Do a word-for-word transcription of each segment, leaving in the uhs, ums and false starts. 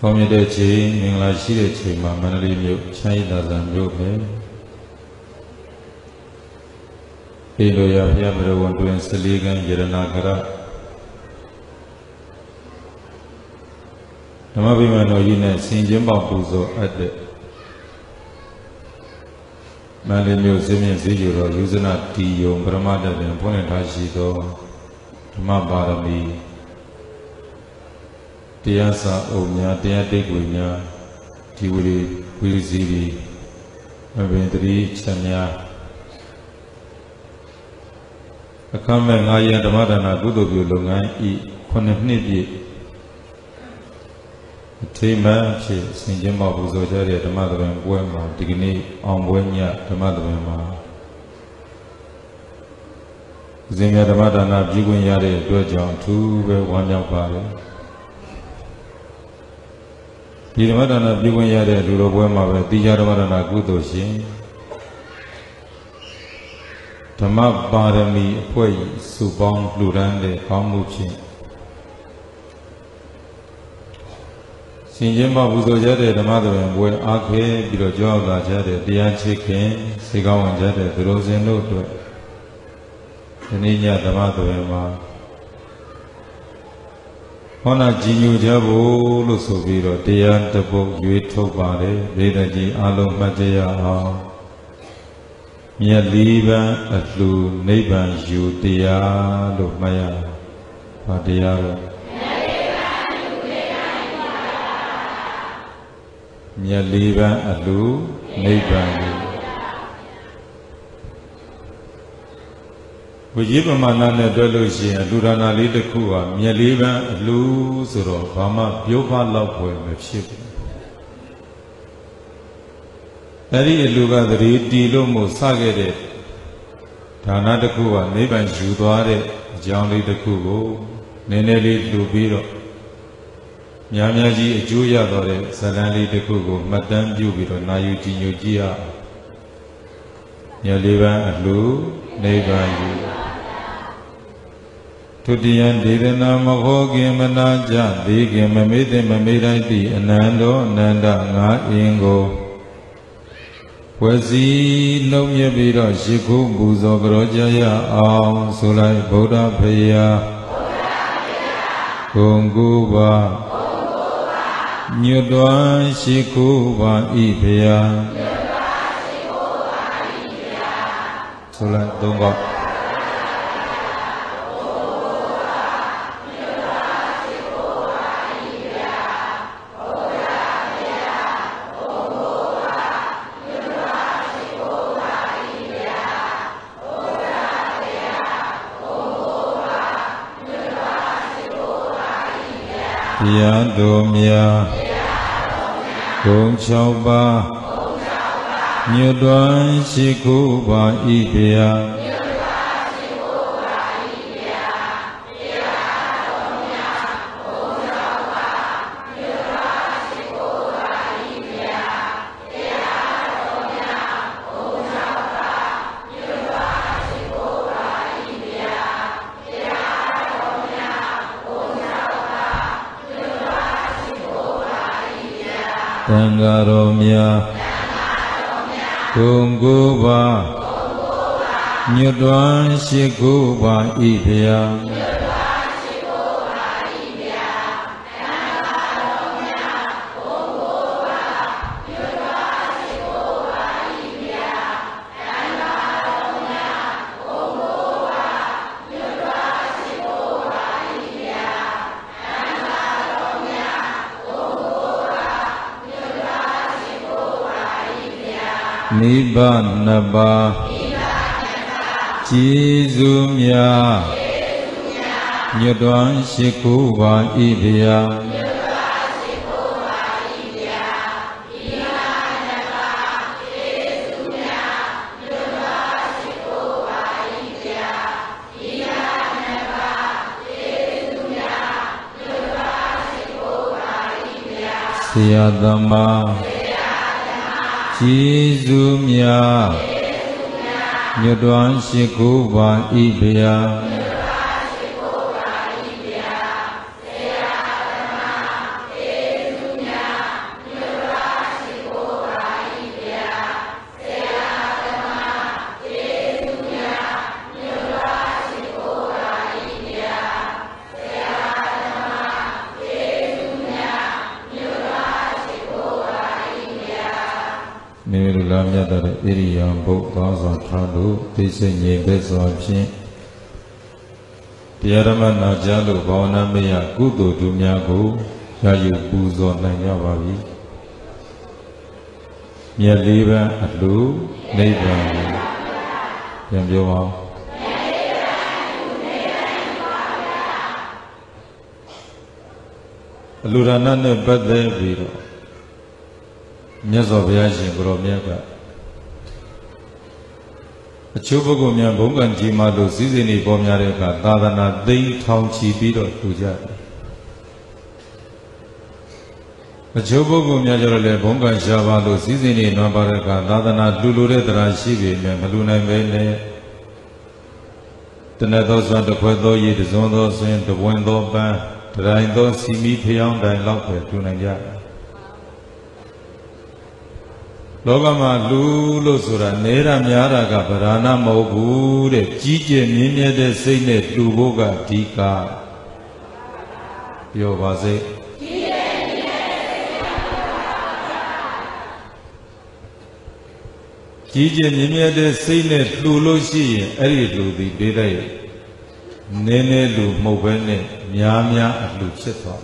ကောင်းမြတ်တဲ့ချိန်မင်္ဂလာရှိတဲ့ချိန်မှာမန္တလေးမြို့ချမ်းရီသာသနာမြို့ပဲပေလိုရဘုရားဘရဝံတွင်၁၄ခန်းယရနာကရဓမ္မဗိမာန်တော်ကြီးနဲ့ဆင်ခြင်းပေါပူဇော်အပ်တဲ့မန္တလေးမြို့စင်းမြင့်စည်းကျူတော်ယူဇနာတီယုံပရမတ္တတွင်ဖွင့်လှစ်ထားရှိသောဓမ္မပါရမီတရားစာအုပ်များတရားတိတ်ွေများဒီဝိဝိစီရီမပင်တတိချက်များအခမ်းမဲ့ငါးရန်ဓမ္မဒါနကုသိုလ်ပြုလုပ်ငန်းဤခုနှစ်နှစ်ပြည့်အထိမ်းအမှတ်ဖြစ်ဆင်ခြင်ပေါပူဇော်ကြတဲ့ဓမ္မသဘင်ပွဲမှာဒီကနေ့အောင်ပွဲညဓမ္မသဘင်မှာဇင်မြဓမ္မဒါနပြုခွင့်ရတဲ့အတွက်ကြောင့်အထူးပဲဝမ်းမြောက်ပါတယ်ဒီဓမ္မဒါနပြုခွင့်ရတဲ့လူတော်ပွဲမှာပဲတိကျဓမ္မဒါနကုသိုလ်ရှင်ဓမ္မပါရမီအဖွဲ့စုပေါင်းလှူဒန်းတဲ့ကောင်းမှုဖြင့်ဆင်ခြင်ပေါပူဇော်ကြတဲ့ဓမ္မသဘင်ပွဲအားခဲပြီးတော့ကြောက်လာကြတဲ့တရားချစ်ခင်စေကောင်းဝင်ကြတဲ့သူတော်စင်တို့အတွက်ဒီနေ့ညဓမ္မသဘင်မှာဟောနာကြည်ညိုကြဖို့လို့ဆိုပြီးတော့တရားတပုတ်ရွေးထုတ်ပါတယ်ဗေဒကြီးအလုံးမှတ်ကြရအောင်မြတ်လေးပန်းအလှနိဗ္ဗာန်ယူတရားလို့မှတ်ရပါတရားတော့မြတ်လေးပန်းအလှနိဗ္ဗာန်ယူဝိကြီးပမာဏနဲ့တွဲလို့ရှိရင်အလှဒါနာလေးတစ်ခုဟာမြက်လေးပန်းအလှဆိုတော့ဘာမှပြောဖလောက်ဖွယ်မဖြစ်ဘူးအဲ့ဒီအလှကသတိတီလို့မို့စခဲ့တဲ့ဒါနတစ်ခုကနိဗ္ဗာန်ယူသွားတဲ့အကြောင်းလေးတစ်ခုကိုနည်းနည်းလေးလှူပြီးတော့များများကြီးအကျိုးရတော့တဲ့ဇာတ်လမ်းလေးတစ်ခုကိုမှတ်တမ်းပြုပြီးတော့နာယူကြည်ညိုကြည့်ရမြက်လေးပန်းအလှနိဗ္ဗာန်ယူทุติยันเดรนามโหกิมนาจติกิมมิติมมิไดติอนันโตอนันตငါးအင်းကိုဝစီနှုတ်မြပြီးတော့ရှိခုပူဇော်ကြောကြရအောင်ဆိုလိုက်ဗုဒ္ဓဖေယဂုံကူပါညွတ်တော်ရှိခုပါဤဖေယဆိုလိုက်သုံးပါတရားတော်များဂုံ၆ပါးညွတ်တော်ရှိခုပါဤဖေယသံဃာတော်များဂုံကိုပါညွတ်တော်ရှိခုပါဤဖေယနိဗ္ဗာန်နှစ်ပါးကျေးဇူးများညွတ်တော်ရှိခုပါဤဖေယဆရာသမားကျေးဇူးများညွတ်တော်ရှိခုပါဤဖေယယမိမိတို့လာမြတ်တဲ့ဣရိယာပုတ်ကောင်းစွာထားလို့သိစိတ်ငြိမ်သက်စွာဖြင့်တရားဓမ္မနာကြားလို့ဘာဝနာမယကုသိုလ်သူများကိုရယူပူဇော်နိုင်ကြပါပြီမြတ်လေးပန်းအလှနိဗ္ဗာန်ကိုပြန်ပြောအောင်အလှဒါနနဲ့ပတ်သက်ပြီးတော့မြတ်စွာဘုရားရှင်ကိုရောမြတ်ကအချို့ပုဂ္ဂိုလ်များဘုံကံကြီးမှလို့စည်းစိမ်နေပေါ်များတဲ့အခါသာသနာသိမ်းထောင်ချီပြီးတော့ထူကြတယ်အချို့ပုဂ္ဂိုလ်များကြတော့လေဘုံကံရှားပါလို့စည်းစိမ်နေနွမ်းပါတဲ့အခါသာသနာလူလိုတဲ့တရားရှိပေမဲ့မလူနိုင်ပဲနဲ့တဏှသောစွမ်းတစ်ခွက်သောရည်တစွန်းသောဆွင်းတပွင့်သောပန်းတတိုင်းသောစီမီဖျောင်းတိုင်လောက်ပဲထူနိုင်ကြတယ်လောကမှာလူလို့ဆိုတာနေရများတာကဗราဏမဟုတ်ဘူးတဲ့ကြီးကျယ်မြင့်မြတ်တဲ့စိတ်နဲ့လူဖို့ကအဓိကပြောပါစေကြီးကျယ်မြင့်မြတ်တဲ့စိတ်နဲ့လူလို့ရှိရင်အဲ့ဒီလူဒီဒေသရဲ့နည်းနည်းလူမဟုတ်ပဲနဲ့များများအလူဖြစ်သွား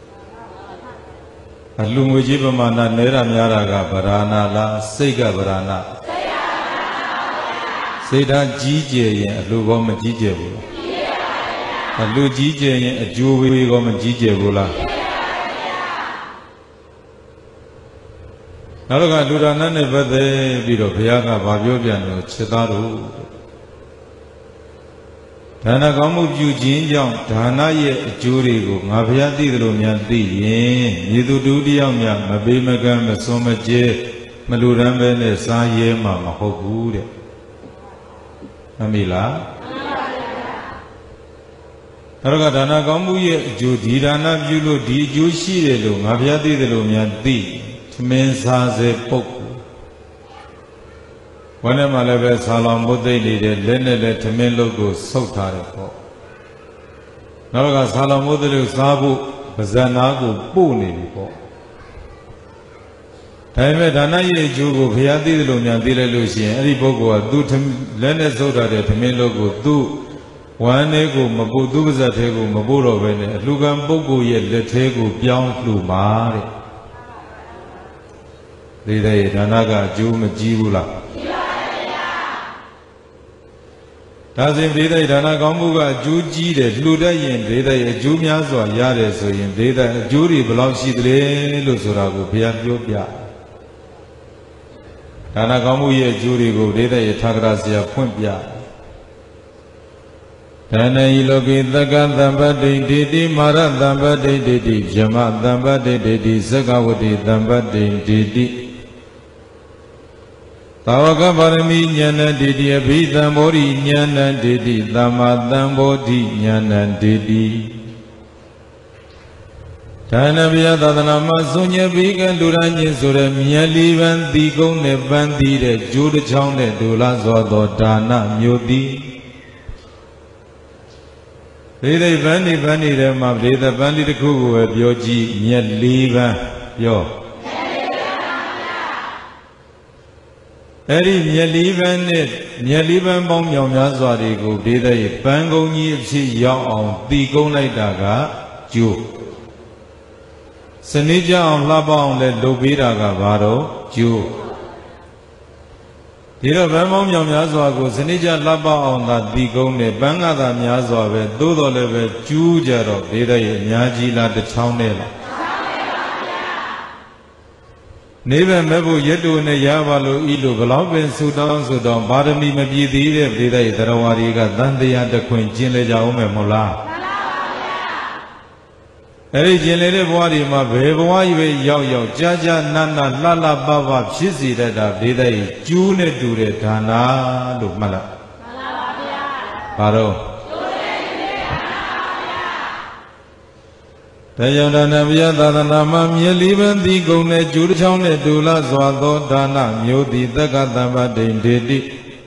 အလူငွေကြီးပမာဏနဲရများတာကဗราဏလားစိတ်ကဗราဏစိတ်ဓာတ်ကြီးကျယ်ရင်အလူကောမကြီးကျယ်ဘူးလားအလူကြီးကျယ်ရင်အကျိုးဝေးကောမကြီးကျယ်ဘူးလားနောက်တော့ကလူဒါနနဲ့ပတ်သက်ပြီးတော့ဘုရားကဗာပြောပြန်လို့ခြေသားတို့ဒါနကောင်းမှုပြုခြင်းကြောင့်ဒါနရဲ့အကျိုးတွေကိုငါဘုရားသိသလိုများသိရင်မြေသူတူတယောက်များမပေးမကမ်းမစွန့်မကျဲမလူရန်ပဲနဲ့စားရဲမှာမဟုတ်ဘူးတဲ့မှန်ပြီလားမှန်ပါဗျာအဲ့တော့ဒါနကောင်းမှုရဲ့အကျိုးဒီဒါနပြုလို့ဒီအကျိုးရှိတယ်လို့ငါဘုရားသိသလိုများသိသမင်းစားစေပုတ်ဘယ်နဲ့မှလည်းပဲဆာလောင်မုတ်သိမ့်နေတဲ့လက်နဲ့လည်းသမင်းလုပ်ကိုဆုပ်ထားတယ်ပေါ့နောက်ကဆာလောင်မုတ်သိမ့်လို့စားဖို့ပါဇဏာကိုပို့နေပြီပေါ့ဒါပေမဲ့ဒါနရဲ့အကျိုးကိုဘုရားသိသလိုများသိလိုက်လို့ရှိရင်အဲ့ဒီပုဂ္ဂိုလ်ကသူ့လက်နဲ့ဆုပ်ထားတဲ့သမင်းလုပ်ကိုသူ့ဝမ်းထဲကိုမပို့သူ့ပါဇက်ထဲကိုမပို့တော့ဘဲနဲ့အလှူခံပုဂ္ဂိုလ်ရဲ့လက်ထဲကိုပြောင်းလှူပါတဲ့ဒီတဲ့ဒါနကအကျိုးမကြီးဘူးလားဒါစဉ်ဒေသဒါနကောင်းမှုကအကျိုးကြီးတယ်လှူတတ်ရင်ဒေသရဲ့အကျိုးများစွာရတယ်ဆိုရင်ဒေသအကျိုးတွေဘယ်လောက်ရှိသလဲလို့ဆိုတာကိုဘုရားပြောပြဒါနကောင်းမှုရဲ့အကျိုးတွေကိုဒေသရဲ့ထာဂရဆရာဖွင့်ပြဒါနဤလောကိသက္ကသံပတ္တိဒိဋ္ဌိမာရသံပတ္တိဒိဋ္ဌိယမသံပတ္တိဒိဋ္ဌိသက္ကဝတိသံပတ္တိဒိဋ္ဌိသာဝကပါရမီဉာဏဒိဋ္ဌိအဘိသံဘောဓိဉာဏဒိဋ္ဌိသမ္မာသံဘောဓိဉာဏဒိဋ္ဌိဒါနဗျာသာသနာမှာစွန့်ညပိကလူရန်ချင်းဆိုတဲ့မြတ်လေးပန်းသီကုန်းနဲ့ပန်းသီးတဲ့ကျိုးတစ်ချောင်းနဲ့ဒူလာစွာသောဒါနမျိုးသည်ဒေသပန်းဒီပန်းဒီထဲမှာဒေသပန်းဒီတစ်ခုကိုပဲပြောကြည့်မြတ်လေးပန်းပြောအဲ့ဒီမြက်လေးပန်းနဲ့မြက်လေးပန်းပေါင်းမြောင်များစွာတွေကိုဒေသရဲ့ပန်းကုန်းကြီးအဖြစ်ရောက်အောင်တည်ကုန်းလိုက်တာကကျိုးစနစ်ကြအောင်လှပအောင်လဲလုပ်ပေးတာကဘာတော့ကျိုးဒီတော့ပန်းပေါင်းမြောင်များစွာကိုစနစ်ကြလှပအောင်သာတည်ကုန်းနဲ့ပန်းကသာများစွာပဲသို့တော်လည်းပဲကျူးကြတော့ဒေသရဲ့အများကြီးလားတစ်ချောင်းနဲ့လားနေပဲမဲ့ဖို့ရတုနဲ့ရပါလို့ဤလိုဘလောက်ပင်ဆူတောင်းဆူတောင်းပါရမီမပြည့်သေးတဲ့ဒေသရဲ့တရားဝါတွေကသံတရားတခွင်ကျင်လေကြအောင်မယ်မဟုတ်လားမှန်ပါဗျာအဲ့ဒီကျင်လေတဲ့ဘဝဒီမှာဘယ်ဘဝကြီးပဲရောက်ရောက်ကြာကြာနာနာလှလှပပဖြစ်စီတတ်တာဒေသရဲ့ကျူးနဲ့တူတဲ့ဒါနာလို့မှတ်လိုက်မှန်ပါဗျာဘာတော့တရားဒါနဗျာသာသနာမှာမြေလီပန်သီကုံနဲ့ကျူးတစ်ချောင်းနဲ့ဒူလာစွာသောဒါနမျိုးသည်သက္ကသံပတ္တိဒေတိ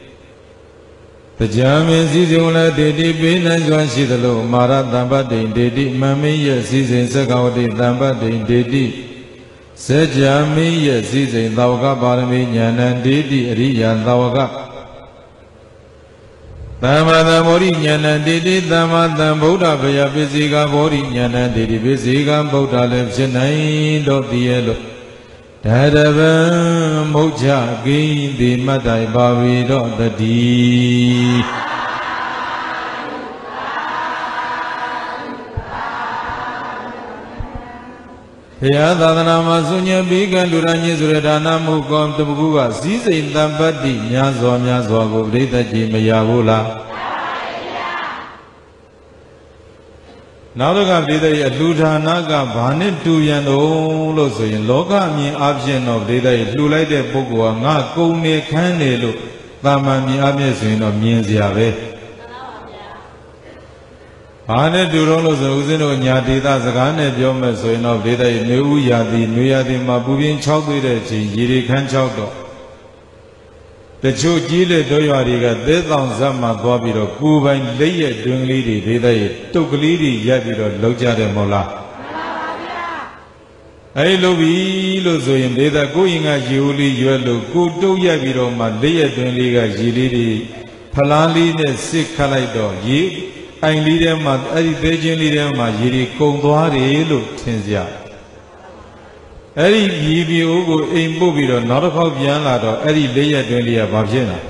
တရားမင်းစည်းစိမ်လည်းဒေတိပေးနိုင်စွာရှိသလိုမာရသံပတ္တိဒေတိမမင်းရဲ့စည်းစိမ်သက္ကဝတိသံပတ္တိဒေတိစေကြမင်းရဲ့စည်းစိမ်သာဝကပါရမီဉာဏ်တေတိအရိယသာဝကသမ္မာသမ္ဗောဓိဉာဏ်တေတိသမ္မာသမ္ဗုဒ္ဓဘယပစ္စည်းကဘောဓိဉာဏ်တေတိပစ္စည်းကဗုဒ္ဓလည်းဖြစ်နိုင်တော့တည်ရဲ့လို့ဓာရဗံမုတ်ချကိဉ္တိမတ္တိုင်ပါဝီတော့တတိဘုရားသာသနာမှာဆုညံပြီးကလူရညင်းဆိုတဲ့ဒါနမှုကောတပကူကစည်းစိမ်တမ္ပတ္တိများစွာများစွာကိုပြိတ္တကြီးမရဘူးလားနောက်တော့ကပြိတ္တရဲ့အလှူဒါနကဘာနဲ့တူရန်တော့လို့ဆိုရင်လောကအမြင်အဖြစ်တော့ပြိတ္တရဲ့လှူလိုက်တဲ့ပုဂ္ဂိုလ်ကငါကုံနေခန်းနေလို့တာမန်မြင်အဖြစ်ဆိုရင်တော့မြင်စရာပဲဘာနဲ့တူတော့လို့ဆိုဦးဇင်းတို့ညာဒေသစကားနဲ့ပြောမယ်ဆိုရင်တော့ဒေသရဲ့နေဦးရာသီနွေရာသီမှာပူပြင်း၆သွေးတဲ့အချိန်ရေတွေခန်း၆တော့တချို့ကြီးတဲ့တို့ရွာတွေကသဲတောင်ဇက်မှာသွားပြီးတော့ကိုယ်ပိုင်လက်ရဲ့တွင်ကလေးတွေဒေသရဲ့တုတ်ကလေးတွေရက်ပြီးတော့လောက်ကြတယ်မဟုတ်လားမှန်ပါဗျာအဲဒီလိုပြီလို့ဆိုရင်ဒေသကိုရင်ကရေဦးလေးရွက်လို့ကိုတုတ်ရက်ပြီးတော့မှလက်ရဲ့တွင်လေးကရေလေးတွေဖလားလေးနဲ့စစ်ခတ်လိုက်တော့ရေအိုင်လေးထဲမှာအဲ့ဒီသေးချင်းလေးထဲမှာရေတွေကုန်သွားတယ်လို့ထင်ကြအဲ့ဒီရေပြိုးကိုအိမ်ပို့ပြီးတော့နောက်တစ်ခေါက်ပြန်လာတော့အဲ့ဒီလေးရက်တွင်လေးကဘာဖြစ်လာ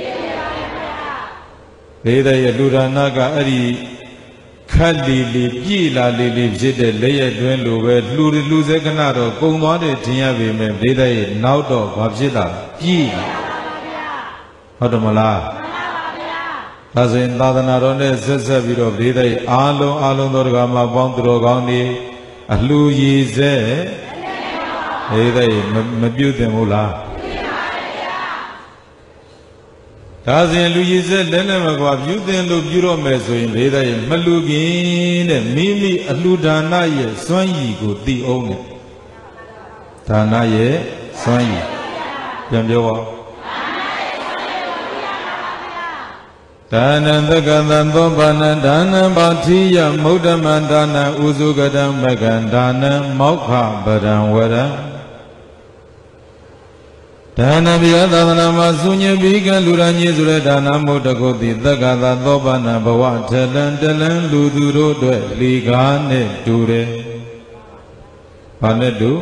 လေးရဲ့လူဒါနကအဲ့ဒီခက်လီလီပြည်လာလီလီဖြစ်တဲ့လေးရက်တွင်လိုပဲလှူလှူစက်ကနာတော့ကုန်သွားတယ်ထင်ရပေမဲ့လေးရဲ့နောက်တော့ဘာဖြစ်လာပြည်ဟုတ်တယ်မလားဒါဆိုရင်သာသနာတော်နဲ့ဆက်ဆက်ပြီးတော့ဒေသရဲ့အားလုံးအားလုံးသောတရားမှာပေါင်းသူတော်ကောင်းတွေအလှူရည်စဲဒေသရဲ့မပြုတ်တင်ဘူးလားဒါဆိုရင်လူရည်စဲလည်းလည်းမကွာပြုတ်တင်လို့ပြုတော့မယ်ဆိုရင်ဒေသရဲ့မလူခင်တဲ့မိမိအလှူဒါနရဲ့စွမ်းရည်ကိုသိအောင်နဲ့ဒါနရဲ့စွမ်းရည်ပြန်ပြောပါဒါနံသက္ကသံသောဘာနံဒါနံပါတိယမௌဒ္ဓမံဒါနံဥစုကတံမကံဒါနံမောက္ခပရံဝရံဒါနဗျာသာသနာမှာစုညပြီးကလူရညေဆိုတဲ့ဒါနမုတ်တကုတိသက္ကသသောဘာနံဘဝထလံတလံလူသူတို့အတွက်လီကားနဲ့တူတယ်။ဘာနဲ့တူ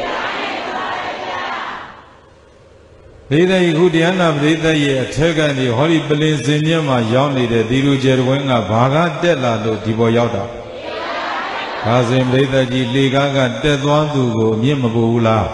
ဒေသဤခုတရားနာပရိသတ်ရဲ့အထက်ကနေဟောဒီပလင်စင်မြတ်မှာရောက်နေတဲ့ဒီလူကျယ်ဝင်းကဘာကတက်လာလို့ဒီပေါ်ရောက်တာဒါစဉ်ပရိသတ်ကြီးလေကားကတက်သွားသူကိုအမြင့်မပူဘူးလား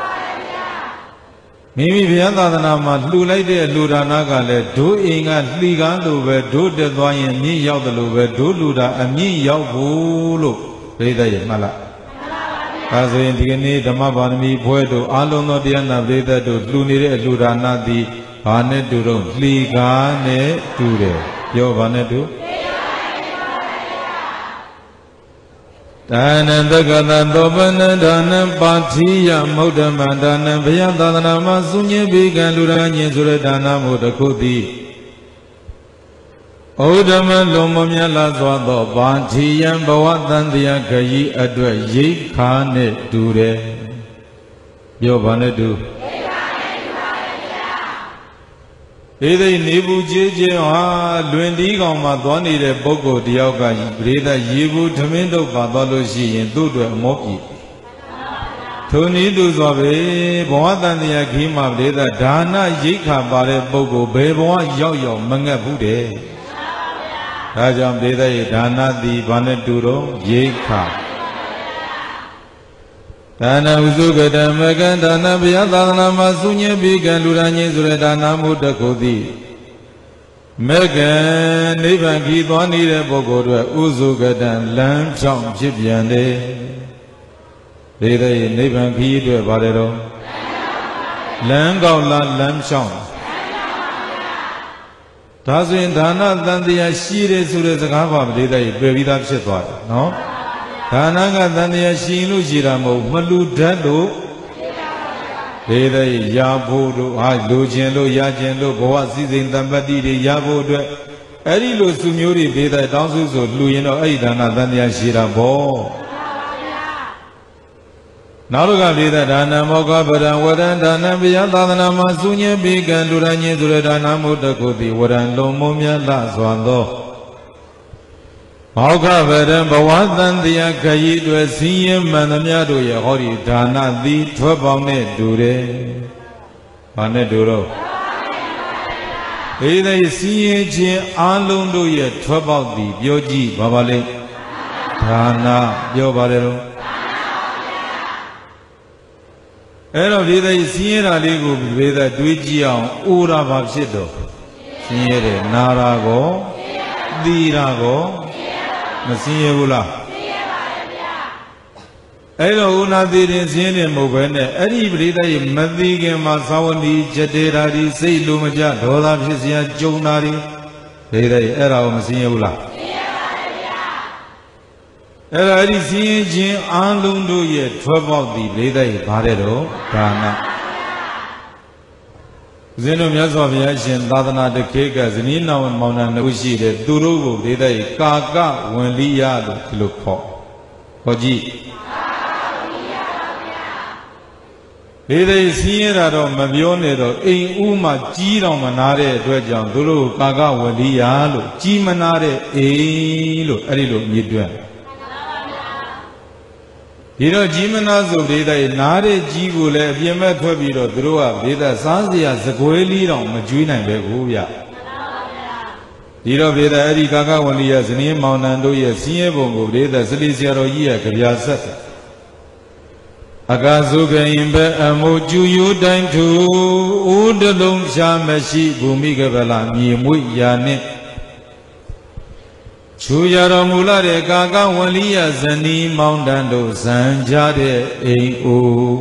မိမိဘုရားသာသနာမှာလှူလိုက်တဲ့လူဒါနကလည်းဒိုးအိမ်ကလှီကားလိုပဲဒိုးတက်သွားရင်အမြင့်ရောက်တယ်လို့ပဲဒိုးလူတာအမြင့်ရောက်ဖို့လို့ပရိသတ်ရဲ့မှတ်လားဒါဆိုရင်ဒီကနေ့ဓမ္မပါရမီဖွဲတို့အာလုံးသောတရားနာပရိသတ်တို့လှူနေတဲ့အလှူဒါနသည်ဘာနဲ့တူတော့လှီကားနဲ့တူတယ်ပြောဘာနဲ့တူဒါနံသက္ကသသောပနံဒါနံပါတိယမௌဒ္ဓမံဒါနံဘုရားသာသနာမှာစုညင်ပြီးကံလူရညင်ဆိုတဲ့ဒါနမှုတစ်ခုသည်ဩဓမလုံးမမြတ်လာစွာသောပါတိယံဘဝတန်တရားခရီးအတွက်ရိတ်ခါနဲ့တူတယ်ပြောဘာနဲ့တူဧသိနေဘူးကြီးချင်းဟာလွင်တီးကောင်မှာသွားနေတဲ့ပုဂ္ဂိုလ်တယောက်ကပရိသတ်ရေဘူးထမင်းတို့ပါသွားလို့ရှိရင်သူ့အတွက်အမောပြီထိုနည်းတူစွာပဲဘဝတန်တရားခီးမှာပရိသတ်ဒါနရိတ်ခါပါတဲ့ပုဂ္ဂိုလ်ဘယ်ဘဝရောက်ရောက်မငတ်ဘူးတဲ့ဒါကြောင့်ပရိသတ်ရဲ့ဒါနသည်ဘာနဲ့တူတော့ရိတ်ခါဒါနဥစုကတမကံဒါနဘုရားသာသနာမှာစုညင်ပြီးကံလူရညင်းဆိုတဲ့ဒါနမှုတစ်ခုသည်မကံနိဗ္ဗာန်ကြီးသွားနေတဲ့ပုဂ္ဂိုလ်တွေဥစုကတံလမ်းဖြောင်းဖြစ်ပြန်တယ်ဒေသရဲ့နိဗ္ဗာန်ကြီးအတွက်ပါတယ်တော့လမ်းကောက်လားလမ်းဖြောင်းဒါဆိုရင်ဒါနတန်တရားရှိတယ်ဆိုတဲ့စကားပါဒေသရဲ့ပြပြီးသားဖြစ်သွားတယ်နော်ဒါနကတန်တရားရှိလို့ရှိတာမဟုတ်မလူတတ်လို့ဒေသရဖို့တို့ဟာလူချင်းလို့ရချင်းလို့ဘဝစည်းစိမ်တမ္ပတ္တိတွေရဖို့အတွက်အဲ့ဒီလိုစုမျိုးတွေဒေသတောင်းစုဆိုလှူရင်တော့အဲ့ဒီဒါနတန်တရားရှိတာပေါ့ဒနောက်တစ်ခါပြတဲ့ဒါနမောကပရံဝရံဒါနပိယသာသနာမှာစုညင်ပြီးကံဒုရညင်ဆိုတဲ့ဒါနမှုတကုတိဝရံလုံးမုံမြတ်လှစွာသောမောကပရံဘဝတန်တရားခရီးတွေစည်းရင်မှန်သမျှတို့ရဲ့ဟောဒီဒါနသည်ထွက်ပေါက်နဲ့တူတယ်။ဘာနဲ့တူတော့ဒီသိစည်းရင်ခြင်းအလုံးတို့ရဲ့ထွက်ပေါက်သည်ပြောကြည့်ဘာပါလဲဒါနပြောပါတယ်လို့အဲ့တော့ဒီသိစည်းရင်တာလေးကိုဝေဒတွေးကြည့်အောင်အိုးတာဘာဖြစ်တော့စည်းရတယ်နာရာကောသီရာကောမစည်းရဘူးလားစည်းရပါတယ်ဗျာအဲ့တော့ဥနာတိရင်စည်းရင်မဟုတ်ဘဲနဲ့အဲ့ဒီပရိသတ်ရဲ့မသိခင်မှာသာဝတိကြတေတာဒီစိတ်လိုမကြဒေါသဖြစ်စရာကြုံတာဒီပရိသတ်ရဲ့အဲ့ဒါကိုမစည်းရဘူးလားစည်းရပါတယ်ဗျာအဲ့ဒါအဲ့ဒီစည်းရင်ခြင်းအလုံးတို့ရဲ့ထွက်ပေါက်ဒီပရိသတ်ရဲ့ဘာတဲ့တော့ဒါနဦးဇင်းတို့မြတ်စွာဘုရားရှင်သာသနာတခေကဇနီးနောင်မောင်နှံတို့ရှိတယ်သူတို့ကိုဒေသရဲ့ကာကဝင်လိယလို့ဒီလိုခေါ်ခေါ်ကြည့်ဒေသရဲ့စီးရတာတော့မပြောနဲ့တော့အိမ်ဦးမှာကြီးတော်မနာတဲ့အတွက်ကြောင့်သူတို့ကာကဝင်လိယလို့ကြီးမနာတဲ့အိမ်လို့အဲ့ဒီလိုအမည်တွက်ဒီတော့ကြီးမနာဆိုဒေသရဲ့နားတဲ့ကြီးကိုလည်းအပြင်မဲ့ထွက်ပြီးတော့သူတို့ကဒေသစားစရာစကွဲလေးတောင်မကျွေးနိုင်ပဲဘူးဗျဒီတော့ဒေသအဲ့ဒီကာကဝန္လိယဇနီးမောင်နှံတို့ရဲ့စည်းရဲပုံကိုဒေသစလီဆရာတော်ကြီးရဲ့ကြပြဆက်အကာစုခရင်ပဲအမိုးကျူယူတိုင်းထူဦးတလုံးရှားမရှိဘူမိကပလာမြေမွေရာနဲ့ချူရတော်မူလာတဲ့ကာကဝလိယဇနီးမောင်တန်တို့ဇံကြတဲ့အိမ်အို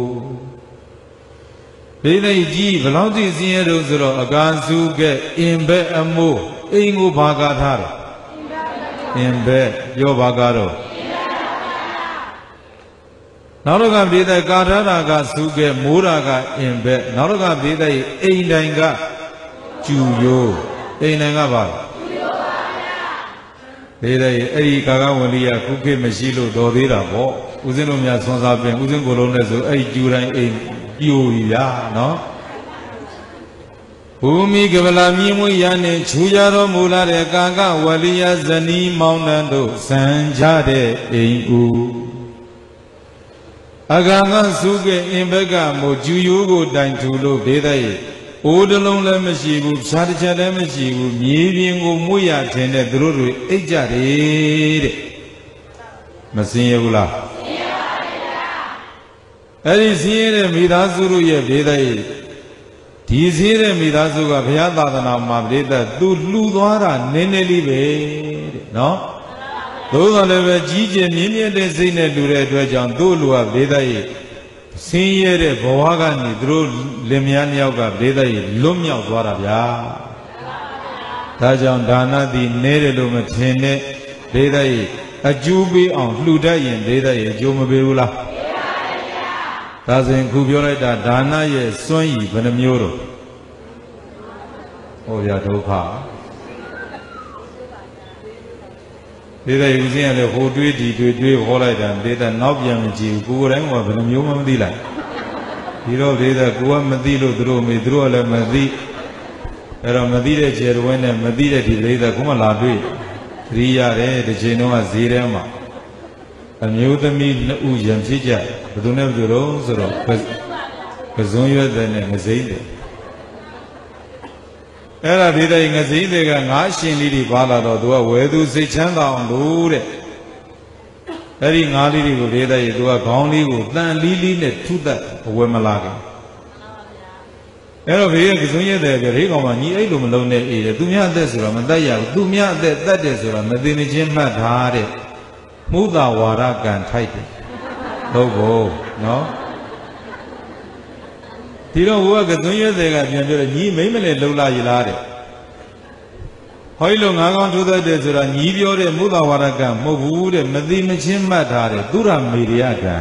ဒိဋ္ဌိကြီးဘလောက်သိစင်းရတော့ဆိုတော့အကာစုကဲအင်ဘဲအမိုးအိမ်ကိုဘာကားထားတယ်အင်ဘဲပြောဘာကားတော့နောက်တော့ကဒိဋ္ဌိကာထားတာကစုကဲမိုးတာကအင်ဘဲနောက်တော့ကဒိဋ္ဌိအိမ်တိုင်ကကျူရိုးအိမ်တိုင်ကဘာဒေသရဲ့အဲ့ဒီကာကဝလိယခုခေတ်မရှိလို့တော်သေးတာပေါ့ဦးဇင်းတို့များဆွမ်းစားပင်ဦးဇင်းကိုယ်လုံးနဲ့ဆိုအဲ့ဒီကျူတိုင်းအိမ်ပြိုပြီဗျာနော်ဘူမိကဗလာမြင်းမွေးရနဲ့ချူကြတော်မူလာတဲ့ကာကဝလိယဇနီးမောင်နှံတို့စံကြတဲ့အိမ်ဦးအကံကစုကအင်ဘက်ကမို့ကျူရိုးကိုတိုင်ထူလို့ဒေသရဲ့အိုးတလုံးလည်းမရှိဘူးဖြားတစ်ချက်လည်းမရှိဘူးမြေပြင်ကိုမွေ့ရထင်တဲ့သူတို့တွေအိတ်ကြတယ်တဲ့မစင်ရဘူးလားစင်ရပါဗျာအဲ့ဒီစင်ရတဲ့မိသားစုတို့ရဲ့ဒေသရဲ့ဒီစင်ရတဲ့မိသားစုကဘုရားသာသနာမှာဒေသသူလှူသွားတာနည်းနည်းလေးပဲတဲ့နော်သို့တော်လည်းပဲကြီးကျယ်မြင့်မြတ်တဲ့စိတ်နဲ့လူတဲ့အတွက်ကြောင့်သူ့လူကဒေသရဲ့ဆင်းရဲတဲ့ဘဝကနေသူတို့လင်မယားနှစ်ယောက်ကဒေသရဲ့လွတ်မြောက်သွားတာဗျာဒါကြောင့်ဒါနသည်နဲတယ်လို့မထင်နဲ့ဒေသရဲ့အကျိုးပေးအောင်လှူတတ်ရင်ဒေသရဲ့အကျိုးမပေးဘူးလားပေးပါဗျာဒါဆိုရင်ခုပြောလိုက်တာဒါနရဲ့စွန့်ရည်ဘယ်နှမျိုးတော့ဟောဗျာဒုက္ခဒေသယူစင်းရလေဟိုတွေးဒီတွေးတွေးဟောလိုက်တာဒေသနောက်ပြန်မကြည့်ဘူးကိုယ်တိုင်းကဘယ်နှမျိုးမှမသိလိုက်ဒီတော့ဒေသကိုကမသိလို့သူတို့မေသူတို့ကလည်းမသိအဲ့တော့မသိတဲ့ခြေတော်ဝဲနဲ့မသိတဲ့ဒီဒေသခုမှလာတွေ့သတိရတယ်ဒီချိန်တုန်းကဈေးထဲမှာအမျိုးသမီးနှစ်ဦးရံဖြစ်ကြဘယ်သူနဲ့ဘယ်သူတော့ဆိုတော့ကစွန်းရွက်တဲ့နဲ့ငစိမ့်တယ်အဲ့ဒါဒီတိုင်ငစိမ့်တွေကငါးရှင်လေးတွေပါလာတော့သူကဝယ်သူစိတ်ချမ်းသာအောင်လို့တဲ့အဲ့ဒီငါးလေးတွေကိုဒီတိုင်သူကခေါင်းလေးကိုတန်လီးလီးနဲ့ထုသက်ဝယ်မလာခင်အဲ့တော့ဘေးကကစွန်းရက်တဲ့ပြိကောင်မညီအဲ့လိုမလုံးနဲ့အေးတယ်သူများအသက်ဆိုတော့မတတ်ရဘူးသူများအသက်တတ်တယ်ဆိုတော့မသိမချင်းမှတ်ထားတဲ့မုဒ္ဒဝါဒကံထိုက်တယ်ဟုတ်ဘူးနော်ဒီတော့ဘုရားကသွင်းရွက်တွေကပြန်ပြောတယ်ညီမိမ့်မလဲလှုပ်လာရလားတဲ့ဟောဒီလိုငါးကောင်းထိုးတတ်တယ်ဆိုတာညီပြောတဲ့မုဒ္ဒဝါဒကံမဟုတ်ဘူးတဲ့မသိမချင်းမှတ်ထားတဲ့သူရမေရိယကံ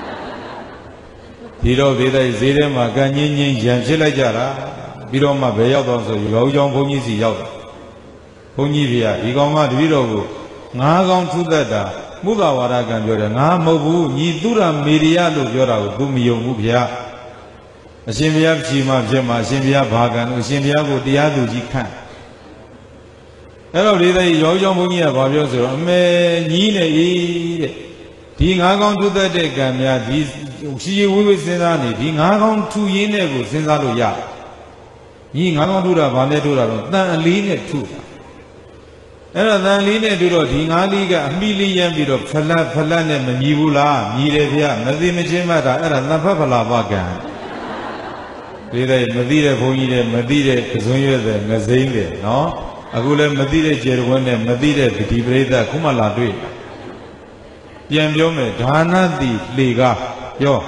ဒီတော့ဒေသဈေးထဲမှာကံငင်းငင်းရံဖြစ်လိုက်ကြတာပြီးတော့မှဘယ်ရောက်တော့ဆိုရောဦးကျောင်းဘုန်းကြီးစီရောက်တာဘုန်းကြီးဖေကဒီကောင်မတပည့်တော်ကိုငါးကောင်းထိုးတတ်တာမုဒဝါဒကံပြောတယ်ငါမဟုတ်ဘူးညီသူရမေရိယလို့ပြောတာကိုသူမယုံဘူးဗျာအရှင်ဘုရားဖြေမှဖြစ်မှာအရှင်ဘုရားဘာကံလို့အရှင်ဘုရားကိုတရားသူကြီးခန့်အဲ့တော့ဒီတဲ့ရောကြောင့်ဘုန်းကြီးကဘာပြောဆိုတော့အမေညီးနေဤတဲ့ဒီငါးကောင်းထုသက်တဲ့ကံများဒီရှိရှိဝိဝိစဉ်းစားနေဒီငါးကောင်းထူရင်းတဲ့ကိုစဉ်းစားလို့ရညီငါးကောင်းထူတာဘာလဲထူတာတော့တန်အလေးနဲ့ထူတာအဲ့တော့တန်လေးနဲ့ထူတော့ဒီငါးလေးကအမိလေးရမ်းပြီးတော့ဖလတ်ဖလတ်နဲ့မမြည်ဘူးလားမြည်တယ်ဗျာမသိမချင်းမှတ်တာအဲ့ဒါသံဖတ်ဖလာပကံဒီတဲ့မသိတဲ့ဘုန်းကြီးတွေမသိတဲ့ကစွန်းရွက်တဲ့ငစိမ့်တဲ့နော်အခုလည်းမသိတဲ့ကျေရဝန်းနဲ့မသိတဲ့ပတိပရိသတ်ခုမှလာတွေ့ပြန်ပြောမယ်ဒါနတိလေကားပြော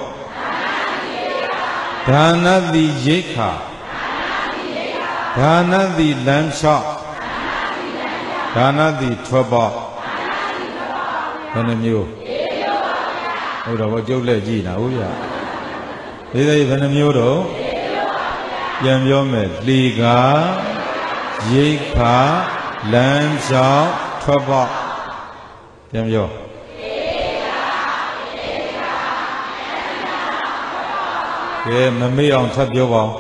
ဒါနတိရိတ်ခာဒါနတိလမ်းလျှောက်ဒါနတိထွက်ပေါက်ဘယ်နှမျိုးဟုတ်တော့ဘောကျုပ်လက်ကြည့်နာဟုတ်ရဒီသေးဘယ်နှမျိုးတော့ပြန်ပြောမယ်လေကားရိတ်ခာလမ်းလျှောက်ထွက်ပေါက်ပြန်ပြောကဲမမေ့အောင်ထပ်ပြောပါဦး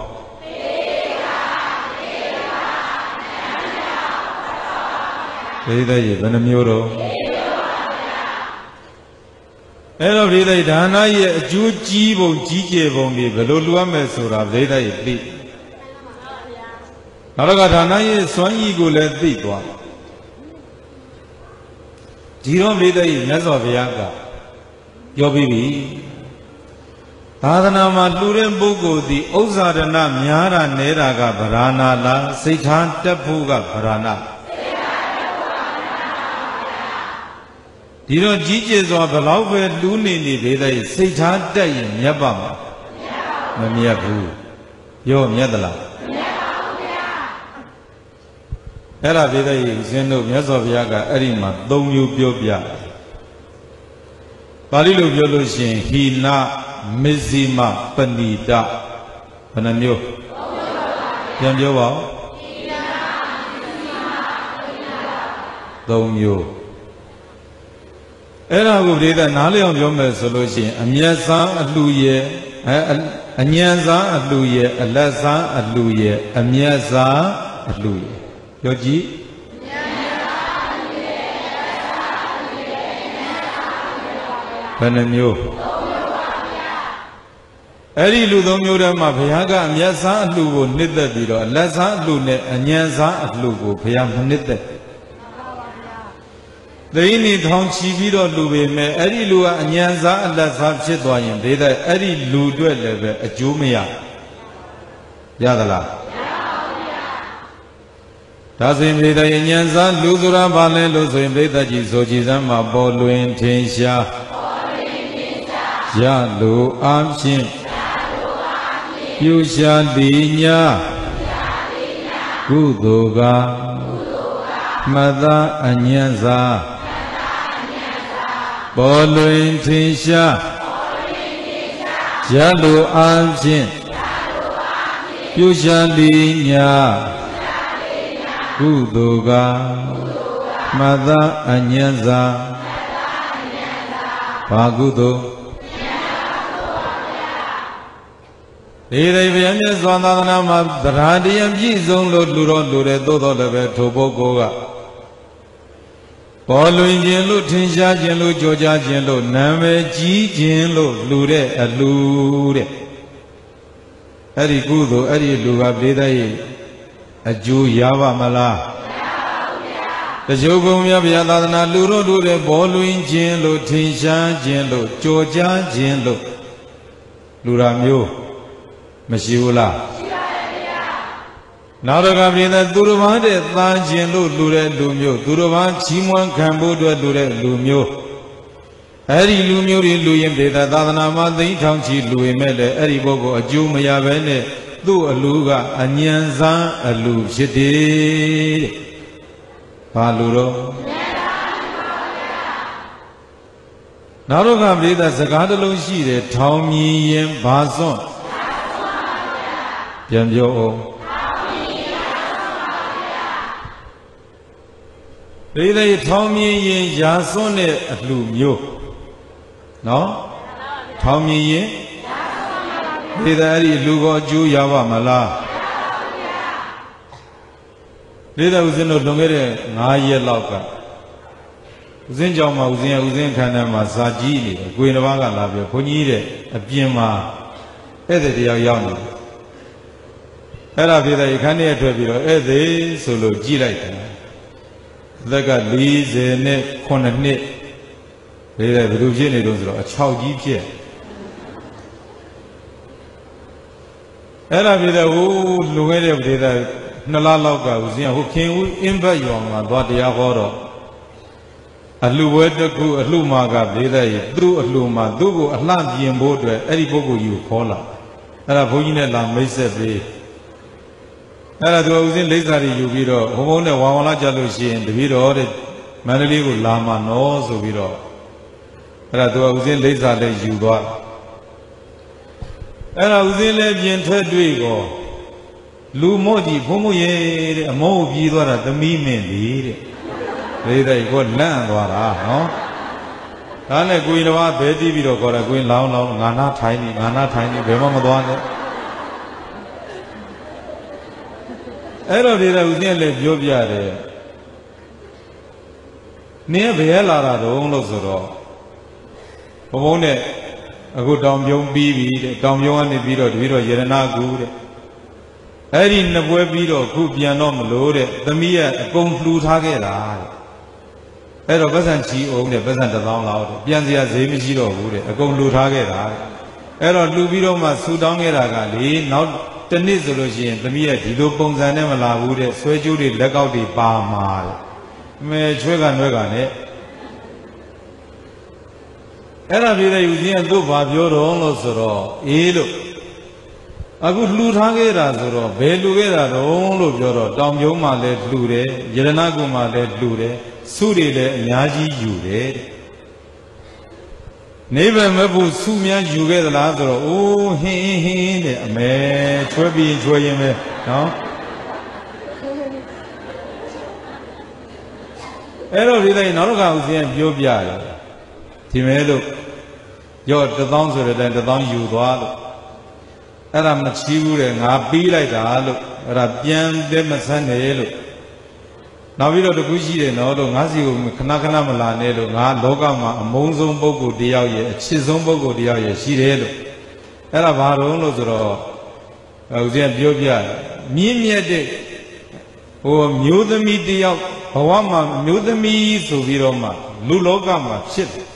ဒီတဲ့ဘယ်နှမျိုးတော့အဲ့တော့ဒီတဲ့ဒါနရဲ့အကျိုးကြီးပုံကြီးကျယ်ပုံတွေဘယ်လိုလူရမယ်ဆိုတာဒီတဲ့သိနောက်တော့ဒါနရဲ့စွမ်းရည်ကိုလည်းသိသွားဒီတော့ဒီတဲ့မြတ်စွာဘုရားကပြောပြီးပြီသာသနာမှာလှူတဲ့ပုဂ္ဂိုလ်သည်ဥစ္စာဒနာများတာနဲတာကဗราဏလားစိတ်ထားတက်ဖို့ကဗราဏဒီတော့ကြီးကျယ်စွာဘလောက်ပဲလှူနေနေသေးတဲ့စိတ်ထားတက်ရင်မြတ်ပါမလားမမြတ်ဘူးပြောမြတ်သလားမမြတ်ပါဘူးဗျာအဲ့ဒါသေးတဲ့ရှင်တို့မြတ်စွာဘုရားကအဲ့ဒီမှာသုံးမျိုးပြောပြပါဠိလိုပြောလို့ရှိရင်ဟိနမဇ္ဈိမပဏိတဘယ်နှမျိုးပြန်ပြောပါဦးသုံးမျိုးအဲ့ဒါကိုဒီတဲ့နားလည်အောင်ပြောမယ်ဆိုလို့ရှိရင်အမျက်စားအလှရဲ့အညံစားအလှရဲ့အလက်စားအလှရဲ့အမျက်စားအလှရဲ့ပြောကြည့်ဘယ်နှမျိုးအဲ့ဒီလူသုံးမျိုးတည်းမှာဘုရားကအမျက်စားအလှကိုနှစ်သက်ပြီးတော့အလက်စားအလှနဲ့အညံစားအလှကိုဘုရားမနှစ်သက်သိနေထောင်ချီပြီးတော့လူပေမဲ့အဲ့ဒီလူကအညံစားအလက်စားဖြစ်သွားရင်ဒေသအဲ့ဒီလူအတွက်လည်းပဲအကျိုးမရရသလားမရပါဘူးဗျာဒါဆိုရင်ဒေသရဲ့ညံစားလူဆိုတာဘာလဲလို့ဆိုရင်ဒေသကြီးဆိုကြည်စမ်းမှာပေါ်လွင်ထင်ရှားပေါ်လွင်ထင်ရှားရလူအားဖြင့်ပြုရှာတိညာကုသိုလ်ကမတအညံစာပေါ်လွင်ထင်ရှားရလူအားဖြင့်ပြုရှာတိညာကုသိုလ်ကမတအညံစာဘာကုသိုလ်ဒီရိဗယမြတ်စွာသာသနာမှာသရတရားပြည့်စုံလို့လူတော်လူတဲ့သို့တော်လည်းပဲထိုပုဂ္ဂိုလ်ကပေါ်လွင်ခြင်းလို့ထင်ရှားခြင်းလို့ကြော်ကြားခြင်းလို့နာမည်ကြီးခြင်းလို့လူတဲ့အလူတဲ့အဲ့ဒီကုသိုလ်အဲ့ဒီလူကပြေးတဲ့အကျိုးရပါမလားမရပါဘူးဗျာတချို့ဘုံမြတ်ဗျာသာသနာလူတော်လူတဲ့ပေါ်လွင်ခြင်းလို့ထင်ရှားခြင်းလို့ကြော်ကြားခြင်းလို့လူရာမျိုးမရှိဘူးလားရှိပါတယ်ဗျာနောက်တစ်ခါပြင်တဲ့သူတော်ဘာတဲ့သာခြင်းလို့လူတဲ့လူမျိုးသူတော်ဘာချီးမွမ်းခံဖို့အတွက်လူတဲ့လူမျိုးအဲ့ဒီလူမျိုးတွေလူရင်ဒေသသာသနာမှာသိန်းထောင်ချီလူရင်မဲ့လေအဲ့ဒီပုဂ္ဂိုလ်အကျိုးမရဘဲနဲ့သူ့အလူကအညံစားအလူဖြစ်တယ်တဲ့ဘာလူတော့နောက်တော့ကပြည်သက်စကားတစ်လုံးရှိတယ်ထောင်မြင်ရင်ဘာစွန့်ပြန်ပြောအောင်ဒရိသေထောင်းမြင်ရင်ရာစွန်းတဲ့အလှမျိုးနော်ထောင်းမြင်ရင်ပရိသေအဲ့ဒီလူကိုအကျိုးရပါမလားပရိသေဦးဇင်းတို့လွန်ခဲ့တဲ့၅ရက်လောက်ကဦးဇင်းကြောင့်မှဦးဇင်းရဲ့ဦးဇင်းခန္ဓာမှာဇာကြီးနေတယ်ကိုယ်တစ်ပါးကလာပြောဘုန်းကြီးတဲ့အပြင်မှာဧည့်သည်တယောက်ရောက်နေတယ်အဲ့ဒါပြည်သားခန်းထဲထွက်ပြီးတော့ဧည့်သည်ဆိုလို့ကြည့်လိုက်တယ်အသက်က၄၀နဲ့ခုနှစ်နှစ်ပြည်သားဘယ်လိုဖြစ်နေတော့ဆိုတော့အချောက်ကြီးဖြစ်အဲ့ဒါပြည်သားဟိုလူခဲ့တဲ့ပြည်သားနှစ်လလောက်ကဦးဇင်းဟိုခင်ဦးအင်းဘတ်ရွာမှာသွားတရားဟောတော့အလှဝဲတခုအလှမာကပြည်သားကြီးသူ့အလှမာသူ့ကိုအလှပြင်ဖို့အတွက်အဲ့ဒီပုဂ္ဂိုလ်ကြီးကိုခေါ်လာအဲ့ဒါဘုန်းကြီးနဲ့လာမိတ်ဆက်ပြီးအဲ့ဒါသူဦးဇင်းလိပ်စာတွေယူပြီးတော့ဘုံဘုံနဲ့ဝါဝလာကြလို့ရှိရင်တပည့်တော်တဲ့မန္တလေးကိုလာမှာနော်ဆိုပြီးတော့အဲ့ဒါသူဦးဇင်းလိပ်စာလည်းယူသွားအဲ့ဒါဦးဇင်းလည်းပြင်ထွက်တွေ့ကောလူမို့ကြီးဘုံဘုံရဲ့တဲ့အမောကိုပြေးသွားတာသမီးမင်းလေးတဲ့လေးတဲ့ကိုလန့်သွားတာနော်ဒါနဲ့ကိုရင်တစ်ပါးဘဲတီးပြီးတော့ခေါ်တယ်ကိုရင်လောင်းလောင်းငါနာထိုင်နေငါနာထိုင်နေဘယ်မှမသွားနဲ့အဲ့တော့ဒီတော့ဦးဇင်းလည်းပြောပြတယ်နင်းဘယ်လာတာတုံးလို့ဆိုတော့ဘုံဘုံနဲ့အခုတောင်ပြုံးပြီးပြီတဲ့တောင်ပြုံးကနေပြီးတော့တပည့်တော်ရတနာကူတဲ့အဲ့ဒီနှစ်ပွဲပြီးတော့ခုပြန်တော့မလို့တဲ့သမီးကအကုန်လှူထားခဲ့တာတဲ့အဲ့တော့ပတ်စံချီအောင်တဲ့ပတ်စံတစ်သောင်းလောက်တဲ့ပြန်စရာဈေးမရှိတော့ဘူးတဲ့အကုန်လှူထားခဲ့တာတဲ့အဲ့တော့လှူပြီးတော့မှဆူတောင်းခဲ့တာကလေနောက်တနေ့ဆိုလို့ရှိရင်သမီးရဲ့ဒီလိုပုံစံနဲ့မလာဘူးတဲ့ဆွဲကြိုးတွေလက်ကောက်တွေပါမှာတဲ့အမေချွဲကနွဲကနဲ့အဲ့ဒါပြည်တဲ့ယူခြင်းသူ့ဘာပြောတော့လို့ဆိုတော့အေးလို့အခုလှူထားခဲ့တာဆိုတော့ဘယ်လှူခဲ့တာတုံးလို့ပြောတော့တောင်ပြုံးမှလည်းလှူတယ်ရတနာကုမှလည်းလှူတယ်စုတွေလည်းအများကြီးယူတယ်နိဗ္ဗာန်မဖို့စုများယူခဲ့သလားဆိုတော့အိုးဟင်းဟင်းတဲ့အမေချွဲပြီးချွဲရင်ပဲနော်အဲ့တော့ဒီတိုင်းနောက်တစ်ခါဦးဇင်းပြောပြတယ်ဒီမဲလို့ရော့တသောင်းဆိုတဲ့တိုင်းတသောင်းယူသွားလို့အဲ့ဒါမချီးဘူးတဲ့ငါပြီးလိုက်တာလို့အဲ့ဒါပြန်တဲ့မဆန်းတယ်လို့နောက်ပြီးတော့တခုရှိတယ်နော်လို့ငါစီကိုခဏခဏမလာနဲ့လို့ငါလောကမှာအမုန်းဆုံးပုဂ္ဂိုလ်တယောက်ရဲ့အချစ်ဆုံးပုဂ္ဂိုလ်တယောက်ရဲ့ရှိတယ်လို့အဲ့ဒါဘာလို့လို့ဆိုတော့ဦးဇင်းပြောပြမြင့်မြတ်တဲ့ဟိုမျိုးသမီးတယောက်ဘဝမှာမျိုးသမီးဆိုပြီးတော့မှလူလောကမှာဖြစ်တယ်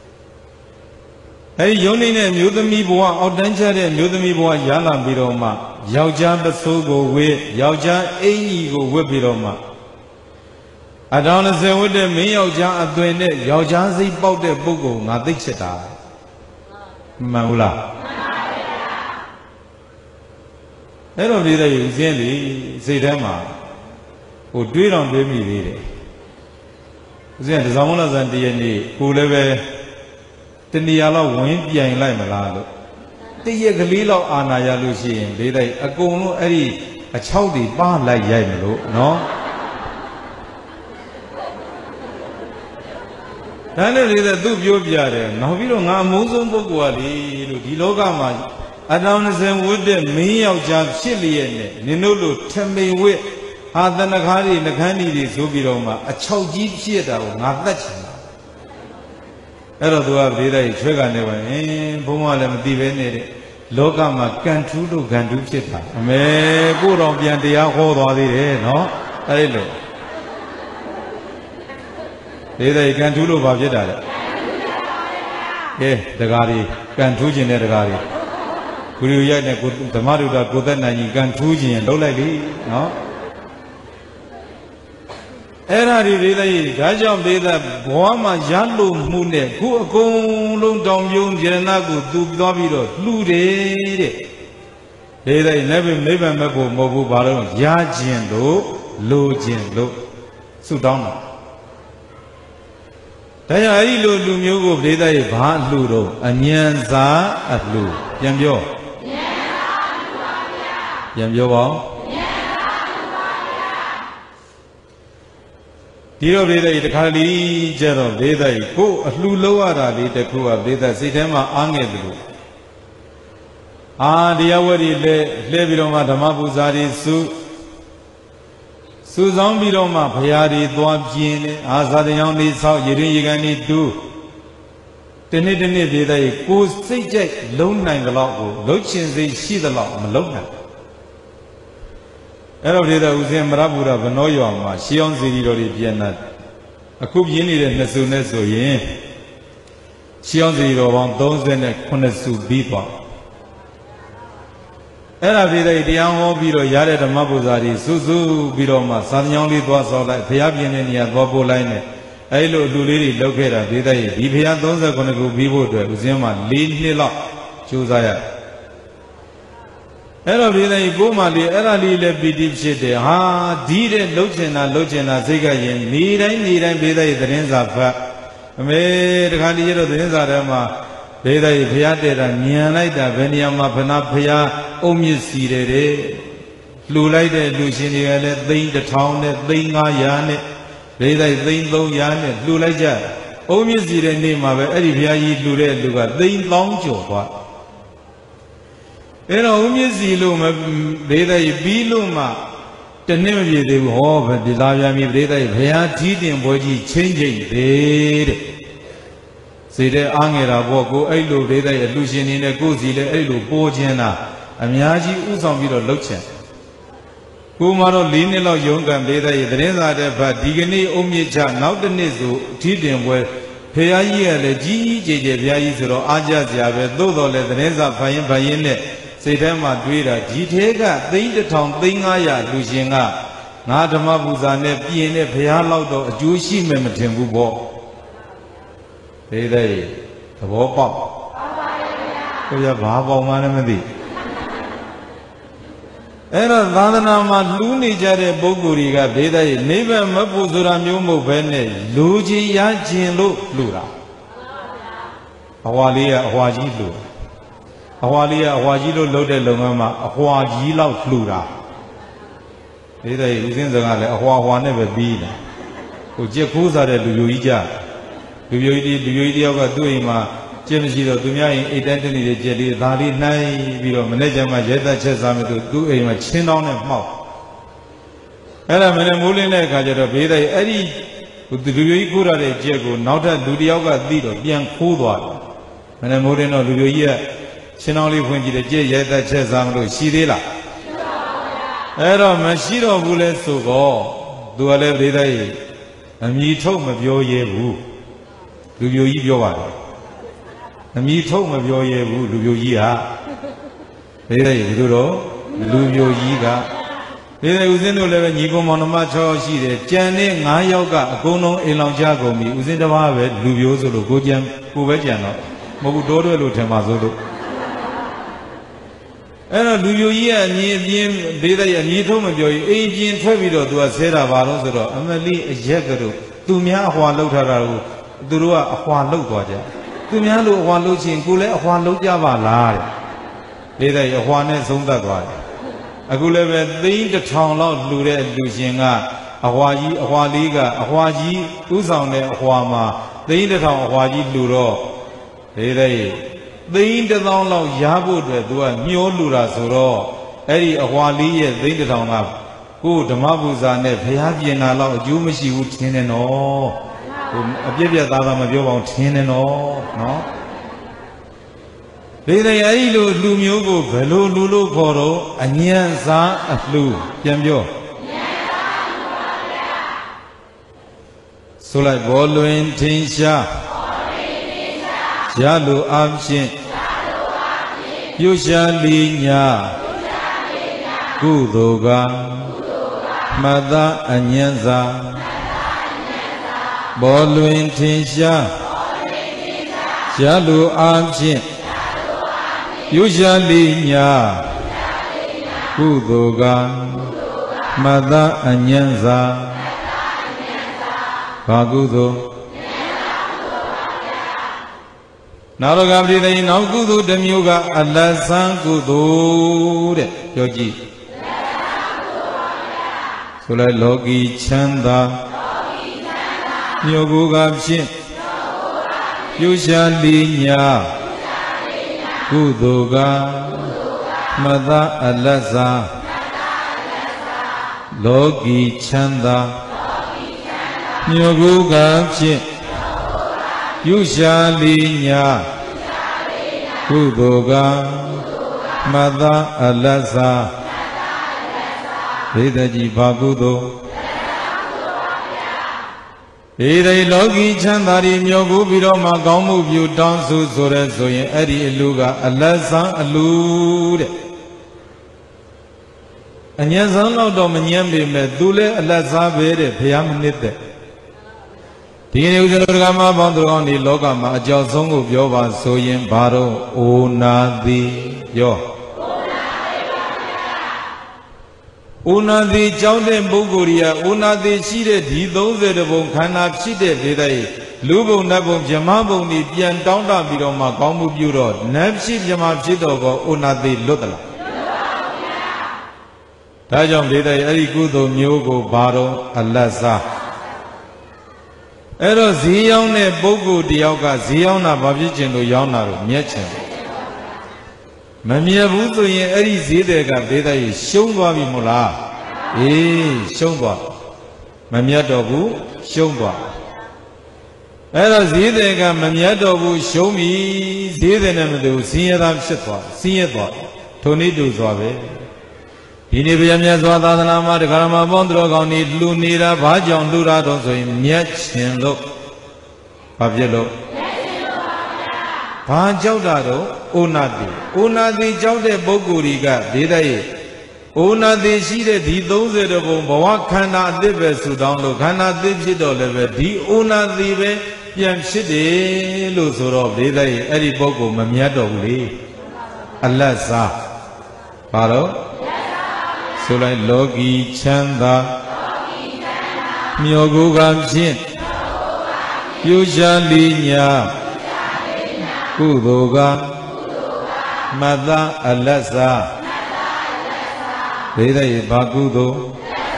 အဲဒီယုံနေတဲ့မျိုးသမီးဘဝအောက်တန်းချတဲ့မျိုးသမီးဘဝရလာပြီးတော့မှယောက်ျားပစိုးကိုဝေးယောက်ျားအင်ကြီးကိုဝတ်ပြီးတော့မှအတောင်၂၀ဝတ်တဲ့မင်းယောက်ျားအသွင်နဲ့ယောက်ျားစိတ်ပေါက်တဲ့ပုဂ္ဂိုလ်ငါသိချစ်တာမှန်ဘူးလားအဲ့တော့ဒီတဲ့ယူစင်းလေစိတ်ထဲမှာဟိုတွေးတော်တွေးမိသေးတယ်ဦးဇင်းကဒဇောင်းမလဆန်တရက်နေ့ကိုလည်းပဲတဏှာလောက်ဝင်ပြိုင်လိုက်မလားလို့တရက်ကလေးလောက်အာနာရလို့ရှိရင်လေးတိုက်အကုန်လုံးအဲ့ဒီအချောက်တွေပါလိုက်ရိုက်မလို့နော်ဒါနဲ့လေးတဲ့သူ့ပြောပြတယ်နောက်ပြီးတော့ငါအမုန်းဆုံးပုဂ္ဂိုလ်ကလေလို့ဒီလောကမှာအတောင်၂၀ဝတ်တဲ့မင်းယောက်ျားဖြစ်လျက်နဲ့နင်တို့လိုထမိန်ဝတ်ဟာတဏ္ဍခါးတွေနှခမ်းတွေဆိုပြီးတော့မှအချောက်ကြီးဖြစ်တာကိုငါသတ်ချင်တာအဲ့တော့သူကလေးတိုက်ချွဲကနေပါအင်းဘုံကလည်းမသိပဲနေတဲ့လောကမှာကံထူးလို့ကံထူးဖြစ်တာအမေကိုတော်ပြန်တရားဟောသွားသေးတယ်နော်အဲ့လိုလေးတိုက်ကံထူးလို့ဘာဖြစ်တာလဲကဲတကားကြီးကံထူးခြင်းတဲ့တကားကြီးဂုရုရိုက်နဲ့ကိုဓမ္မဒုတာကိုသက်နိုင်ကြီးကံထူးခြင်းလှုပ်လိုက်ပြီနော်အဲ့ဒါဒီလေးတိုက်ဒါကြောင့်လေးသက်ဘဝမှာရလို့မှုနဲ့ခုအကုန်လုံးတောင်ပြုံးယရဏကိုသူသွားပြီးတော့လှူတယ်တဲ့လေးတိုက်လည်းပဲနိဗ္ဗာန်မဲ့ဖို့မဟုတ်ဘူးဘာလို့ရခြင်းလို့လိုခြင်းလို့ဆုတောင်းတာဒါကြောင့်အဲ့ဒီလိုလူမျိုးကိုလေးသက်ရဲ့ဘာအလှတော့အဉဏ်စာအလှပြန်ပြောဉဏ်စာအလှပါဗျာပြန်ပြောပါဦးဉဏ်စာအလှပါဗျာဒီတော့ပြိဿကြီးတခါလီကျတော့ပြိဿကြီးကိုအလှလုံးရတာလေးတခုကပြိဿစိတ်ထဲမှာအားငယ်တယ်လို့အာတရားဝဲတွေလဲလှဲပြီးတော့မှဓမ္မပူဇာတွေစုစုဆောင်ပြီးတော့မှဘုရားတွေသွားပြင်းနေအာဇာတရားတွေဆောက်ရည်ရင်းရည်ကန်တွေတူးတနေ့တနေ့ပြိဿကြီးကိုစိတ်ကြိုက်လုံးနိုင်သလောက်ကိုလှုပ်ချင်စိတ်ရှိသလောက်မလုံးနိုင်အဲ့တော့ပြိဿဦးဇင်းမရပူရဗနောရွာမှာရှေးအောင်စီရီတော်တွေပြန်လာအခုပြင်းနေတဲ့နှစ်စုနဲ့ဆိုရင်ရှေးအောင်စီရီတော်ပေါင်းသုံးခုစုပြီးသွားအဲ့ဒါပြိဿကြီးတရားဟောပြီးတော့ရတဲ့ဓမ္မပူဇာတွေစုစုပြီးတော့မှစာညောင်းလေးသွားဆောက်လိုက်ဘုရားပြင်းတဲ့နေရာသွားပို့လိုက်နဲ့အဲ့လိုလူလေးတွေလောက်ခဲ့တာပြိဿကြီးဒီဘုရားသုံးခုခုပြီးဖို့အတွက်ဦးဇင်းမှာ၄နှစ်လောက်ကြိုးစားရအဲ့တော့ပြိဿကြီးကိုယ်မှလေးအဲ့ဒါလေးလည်းပီတိဖြစ်တယ်ဟာဒီတဲ့လှုပ်ချင်တာလှုပ်ချင်တာစိတ်ကရင်နေတိုင်းနေတိုင်းပြိဿကြီးသတင်းစာဖတ်အမေတခါတည်းရတော့သတင်းစာထဲမှာပြိဿကြီးဘုရားတဲ့တာညံလိုက်တာဘယ်နေရာမှာဖနာဘုရားအုံမြင့်စီတယ်တဲ့လှူလိုက်တဲ့လူရှင်တွေကလည်းသိန်းတစ်ထောင်နဲ့သိန်းငါးရာနဲ့ပြိဿကြီးသိန်းသုံးရာနဲ့လှူလိုက်ကြအုံမြင့်စီတဲ့နေ့မှာပဲအဲ့ဒီဘုရားကြီးလှူတဲ့လူကသိန်းသောင်းကျော်သွားအဲ့တော့ဦးမြင့်စီလို့မပြိဿကြီးပြီးလို့မှတနှစ်မပြည့်သေးဘူးဟောဗဒီလာပြန်ပြီပြိဿကြီးဘုရားကြီးတင်ပွဲကြီးချင်းချင်းသေးတဲ့စိတ်ထဲအားငယ်တာပေါ့ကိုအဲ့လိုပြိဿကြီးအလူရှင်နေနဲ့ကိုယ်စီလည်းအဲ့လိုပိုးခြင်းတာအများကြီးဥဆောင်ပြီးတော့လှုပ်ချင်ကိုမှတော့၄နှစ်လောက်ရုန်းကန်ပြိဿကြီးသတင်းစာတဲ့ဘတ်ဒီကနေ့အုံမြင့်ချနောက်တစ်နှစ်ဆိုအထီးတင်ပွဲဖရာကြီးကလည်းကြီးကြီးကျယ်ကျယ်ဘုရားကြီးဆိုတော့အားကြစရာပဲသို့တော်လည်းသတင်းစာဖတ်ရင်ဖတ်ရင်နဲ့စိတ်ထဲမှာတွေးတာဒီထဲကသိန်းတစ်ထောင်သိန်းငါးရာလူရှင်ကငါဓမ္မပူဇာနဲ့ပြင်းတဲ့ဘုရားလောက်တော့အကျိုးရှိမယ်မထင်ဘူးပေါ့သိတဲ့သဘောပေါက်ပါပါဗျာကိုရဘာပေါက်မှလည်းမသိအဲ့တော့သာသနာမှာလူနေကြတဲ့ပုဂ္ဂိုလ်တွေကဒေသရဲ့နိဗ္ဗာန်မဖို့ဆိုတာမျိုးမဟုတ်ဘဲနဲ့လူချင်းရခြင်းလို့လူတာအဟွာလေးကအဟွာကြီးလူအဟွာလေးကအဟွာကြီးလို့လုပ်တဲ့လုပ်ငန်းမှာအဟွာကြီးလောက်လှူတာဒေသရဲ့ဦးစင်းစကားလည်းအဟွာဟွာနဲ့ပဲပြီးတယ်ဟိုကြက်ခိုးစားတဲ့လူမျိုးကြီးကြလူမျိုးကြီးလူမျိုးကြီးတယောက်ကသူ့အိမ်မှာကျင့်မရှိတော့သူများရင်အိတ်တန်းတနေတဲ့ကြက်လေးဒါလေးနှိုင်းပြီးတော့မနေ့ကျမှရဲသက်ချက်စားမယ်သူသူ့အိမ်မှာချင်းတောင်းနဲ့မှောက်အဲ့ဒါမနေ့မိုးလင်းတဲ့အခါကျတော့ဘေးတိုင်းအဲ့ဒီလူမျိုးကြီးခိုးရတဲ့ကြက်ကိုနောက်ထပ်လူတယောက်ကသိတော့ပြန်ခိုးသွားတယ်မနေ့မိုးလင်းတော့လူမျိုးကြီးကချင်းတောင်းလေးဖွင့်ကြည့်တယ်ကြက်ရဲသက်ချက်စားမလို့ရှိသေးလားရှိပါဘူးဗျာအဲ့တော့မရှိတော့ဘူးလဲဆိုတော့သူကလည်းဘေးတိုင်းအမြည်ထုတ်မပြောရဲဘူးလူမျိုးကြီးပြောပါတယ်အမြည်ထုတ်မပြောရဲဘူးလူမျိုးကြီးဟာဒေသကြီးဘယ်လိုတော့လူမျိုးကြီးကဒေသဦးစင်းတို့လည်းပဲညီကောင်မောင်နှမ၆ရှိတယ်ကြံတဲ့၅ယောက်ကအကုန်လုံးအိမ်လောင်ကြကုန်ပြီဦးစင်းတစ်ပါးပဲလူမျိုးဆိုလို့ကိုကြံကိုပဲကြံတော့မဟုတ်ဘူးတိုးတွဲလို့ထင်ပါဆိုလို့အဲ့တော့လူမျိုးကြီးကအမြင်အပြင်းဒေသကြီးအမြည်ထုတ်မပြောရင်အိမ်ပြင်းထွက်ပြီးတော့သူကဆဲတာပါတော့ဆိုတော့အမလီအရက်ကတော့သူများအဟွာလောက်ထားတာကိုသူတို့ကအဟွာလောက်သွားကြသူများလိုအဟွာလှုပ်ချင်းကိုလည်းအဟွာလှုပ်ကြပါလားတဲ့ဒေသကြီးအဟွာနဲ့သုံးသပ်သွားတယ်အခုလည်းပဲသိန်းတစ်ထောင်လောက်လှူတဲ့လူရှင်ကအဟွာကြီးအဟွာလေးကအဟွာကြီးဥဆောင်တဲ့အဟွာမှာသိန်းတစ်ထောင်အဟွာကြီးလှူတော့ဒေသကြီးသိန်းတစ်သောင်းလောက်ရဖို့အတွက်သူကမျောလှူတာဆိုတော့အဲ့ဒီအဟွာလေးရဲ့သိန်းတစ်ထောင်ကကိုဓမ္မပူဇာနဲ့ဘုရားပြင်တာလောက်အကျိုးမရှိဘူးထင်တယ်နော်အပြည့်ပြည့်သားသားမပြောပါဘူးထင်းနေတော့နော်ဒေသရဲ့အဲ့လိုလူမျိုးကိုဘယ်လိုလူလို့ခေါ်တော့အညံစားအလှပြန်ပြောညံစားအလှပါဗျာဆိုလိုက်ဘောလွင်ထင်းရှားဘောလွင်ထင်းရှားရလိုအဖြစ်ရလိုအဖြစ်ပြုရှာလီညာပြုရှာလီညာကုသိုလ်ကကုသိုလ်ကမတ္တအညံစားဘောလွင်ထင်ရှားရလိုအားဖြင့်ပြုရှာလီညာကုသိုလ်ကမတ္တအညံစာဘာကုသိုလ်နောက်တော့ကပရိသေနောက်ကုသိုလ်တစ်မျိုးကအလတ်ဆန်းကုသိုလ်တဲ့ပြောကြည့်ဆိုလိုက်လောကီချမ်းသာမြို့ကိုကဖြင့်ပြုရှာလီညာကုသိုလ်ကမသာအလတ်စာလောကီချမ်းသာမြို့ကိုကဖြင့်ပြုရှာလီညာကုသိုလ်ကမသာအလတ်စာဘိဒကြီးဘာကုသိုလ်ဒီဒီလောကီချမ်းသာရီမြို့ကိုပြီးတော့မှကောင်းမှုပြုတောင်းဆိုဆိုရဲဆိုရင်အဲ့ဒီအလူကအလတ်စားအလူတဲ့အញ្ញံဆောင်တော့တော့မညံ့ပေမဲ့သူလည်းအလတ်စားပဲတဲ့ဘုရားမနစ်တဲ့ဒီနေ့ဦးဇင်းတို့ကမှပေါင်းသူကောင်းဒီလောကမှာအကြောက်ဆုံးကိုပြောပါဆိုရင်ဘာတော့အိုနာသည်ပြောအိုနာသည်ကြောင်းတဲ့ပုဂ္ဂိုလ်ကြီးကအိုနာသည်ရှိတဲ့ဒီသုံးဆယ်တပုံခန္ဓာဖြစ်တဲ့ဒေသကြီးလူဘုံနတ်ဘုံဗြဟ္မဘုံဒီပြန်တောင်းတပြီးတော့မှကောင်းမှုပြုတော့နတ်ဖြစ်ဗြဟ္မဖြစ်တော့ကောအိုနာသည်လွတ်သလားဒါကြောင့်ဒေသကြီးအဲ့ဒီကုသိုလ်မျိုးကိုဘာတော့အလတ်စားအဲ့တော့ဈေးရောက်တဲ့ပုဂ္ဂိုလ်တယောက်ကဈေးရောက်တာဘာဖြစ်ချင်လို့ရောက်တာလို့မြတ်ချင်မမြတ်ဘူးဆိုရင်အဲ့ဒီဈေးတွေကဒေသကြီးရှုံးသွားပြီမို့လားအေးရှုံးသွားမမြတ်တော့ဘူးရှုံးသွားအဲ့တော့ဈေးတွေကမမြတ်တော့ဘူးရှုံးပြီဈေးတွေနဲ့မတူဆင်းရဲသားဖြစ်သွားဆင်းရဲသွားထိုနည်းတူစွာပဲဒီနေ့ဗျာမြတ်စွာသာသနာမှာတရားဓမ္မပေါင်းတော်ကောင်းနေလူနေတာဘာကြောင့်လူတာတော့ဆိုရင်မြတ်ခြင်းလို့ဘာဖြစ်လို့ဘာကြောက်တာတော့အိုနာတိအိုနာတိကြောက်တဲ့ပုဂ္ဂိုလ်တွေကဒေသရဲ့အိုနာတိရှိတဲ့ဒီသုံးဆယ်တဘုံဘဝခန္ဓာအသစ်ပဲဆူတောင်းလို့ခန္ဓာအသစ်ဖြစ်တော့လည်းပဲဒီအိုနာတိပဲပြန်ဖြစ်တယ်လို့ဆိုတော့ဒေသရဲ့အဲ့ဒီပုဂ္ဂိုလ်မမြတ်တော့ဘူးလေအလတ်စားဘာတော့ဆိုလိုက်လောကီချမ်းသာမြောကိုကဖြင့်ပြုရှာလီညာကုသိုလ်ကမသာအလတ်စာဒေသရဲ့ဘာကုသိုလ်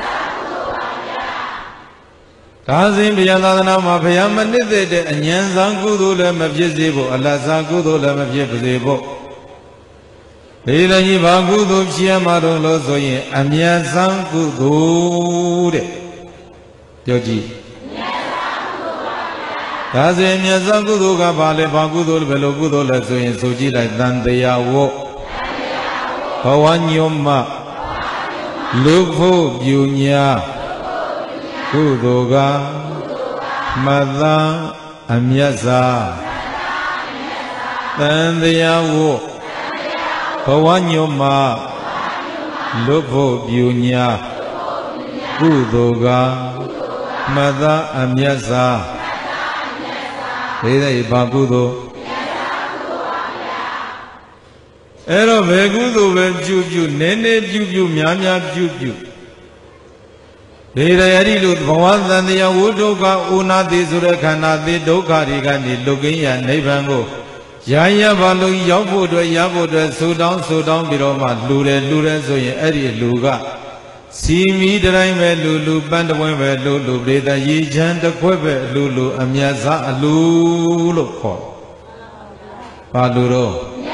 ဒါစဉ်ဘုရားသာသနာမှာဘုရားမနစ်တဲ့အញ្ញံဆောင်ကုသိုလ်လည်းမဖြစ်စေဖို့အလတ်စာကုသိုလ်လည်းမဖြစ်ပါစေဖို့ဒေသကြီးဘာကုသိုလ်ဖြစ်မှာတော့လို့ဆိုရင်အမြတ်ဆောင်ကုသိုလ်တဲ့ပြောကြည့်ဒါဆိုရင်မြတ်စွာဘုရားကဘာလဲဘာကုသိုလ်ဘယ်လိုကုသိုလ်လဲဆိုရင်ဆိုကြည့်လိုက်တန်တရားဝတ်ဘဝညုံမလူဖို့ပြုညာကုသိုလ်ကမသာအမြတ်စာတန်တရားဝတ်ဘဝညုံမလူဖို့ပြုညာကုသိုလ်ကမသာအမြတ်စာဒေသဤဘာကုသိုလ်အဲ့တော့ဘယ်ကုသိုလ်ပဲပြုပြုနည်းနည်းပြုပြုများများပြုပြုဒေသယတိလို့ဘဝသံတရားဝိဒုက္ခဥနာတိဆိုတဲ့ခန္ဓာတိဒုက္ခတွေကနေလွတ်ကင်းရနိဗ္ဗာန်ကိုရာရဘာလို့ရောက်ဖို့အတွက်ရဖို့အတွက်ဆူတောင်းဆူတောင်းပြီးတော့မှလှူတယ်လှူတယ်ဆိုရင်အဲ့ဒီလူကစီမီတိုင်းပဲလူလူပန်းတဝင်းပဲလူလူပရိသတ်ရေချမ်းတစ်ခွက်ပဲလူလူအမြတ်စားအလူလို့ခေါ်ဘာလူတော့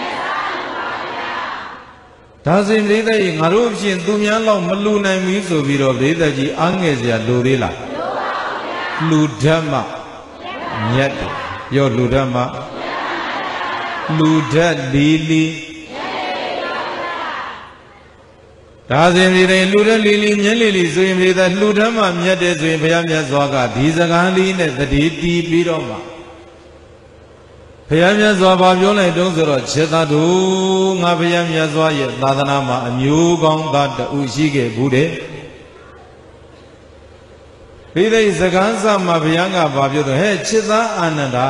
ဒါစဉ်ပရိသတ်ကြီးငါတို့ဖြင့်သူများလောက်မလူနိုင်ဘူးဆိုပြီးတော့ပရိသတ်ကြီးအားငယ်စရာလူသေးလားလူဓမ္မမြတ်တယ်ပြောလူဓမ္မလူဓာတ်လီလီဒါစဉ်ဒီတိုင်းလူတဲ့လီလီမြက်လီလီဆိုရင်မြေသားလှူဓမ္မမြတ်တဲ့ဆိုရင်ဘုရားမြတ်စွာကဒီစကားလေးနဲ့တတိတီးပြီးတော့မှဘုရားမြတ်စွာဘာပြောလိုက်တုံးဆိုတော့ချက်သားတို့ငါဘုရားမြတ်စွာရဲ့သာသနာမှာအမျိုးကောင်းသားတူရှိခဲ့ဘူးတဲ့ဒီတဲ့စကားစမှာဘုရားကဘာပြောတော့ဟဲ့ချက်သားအာနန္ဒာ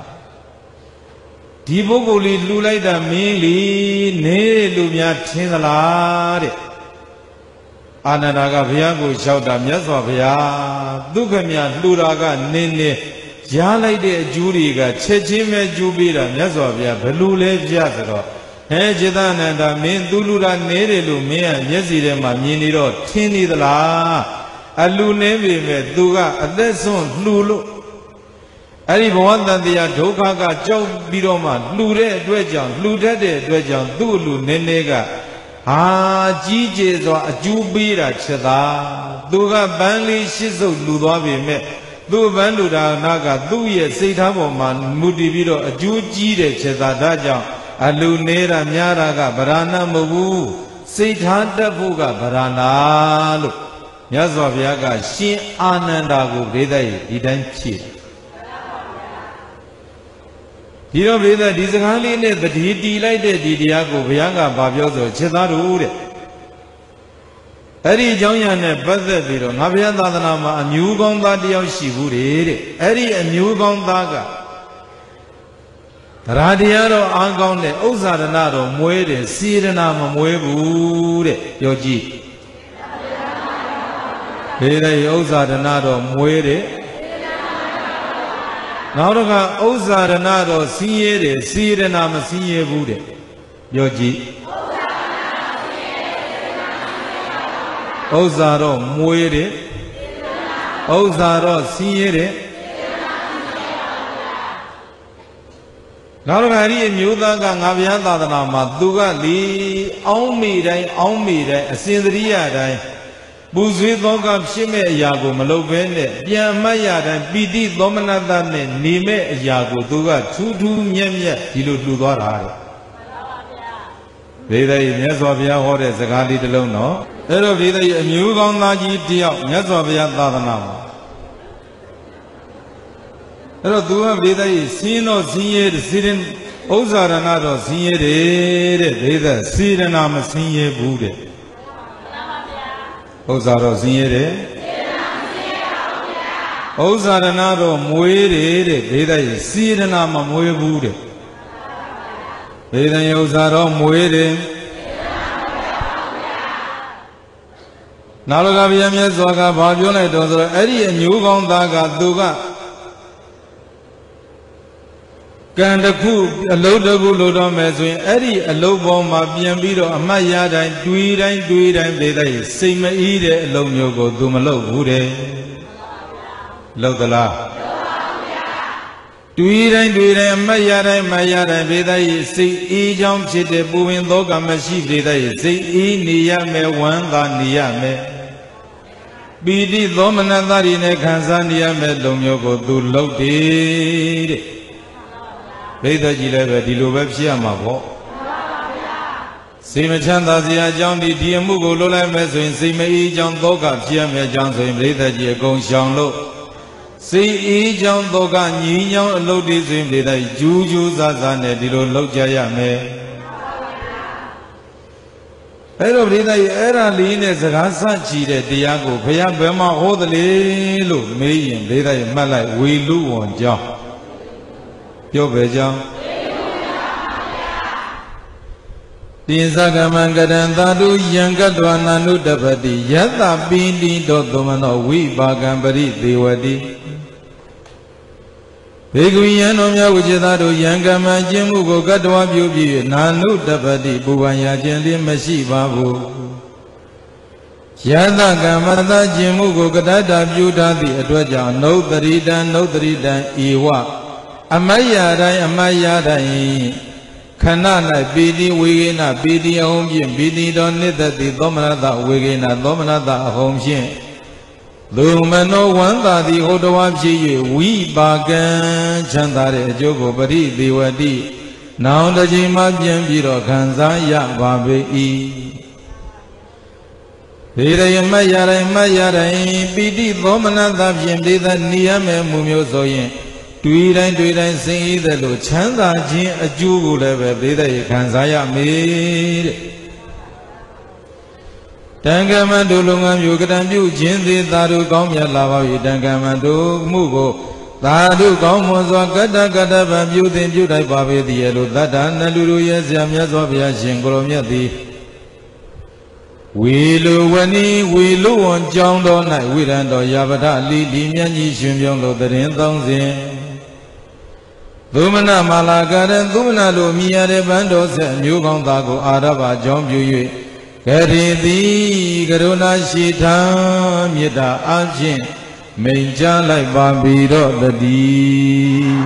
ဒီပုဂ္ဂိုလ်လေးလှူလိုက်တာမင်းလီနေလူများထင်သလားတဲ့အာနန္ဒာကဘုရားကိုလျှောက်တာမြတ်စွာဘုရားဒုက္ခမြလှူတာကနင်းနေရလိုက်တဲ့အကျိုးတွေကချက်ချင်းပဲကျိုးပေးတာမြတ်စွာဘုရားဘလူလဲပြဆိုတော့ဟဲจิตာနန္ဒာမင်းသူလူတာနေတယ်လို့မင်းကမျက်စီထဲမှာမြင်နေတော့ထင်နေသလားအလူနေပြီမဲ့သူကအသက်ဆုံးလှူလို့အဲ့ဒီဘဝတန်တရားဒုက္ခကကြောက်ပြီးတော့မှလှူတဲ့အတွက်ကြောင့်လှူတတ်တဲ့အတွက်ကြောင့်သူ့လူနည်းနည်းကဟာကြီးကျယ်စွာအကျိုးပေးတာချက်သာသူကပန်းလေးရှစ်စုပ်လှူသွားပေမဲ့သူ့ပန်းလူဒါနာကသူ့ရဲ့စိတ်ထားပေါ်မှာမူတည်ပြီးတော့အကျိုးကြီးတဲ့ချက်သာဒါကြောင့်အလူနေတာများတာကဗราဏမဟုတ်ဘူးစိတ်ထားတတ်ဖို့ကဗราဏလို့မြတ်စွာဘုရားကရှင်အာနန္ဒာကိုဒေသရဲ့ဒီတိုင်းဖြည့်ဒီတော့ဒေသဒီစကားလေးနဲ့တတိတီလိုက်တဲ့ဒီတရားကိုဘုရားကဗာပြောဆိုချက်သားတို့တဲ့အဲ့ဒီအကြောင်းအရာနဲ့ပတ်သက်ပြီးတော့ငါဘုရားသာသနာမှာအမျိုးကောင်းသားတယောက်ရှိဘူးတဲ့အဲ့ဒီအမျိုးကောင်းသားကတရားတရားတော့အားကောင်းတဲ့ဥစ္စာရဏတော့မွဲတယ်စေရဏမမွဲဘူးတဲ့ပြောကြည့်ဘေးတဲ့ဥစ္စာရဏတော့မွဲတယ်နောက်တော့ကဥစ္စာရဏတော့ဆင်းရဲတယ်စေရဏမဆင်းရဲဘူးတဲ့ပြောကြည့်ဥစ္စာတော့မွေးတယ်ဥစ္စာတော့ဆင်းရဲတယ်နောက်တစ်ခါဒီအမျိုးသားကငါဘုရားသာသနာမှာသူကဒီအောင်းမိတိုင်းအောင်းမိတိုင်းအစဉ်သတိရတိုင်းပူဆွေးသောကဖြစ်မဲ့အရာကိုမလုပ်ဘဲနဲ့ပြန်မှတ်ရတိုင်းပီတိသောမနတနဲ့နေမဲ့အရာကိုသူကထူးထူးမြတ်မြတ်ဒီလိုလှူသွားတာတဲ့ဘေးတဲ့မြတ်စွာဘုရားဟောတဲ့စကားလေးတစ်လုံးနော်အဲ့တော့ဘေးတဲ့အမျိုးကောင်းသားကြီးတယောက်မြတ်စွာဘုရားသာသနာမှာအဲ့တော့သူကဘေးတဲ့စင်းတော့စင်းရဲစီရင်ဥစ္စာရဏတော့စင်းရဲတယ်တဲ့ဘေးတဲ့စေရဏမစင်းရဲဘူးတဲ့ဥစ္စာတော့စင်းရဲတယ်ဥစ္စာရဏတော့မွေးတယ်တဲ့ဘေးတဲ့စေရဏမမွေးဘူးတဲ့ဘေးတဲ့ဥစ္စာတော့မွေးတယ်နောက်တော့ဗျာမြတ်စွာကဘာပြောလိုက်တော့ဆိုတော့အဲ့ဒီအမျိုးကောင်းသားကသူကကံတစ်ခုအလုံးတစ်ခုလို့တော့မယ်ဆိုရင်အဲ့ဒီအလုံးပေါ်မှာပြန်ပြီးတော့အမှတ်ရတိုင်းတွေးတိုင်းတွေးတိုင်းပြေးတိုင်းစိတ်မအေးတဲ့အလုံးမျိုးကိုသူမလုပ်ဘူးတဲ့လုပ်သလားတွေးတိုင်းတွေးတိုင်းအမှတ်ရတိုင်းမှတ်ရတိုင်းပြေးတိုင်းစိတ်အေးချောင်းဖြစ်တဲ့ပူပင်သောကမရှိပြေးတိုင်းစိတ်အေးနေရမယ်ဝမ်းသာနေရမယ်ပီတိသောမနတရီနဲ့ခံစားနေရမယ်လုံမျိုးကိုသူလှုပ်တယ်တဲ့ဘိသက်ကြီးလည်းပဲဒီလိုပဲဖြစ်ရမှာပေါ့စိတ်မချမ်းသာစရာအကြောင်းဒီဒီအမှုကိုလုပ်လိုက်မယ်ဆိုရင်စိတ်မအေးကြောင်းသောကဖြစ်ရမယ်အကြောင်းဆိုရင်ဘိသက်ကြီးအကုန်ရှောင်လို့စိတ်အေးကြောင်းသောကညီညောင်းအလုပ်တွေဆိုရင်ဘိသက်ဂျူးဂျူးဆဆနဲ့ဒီလိုလှုပ်ကြရမယ်အဲ့တော့ပရိသတ်ရဲ့အဲ့ဒါလေးနဲ့စကားစချီတဲ့တရားကိုဘုရားဘယ်မှာဟောသလဲလို့မေးရင်ပရိသတ်ရဲ့မှတ်လိုက်ဝေလူဝံကြောင်းပြောပဲကြောင်းတင်စကမံကရံသာတုယံကတ္တဝနာနုတပတိယတ္တပိတိတောသမနောဝိပါကံပရိသေဝတိဘေကုယံတော်များဝိจิตသားတို့ယံကမ္မကျင့်မှုကိုကတ္တဝပြုပြီးနာနုတပတိပူပန်ရာခြင်းလေးမရှိပါဘူးယတကမ္မတကျင့်မှုကိုကတ္တတာပြုထားသည့်အတွက်ကြောင့်နုတရိတံနုတရိတံဤဝအမယတိုင်းအမယတိုင်းခဏ၌ပီတိဝေဂေနပီတိအဟုံဖြင့်ပီတိတော်နိတ္တိသောမနတဝေဂေနသောမနတအဟုံဖြင့်လူမနောဝန္တာတိဟောတဝါဖြစ်၍ဝိပါကံချမ်းသာတဲ့အကျိုးကိုပရိသေဝတိနောင်တစ်ချိန်မှပြန်ပြီးတော့ခံစားရပါပေ၏ဒေရယမရတိုင်းမရတိုင်းပီတိသောမနတဖြင့်ဒေသနိယမေမှုမျိုးဆိုရင်တွေးတိုင်းတွေးတိုင်းစိတ်အေးသလိုချမ်းသာခြင်းအကျိုးကိုလည်းပဲဒေသရခံစားရမေတဲ့တံကမံတို့လုံငန်းမျိုးကတံပြုခြင်းသည်သာဓုကောင်းမြတ်လာပါ၏တံကမံတို့မှုကိုသာဓုကောင်းမွန်စွာကတ္တကတ္တဗံပြုသည်ပြုတိုက်ပါပေသည်လို့တတ္တနလူတို့ရဲ့ဆရာမြတ်စွာဘုရားရှင်ကိုရောမြတ်သည်ဝေလူဝနီဝေလူဝံကြောင်းတော်၌ဝိရံတော်ယာပထလီလီမြတ်ကြီးရှင်ပြုံးလို့တရင်သုံးစဉ်သုမနမာလာကရံသုမနလိုမြည်ရတဲ့ဗန္တော်ဆက်အမျိုးကောင်းသားကိုအာရဘအကြောင်းပြု၍ကရေတိကရုဏာရှိထံမေတ္တာအဖြင့်မိန်ကြားလိုက်ပါပြီတော့တည်း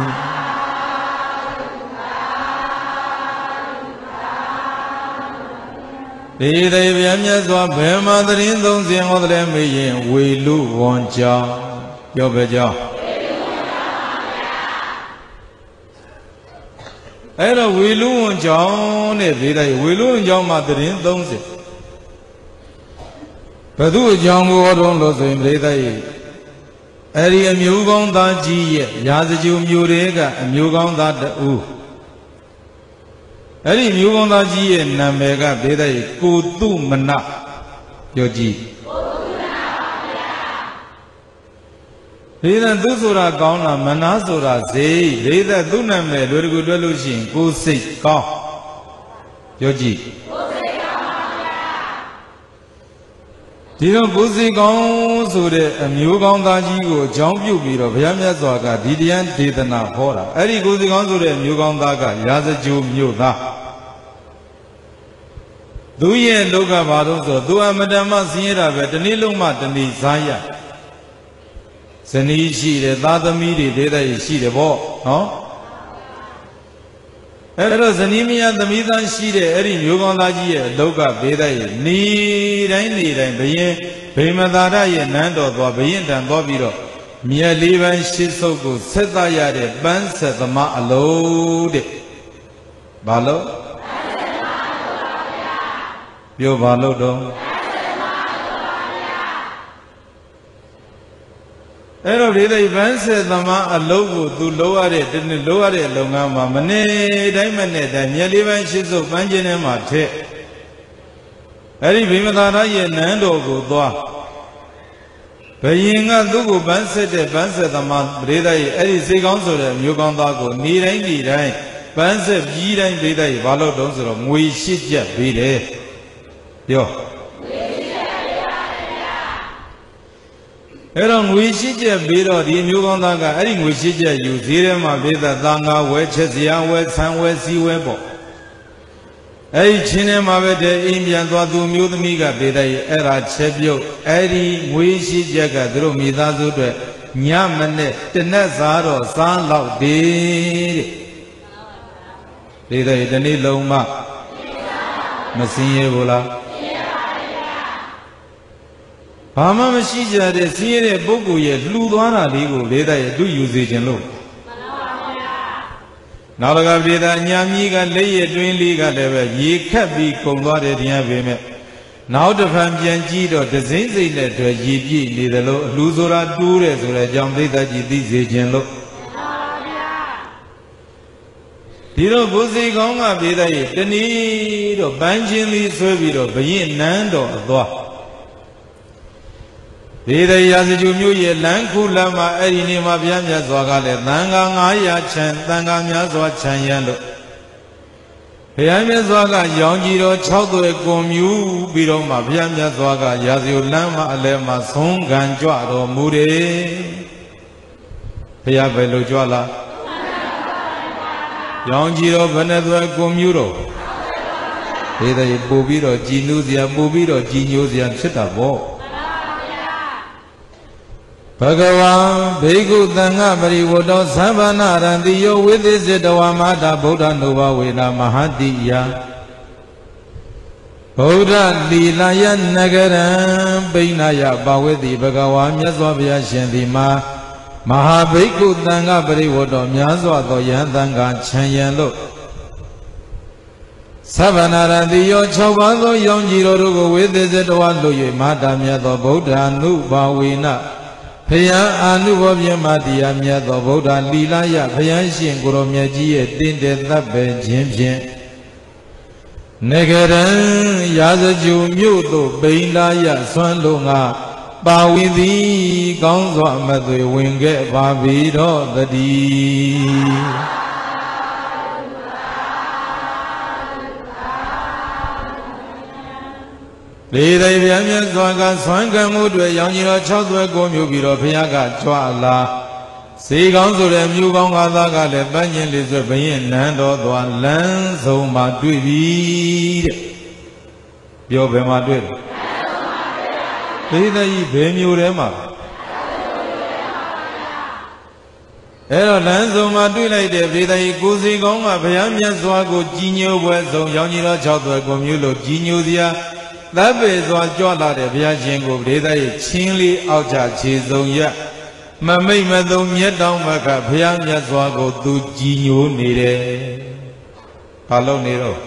ဒီသိဗျာမြတ်စွာဘယ်မှာသရင်သုံးစဉ်ဟောတယ်မေးရင်ဝေလူဝန်ကြောင့်ပြောပဲကြောင့်အဲ့တော့ဝေလူဝန်ကြောင့်တဲ့ဒီသိဝေလူဝန်ကြောင့်မှာသရင်သုံးစဉ်ဘု து အကြောင်းကိုဟောတော်လို့ဆိုရင်ဒီသိအဲ့ဒီအမျိုးကောင်းသားကြီးရဲ့ရာဇဂျူမျိုးတွေကအမျိုးကောင်းသားတူအဲ့ဒီမျိုးကောင်းသားကြီးရဲ့နာမည်ကဒေသရဲ့ကိုတုမနပြောကြည့်ကိုတုမနပါဗျာဒေသသူဆိုတာကောင်းတာမနာဆိုတာဈေးဒေသသူနာမည်လွယ်တကူတွဲလို့ရှိရင်ကိုစိတ်ကောင်းပြောကြည့်ကိုစိတ်ကောင်းပါဗျာဒီတော့ကိုစိတ်ကောင်းဆိုတဲ့အမျိုးကောင်းသားကြီးကိုအကြောင်းပြုပြီးတော့ဘုရားမြတ်စွာကဒီတရားဒေသနာဟောတာအဲ့ဒီကိုစိတ်ကောင်းဆိုတဲ့အမျိုးကောင်းသားကရာဇဂျိုမြို့သားသူရဲ့လောကဘာလို့ဆိုသူအမတမဆင်းရဲတာပဲတနေ့လုံးမှတနေ့စားရဇနီးရှိတယ်သားသမီးတွေဒေသကြီးရှိတယ်ပေါ့နော်အဲ့တော့ဇနီးမယားသမီးသားရှိတဲ့အဲ့ဒီမျိုးကောင်းသားကြီးရဲ့လောကဒေသကြီးနေတိုင်းနေတိုင်းဘယင်ဗိမသာရရဲ့နန်းတော်သွားဘယင်တန်သွားပြီးတော့မြက်လေးပန်းရှစ်ဆုပ်ကိုဆက်သရတဲ့ပန်းဆက်သမားအလုံးတဲ့ဘာလို့ပြောပါလို့တော့အဲ့တော့ဒီသိဗန်းစေသမားအလုပ်ကိုသူလုပ်ရတဲ့ဒီနေ့လုပ်ရတဲ့လုပ်ငန်းမှာမနေ့တိုင်းမနေ့တိုင်းမြက်လေးပိုင်းရှစ်စုပ်ပန်းကျင်းထဲမှာထည့်အဲ့ဒီဗိမသာရရဲ့နန်းတော်ကိုသွားဘယင်ကသူ့ကိုပန်းဆက်တဲ့ပန်းဆက်သမားပရိသတ်ရဲ့အဲ့ဒီစိတ်ကောင်းဆိုတဲ့မျိုးကောင်းသားကိုနေတိုင်းနေတိုင်းပန်းဆက်ပြီးတိုင်းပရိသတ်ရဲ့ဘာလို့တုံးဆိုတော့ငွေရှစ်ကျပ်ပေးတယ်ပြောအဲ့တော့ငွေရှိချက်ပြီးတော့ဒီမျိုးကောင်းသားကအဲ့ဒီငွေရှိချက်ယူဈေးထဲမှာပြေးတာသာငါဝဲချက်စရာဝဲဆံဝဲစီဝဲပေါ့အဲ့ဒီချင်းထဲမှာပဲတဲ့အိမ်ပြန်သွားသူမျိုးသမီးကပြေးတဲ့အဲ့ဒါချက်ပြုတ်အဲ့ဒီငွေရှိချက်ကသူတို့မိသားစုအတွက်ညမနဲ့တနက်စားတော့စားလောက်တယ်တဲ့ပြေးတဲ့ဒီနေ့လုံးမမစင်းရဲဘူးလားဘာမှမရှိကြတဲ့ဆင်းရဲတဲ့ပုဂ္ဂိုလ်ရဲ့လှူသွားတာလေးကိုလေးတဲ့ရဲ့သူယူစေခြင်းလို့မှန်ပါဗျာနောက်တစ်ခါပြေတာညာမီးကလက်ရတွင်းလေးကလည်းပဲရေခတ်ပြီးကုံသွားတယ်တရားပေမဲ့နောက်တစ်ဖန်ပြန်ကြည့်တော့ဒဇိမ့်စိတ်နဲ့တွေ့ရေပြည့်နေတယ်လို့အလှူဆိုတာတူးတယ်ဆိုတဲ့အကြောင်းသိတဲ့ကြည်သိစေခြင်းလို့မှန်ပါဗျာဒီတော့ဘုဇေကောင်းကပြေတဲ့ရဲ့တနည်းတော့ပန်းချင်းလေးဆွဲပြီးတော့ဘရင်နန်းတော်အသွားဒီတရားစကြူမျိုးရဲ့လမ်းခုလမ်းမှာအဲ့ဒီနေ့မှာဘုရားမြတ်စွာကလည်းသံဃာငါးရာချမ်းသံဃာများစွာချမ်းရန်လို့ဘုရားမြတ်စွာကရောင်ကြီးတော်၆သွဲကွန်မြူပြီးတော့မှဘုရားမြတ်စွာကရာဇဂိုလမ်းမှာအလဲမှာဆုံးခံကြွတော်မူတယ်ဘုရားပဲလို့ကြွလာရောင်ကြီးတော်ဘယ်နဲ့သွဲကွန်မြူတော့ဒီတဲ့ပို့ပြီးတော့ကြည်နူးစရာပို့ပြီးတော့ကြည်ညိုစရာဖြစ်တာပေါ့ဘဂဝံဘေကုသံဃပရိဝတ္တောသဗ္ဗနာရံတိယောဝိသေစေတဝါမဟာဗုဒ္ဓနုဘဝေနမဟာတိယဗုဒ္ဓလီလာယနဂရံပိဏယပါဝေတိဘဂဝါမြတ်စွာဘုရားရှင်သည်မှာမဟာဘိက္ခုသံဃပရိဝတ္တောများစွာသောယဟန်သံဃာခြံရန်လို့သဗ္ဗနာရတိယော၆ပါးသောယောင်ကြီးတော်တို့ကိုဝိသေစေတဝါလို့၍မဟာမြတ်သောဗုဒ္ဓနုဘဝေနဘုရားအာနုဘောပြမတရားမြတ်သောဗုဒ္ဓလီလာယဘုရားရှင်ကိုရောမြတ်ကြီးရဲ့တင့်တယ်တပ်ပဲခြင်းဖြင့်နဂရံရာဇဂျူမြို့သို့ပိန်လာယဆွမ်းလို့ငါပါဝီသည်ကောင်းစွာမသွေဝင်ခဲ့ပါပြီတော့တည်းလေသိဗျာမြတ်စွာကဆွမ်းခံမှုတွေရောင်ကြီးတော်၆သွဲကိုမြို့ပြီးတော့ဘုရားကကြွလာစေကောင်းဆိုတဲ့မြို့ကောင်းကားသားကလည်းပန်းကျင်လေးဆွဲဘရင်နန်းတော်သွားလမ်းဆုံးမှာတွေ့ပြီတဲ့ပြောဘယ်မှာတွေ့လဲလေသိကြီးဘယ်မြို့ထဲမှာအဲ့တော့လမ်းဆုံးမှာတွေ့လိုက်တဲ့ဘေဒယီကိုစီကောင်းကဘုရားမြတ်စွာကိုကြီးညိုပွဲဆုံးရောင်ကြီးတော်၆သွဲကိုမျိုးလို့ကြီးညိုစရာတပ်ပေစွာကြွလာတဲ့ဘုရားရှင်ကိုဘေဒယီချင်းလေးအောက်ချခြေစုံရမမိတ်မသုံးမြတ်တောင်းမကဘုရားမြတ်စွာကိုသူကြီးညိုနေတယ်ဘာလို့နေတော့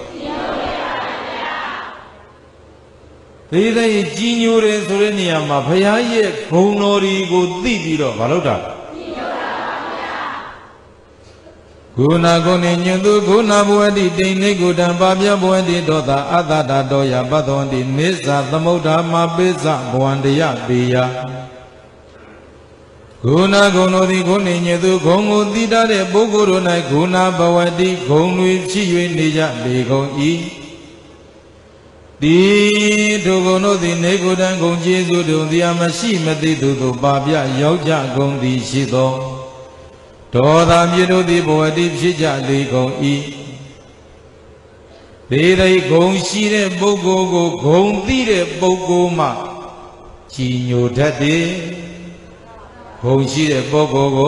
ဘေဒယီကြီးညိုတယ်ဆိုတဲ့နေရာမှာဘုရားရဲ့ဂုဏ်တော်တွေကိုသိပြီးတော့ဘာလို့တာဂုဏဂုဏညွတုဂုဏဘဝတိတိနေကုတံပါပြဘဝတိဒောတာအတ္တတာတောယပတ္တောတိနိစ္စသမုဒ္ဓမပိစဘဝန္တယပေယဂုဏဂုဏတို့သည်ဂုဏညွတုဂုဏကိုသိတတ်တဲ့ပုဂ္ဂိုလ်တို့၌ဂုဏဘဝတိဂုဏတွေဖြစ်၍နေကြလေကုန်၏ဒီထိုဂုဏတို့သည်နေကုတံဂုဏကျေစုတို့သည်အမရှိမသိသူတို့ပါပြရောက်ကြကုန်သည်ရှိသောဒေါသမြေတို့သည်ဘဝတိဖြစ်ကြလေကုန်၏ဘေဒိဂုံရှိတဲ့ပုဂ္ဂိုလ်ကိုဂုံသိတဲ့ပုဂ္ဂိုလ်မှကြီးညိုတတ်တယ်ဂုံရှိတဲ့ပုဂ္ဂိုလ်ကို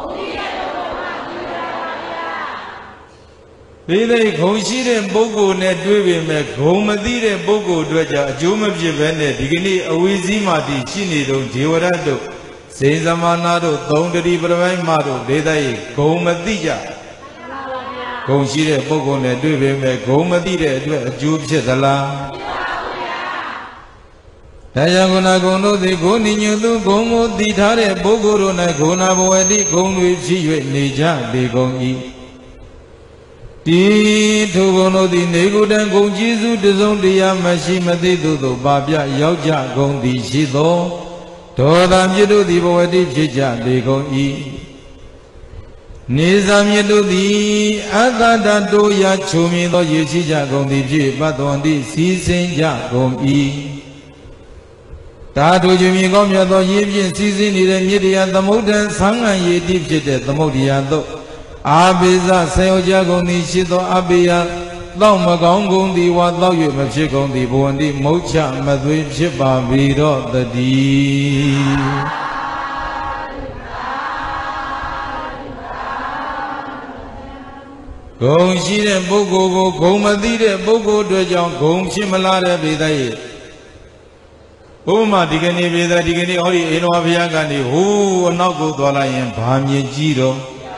ဘေဒိဂုံရှိတဲ့ပုဂ္ဂိုလ်နဲ့တွေ့ပေမဲ့ဂုံမသိတဲ့ပုဂ္ဂိုလ်အတွက်ကြောင့်အကျိုးမဖြစ်ဘဲနဲ့ဒီကနေ့အဝိဇ္ဇိမာတိရှိနေတော့ဒေဝရတ်တို့စေဇမနာတို့သုံးတတိပရမိုင်းမတို့ဒေသရဲ့ဂုံမသိကြဂုံရှိတဲ့ပုဂ္ဂိုလ်နဲ့တွေ့ပေမဲ့ဂုံမသိတဲ့အတွက်အကျိုးဖြစ်သလားဒါကြောင့်ဂုဏဂုံတို့သည်ဂုဏညွတ်သူဂုံကိုသိထားတဲ့ပုဂ္ဂိုလ်တို့၌ဂုဏဘဝတိဂုံတွေဖြစ်၍နေကြလေကုန်၏ဒီထိုဂုံတို့သည်နေကုတံဂုံကျေးဇူးတစုံတရားမရှိမသိသူတို့ပါပြရောက်ကြကုန်သည်ရှိသောဒေါသမြစ်တို့သည်ဘဝတိဖြစ်ကြလေကုန်၏နေဇာမြစ်တို့သည်အတ္တတတိုးရာချုံမြင်သောရေရှိကြကုန်သည်ဖြစ်ပတ္တဝန္တိစီစဉ်ကြကုန်၏ဓာတုချုံမြင်ကောင်းမြတ်သောရေဖြင့်စီစဉ်နေတဲ့မြစ်တရားသမုဒ္ဒံသံဃာရေတိဖြစ်တဲ့သမုဒ္ဒရာသို့အာဘိဇဆေယောကြကုန်သည်ရှိသောအပိယသောမကောင်းကုန်သည်ဝါသော၍မဖြစ်ကုန်သည်ဘဝန္တိမုတ်ချမသွေးဖြစ်ပါပြီတော့တည်းဂုံရှိတဲ့ပုဂ္ဂိုလ်ကိုဂုံမသိတဲ့ပုဂ္ဂိုလ်တို့ကြောင့်ဂုံဖြစ်မလာတဲ့ပေသားရဲ့ဘုမဒီကနေ့ပေသားဒီကနေ့ဟောဒီအိန္ဒဝဘုရားကနေဟိုးအနောက်ကိုသွားလိုက်ရင်ဘာမြင်ကြည့်တော့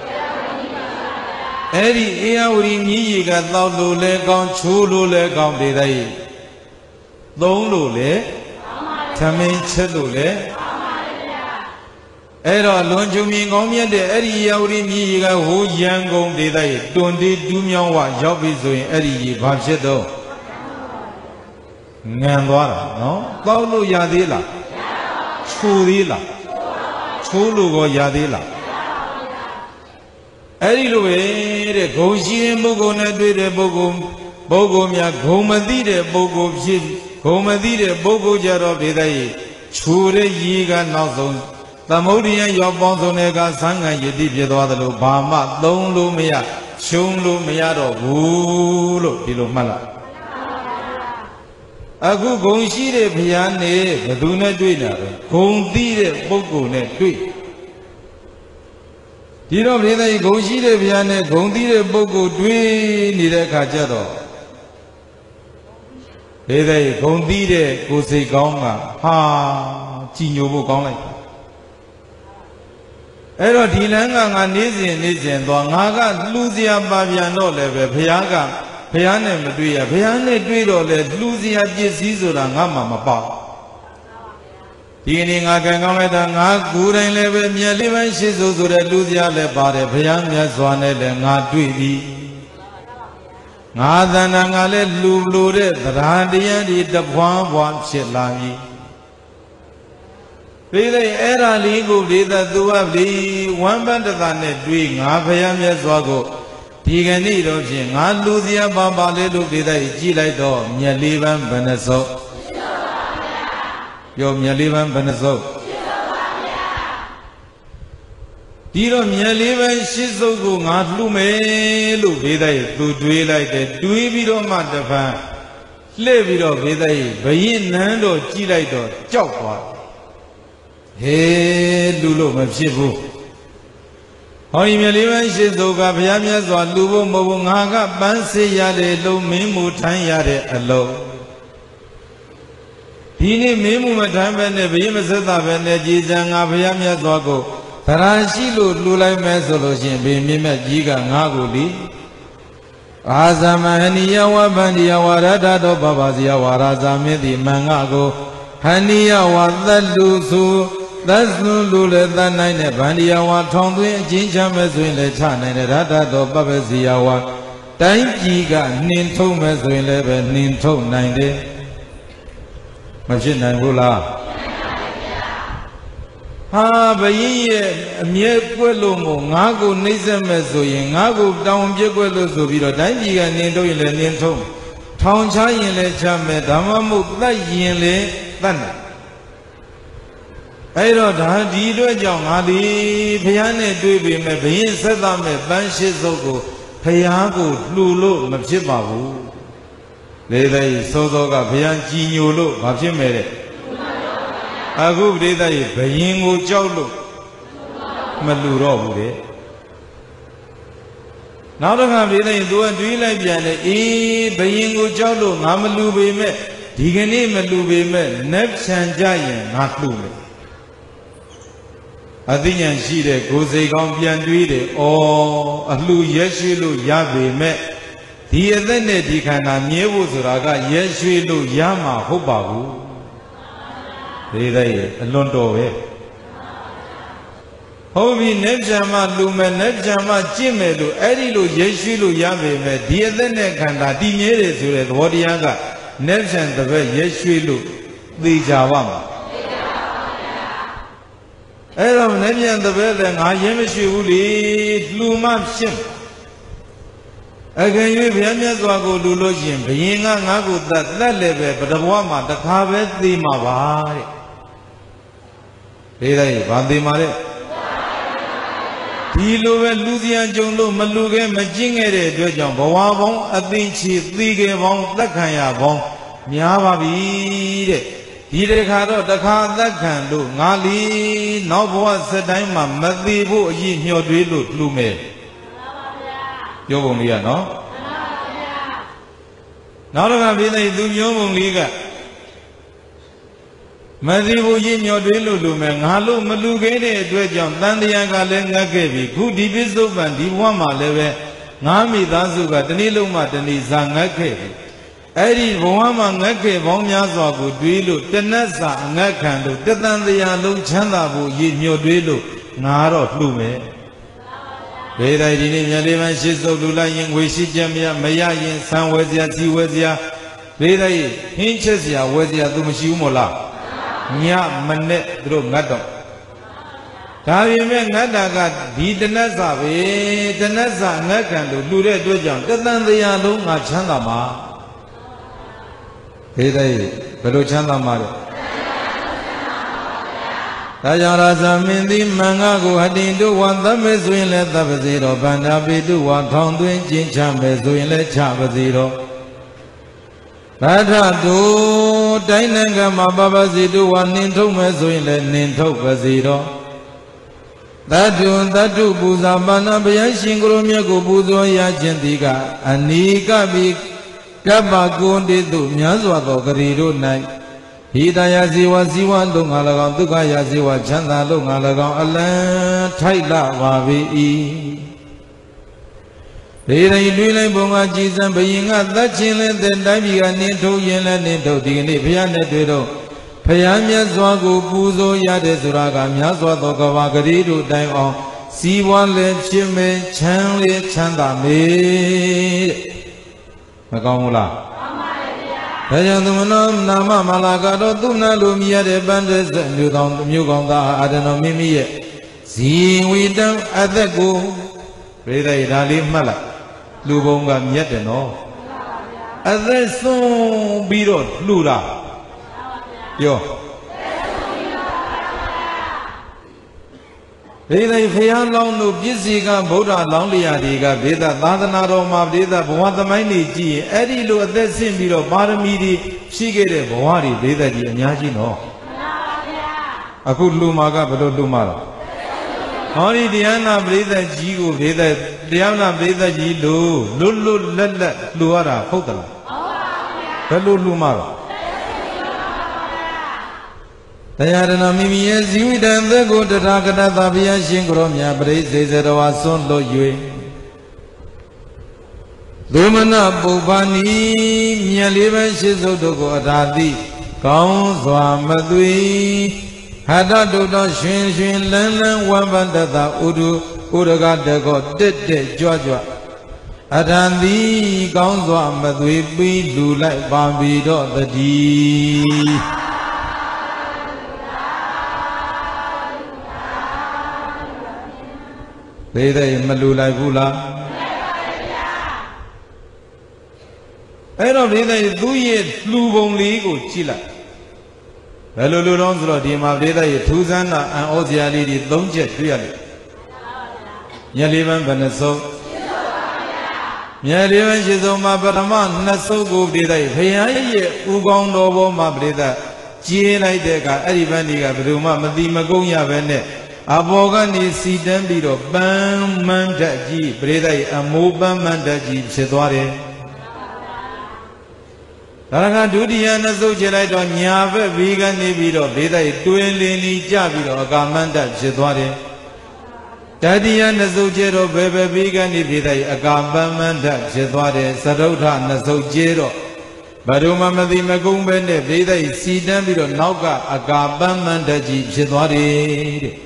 အဲ့ဒီအေယဝရီမြည်ရီကတောက်လို့လဲကောင်းချိုးလို့လဲကောင်းဒေသကြီးသုံးလို့လဲသမင်းချက်လို့လဲအဲ့တော့လွန်ချုံမြင်ကောင်းမြတ်တဲ့အဲ့ဒီအေယဝရီမြည်ရီကဟိုးရန်ကုန်ဒေသကြီးတွန်တေးတူးမြောင်းဝရောက်ပြီဆိုရင်အဲ့ဒီကြီးဘာဖြစ်တော့ငံသွားတာနော်တောက်လို့ရသေးလားချိုးသေးလားချိုးလို့ကောရသေးလားအဲ့ဒီလိုပဲတဲ့ဂုံရှိတဲ့ပုဂ္ဂိုလ်နဲ့တွေ့တဲ့ပုဂ္ဂိုလ်ပုဂ္ဂိုလ်များဂုံမသိတဲ့ပုဂ္ဂိုလ်ဖြစ်ဂုံမသိတဲ့ပုဂ္ဂိုလ်ကြတော့ဒေသကြီးချိုးတဲ့ရေကနောက်ဆုံးသမုဒ္ဒရာရောက်ပေါင်းစုံတဲ့ကသံဃာယတိဖြစ်သွားသလိုဘာမှသုံးလို့မရရှုံးလို့မရတော့ဘူးလို့ဒီလိုမှတ်လိုက်အခုဂုံရှိတဲ့ဘုရားနဲ့ဘယ်သူနဲ့တွေ့တာလဲဂုံသိတဲ့ပုဂ္ဂိုလ်နဲ့တွေ့ဒီတော့ဘုရားကြီးဂုံရှိတဲ့ဘုရားနဲ့ဂုံသိတဲ့ပုဂ္ဂိုလ်တွေ့နေတဲ့အခါကျတော့ဘုရားကြီးဂုံသိတဲ့ကိုယ်စိတ်ကောင်းကဟာကြည်ညိုဖို့ကောင်းလိုက်တာအဲ့တော့ဒီလမ်းကငါနေစဉ်နေစဉ်သွားငါကလှူစရာပါပြန်တော့လည်းပဲဘုရားကဘုရားနဲ့မတွေ့ရဘုရားနဲ့တွေ့တော့လေလှူစရာပစ္စည်းဆိုတာငါမှမပေါ့ဒီကနေ့ငါကံကောင်းလိုက်တာငါကိုယ်တိုင်လည်းပဲမြတ်လေးပိုင်းရှိစို့ဆိုတဲ့လူစရာလည်းပါတယ်ဘုရားမြတ်စွာနဲ့လည်းငါတွေ့ပြီငါသန္တာငါလည်းလူလိုတဲ့သရဏတရားဒီတပွားပွားဖြစ်လာပြီပြီးလိုက်အဲ့ဒါလေးကိုဒေသသူကဒီဝမ်းပတ္တတာနဲ့တွေ့ငါဘုရားမြတ်စွာကိုဒီကနေ့တော့ဖြင့်ငါလူစရာပါပါလေးလို့ဒေသကြီးကြည့်လိုက်တော့မြတ်လေးပန်းဘယ်နှစုံပြောမြတ်လေးပန်းဘယ်နှစုံဒီတော့မြတ်လေးပန်းရှစ်စုံကိုငါလှူမယ်လို့ဒေသကြီးသူတွေးလိုက်တယ်တွေးပြီးတော့မှတပန်းလှည့်ပြီးတော့ဒေသကြီးဘယင်းနန်းတော့ကြည့်လိုက်တော့ကြောက်သွားဟေးလှူလို့မဖြစ်ဘူးဟဟောဒီမြလေးပန်းရှိစုကဘုရားမြတ်စွာလူဖို့မဟုတ်ဘူးငါကပန်းစေရတဲ့လုံမင်းမူထိုင်းရတဲ့အလုံးဒီနေ့မင်းမူမထိုင်းပဲနဲ့ဘုရင်မဆက်တာပဲနဲ့ကြည်စံငါဘုရားမြတ်စွာကိုသရရှိလို့လှူလိုက်မယ်ဆိုလို့ရှိရင်ဘုရင်မြတ်မြတ်ကြီးကငါကိုလီအာသမဟနိယဝဗန္ဒီယဝရတတောပပစီယဝရာဇာမင်းတိမင်္ဂကိုဟနိယဝသတ္တုစုသတ်စွန်းလူလည်းသတ်နိုင်တဲ့ဗန္ဒီယဝထောင်သွင်းအချင်းချမ်းမဲ့ဆိုရင်လည်းချနိုင်တဲ့ရတတောပပစီယဝတိုင်းပြည်ကနှင်ထုတ်မဲ့ဆိုရင်လည်းပဲနှင်ထုတ်နိုင်တယ်မဖြစ်နိုင်ဘူးလားဟာဘယင်းရဲ့အမြဲကွက်လို့မို့ငါကိုနှိမ့်ဆက်မဲ့ဆိုရင်ငါကိုတောင်းပြက်ကွက်လို့ဆိုပြီးတော့တိုင်းပြည်ကနှင်ထုတ်ရင်လည်းနှင်ထုတ်ထောင်ချရင်လည်းချမဲ့ဓမ္မမို့တတ်ရင်လည်းတတ်နိုင်အဲ့တော့ဒါဒီအတွက်ကြောင့်ငါဒီဘုရားနဲ့တွေ့ပေမဲ့ဘယင်းဆက်သမဲ့ပန်းရှိစုပ်ကိုဘုရားကိုလှူလို့မဖြစ်ပါဘူးလေလေစောစောကဘုရားကြည်ညိုလို့မဖြစ်မဲ့တဲ့အခုပရိသတ်ရေဘယင်းကိုကြောက်လို့မလှူတော့ဘူးတဲ့နောက်တစ်ခါပရိသတ်ရေသူကတွေးလိုက်ပြန်တယ်အေးဘယင်းကိုကြောက်လို့ငါမလှူပေမဲ့ဒီကနေ့မလှူပေမဲ့နက်ဖြန်ကြရင်ငါလှူမယ်အသိဉာဏ်ရှိတဲ့ကိုယ်စိတ်ကောင်းပြန်တွေးတယ်ဩအလှရက်ရွှေလို့ရပေမဲ့ဒီအသက်နဲ့ဒီခန္ဓာမြဲဖို့ဆိုတာကရက်ရွှေလို့ရမှာဟုတ်ပါဘူးဒီတဲ့အလွန်တော်ပဲဟုတ်ပြီနက်ဖြန်မှလူမယ်နက်ဖြန်မှကြင့်မယ်လို့အဲ့ဒီလိုရက်ရွှေလို့ရပေမဲ့ဒီအသက်နဲ့ခန္ဓာတည်မြဲတယ်ဆိုတဲ့သဘောတရားကနက်ဖြန်တစ်ပတ်ရက်ရွှေလို့သိကြပါမှာအဲ့တော့နည်းပြန်တဲ့ဘဲလည်းငါရင်းမရှိဘူးလေလူမဖြစ်အကယ်၍ဘုရားမြတ်စွာကိုလူလို့ရှိရင်ဘယင်ကငါကိုတတ်လက်လည်းပဲပထဘဝမှာတစ်ခါပဲသိမှာပါတဲ့ဒီလိုက်ဗာသိမှာတဲ့ဒီလိုပဲလူစရာကြုံလို့မလူခဲ့မကျင့်ခဲ့တဲ့အတွက်ကြောင့်ဘဝပေါင်းအသိချီသိခဲ့ပေါင်းသက်ခံရပေါင်းများပါပြီတဲ့ဒီတခါတော့တခါသက်ခံလို့ငါလီနောက်ဘဝစက်တိုင်းမှာမသိဖို့အရေးညှော်တွေးလို့လှူမယ်ပြောပုံလေးကနော်နောက်တစ်ခါပြည်သိသူမျိုးပုံလေးကမသိဘူးရည်ညှော်တွေးလို့လှူမယ်ငါလို့မလှူခဲ့တဲ့အတွက်ကြောင့်တန်တရားကလည်းငတ်ခဲ့ပြီခုဒီပစ္စုပန်ဒီဘဝမှာလည်းပဲငါမိသားစုကတနည်းလုံးမှတနည်းစာငတ်ခဲ့ပြီအဲ့ဒီဘဝမှာငတ်ခဲ့ပေါင်းများစွာကိုတွေးလို့တဏှတ်စာအငတ်ခံလို့တသံတရားလုံးချမ်းသာဖို့ရည်ညွှတ်တွေးလို့ငါတော့လှူမယ်ဘယ်တိုင်းဒီနေ့မြတ်လေးပန်းရှစ်စုပ်လူလိုက်ရင်ငွေရှိချက်မရမရရင်ဆံဝဲစရာစီဝဲစရာဘယ်တိုင်းဟင်းချက်စရာဝဲစရာသူမရှိဘူးမို့လားညမနဲ့သူတို့ငတ်တော့ဒါပြင်မဲ့ငတ်တာကဒီတဏှတ်စာပဲတဏှတ်စာငတ်ခံလို့လှူတဲ့အတွက်ကြောင့်တသံတရားလုံးငါချမ်းသာမှာဒီတိုင်းဘယ်လိုချမ်းသာမှာလဲဒါကြောင့်ရာဇမင်းသည်မင်္ဂကိုအတင်တို့ဝါသမေဆိုရင်လည်းသဗ္ဗစေတော်ဗန္ဒာပိတုဝါထောင်သွင်းကျင့်ချမယ်ဆိုရင်လည်းချပါစေတော်ဘာထတို့တိုင်းနိုင်ငံမှာပပစီတုဝါနှင်ထုတ်မယ်ဆိုရင်လည်းနှင်ထုတ်ပါစေတော်သတ္တုသတ္တုပူဇာပါဏဘုရားရှင်ကိုရောမြတ်ကိုပူဇော်ရခြင်းသည်ကအနိကပိကပ္ပကုန္တိတုများစွာသောဂရီတို့၌ဟိတယဇီဝဇီဝလုံးငါ၎င်းဒုက္ခယဇီဝချမ်းသာလုံးငါ၎င်းအလံထိုက်လာပါ၏ဒေရိတွေးလိုက်ပုံကကြည်စံဘယင်ကသတ်ခြင်းလဲတဲ့တိုင်းပြည်ကနင်းထုတ်ရင်လဲနင်းထုတ်ဒီကနေ့ဘုရားနဲ့တွေ့တော့ဘုရားမြတ်စွာကိုပူဇော်ရတဲ့ဆိုတာကများစွာသောကဘာဂရီတို့တိုင်အောင်စီးပွားလည်းဖြစ်မယ်ချမ်းလည်းချမ်းသာမယ်မကောင်းဘူးလားဒါကြောင့်သမနောနာမမလာကတော့သူနာလိုမြည်ရတဲ့ပန်းတဲ့မျိုးကောင်းမျိုးကောင်းသားအာရဏမိမိရဲ့ဇီဝိတံအသက်ကိုပြိဿရဒါလေးမှတ်လိုက်လူဘုံကမြတ်တယ်နော်အသက်ဆုံးပြီးတော့လှူတာပြောဒေသဖျားလောင်းတို့ပြည့်စည်ကဗုဒ္ဓလောင်းလျာတွေကဒေသသာသနာတော်မှာဒေသဘဝသမိုင်းတွေကြည့်ရင်အဲ့ဒီလိုအသက်ဆင့်ပြီးတော့ပါရမီတွေရှိခဲ့တဲ့ဘဝတွေဒေသကြီးအများကြီးနော်အခုလူမာကဘယ်လိုလူမာတော့ဟောဒီတရားနာပရိသတ်ကြီးကိုပရိသတ်တရားနာပရိသတ်ကြီးလို့လွတ်လွတ်လပ်လပ်လှူရတာဟုတ်သလားဘယ်လိုလှူမှာတော့တရားနာမိမိရဲ့ဇီဝိတံသက်ကိုတထာဂတသဗျာရှင်ကိုရောမြတ်ပရိသေဇေတဝါစွန့်လွတ်၍လူမနာပုပ္ပာနိမြတ်လေးပဲရှိစုပ်တို့ကိုအထာတိကောင်းစွာမသွေဟတတုတ္တရွှင်ရွှင်လန်းလန်းဝမ်းပန္တတဥဒုဥရကတကောတက်တက်ကြွကြွအထံတိကောင်းစွာမသွေပြီးလူလိုက်ပါပြီတော့တည်းသေးသေးမလူလိုက်ဘူးလားအဲ့တော့ဒီတဲ့သူရဲ့လှူပုံလေးကိုကြည့်လိုက်ဘယ်လိုလူတော့ဆိုတော့ဒီမှာဒီတဲ့ထူးဆန်းတာအံ့ဩစရာလေးတွေသုံးချက်တွေ့ရတယ်မြတ်လေးပန်းဘယ်နှစုံမြတ်လေးပန်းရှိစုံမှာပထမနှစ်စုံကိုဒီတဲ့ဘုရားရဲ့ဥကောင်းတော်ဘောမှာပြိဿကျေးလိုက်တဲ့အခါအဲ့ဒီပန်းဒီကဘယ်သူမှမတိမကုန်းရပဲနဲ့အဘောကနေစီတန်းပြီးတော့ပန်းမန်းတတ်ကြီးပြိဿရဲ့အမိုးပန်းမန်းတတ်ကြီးဖြစ်သွားတယ်ဒါကဒုတိယနှစ်စုပ်ချလိုက်တော့ညာဘက်ဘေးကနေပြီးတော့ဘေးတိုက်တွင်လင်းလီကြပြီးတော့အကာမန္တဖြစ်သွားတယ်တတိယနှစ်စုပ်ချတော့ဘယ်ဘက်ဘေးကနေဘေးတိုက်အကာပမန္တဖြစ်သွားတယ်သရုဋ္ဌနှစ်စုပ်ချတော့ဘယ်တော့မှမသိမကုန်းပဲနဲ့ဘေးတိုက်စီတန်းပြီးတော့နောက်ကအကာပမန္တကြီးဖြစ်သွားတယ်တဲ့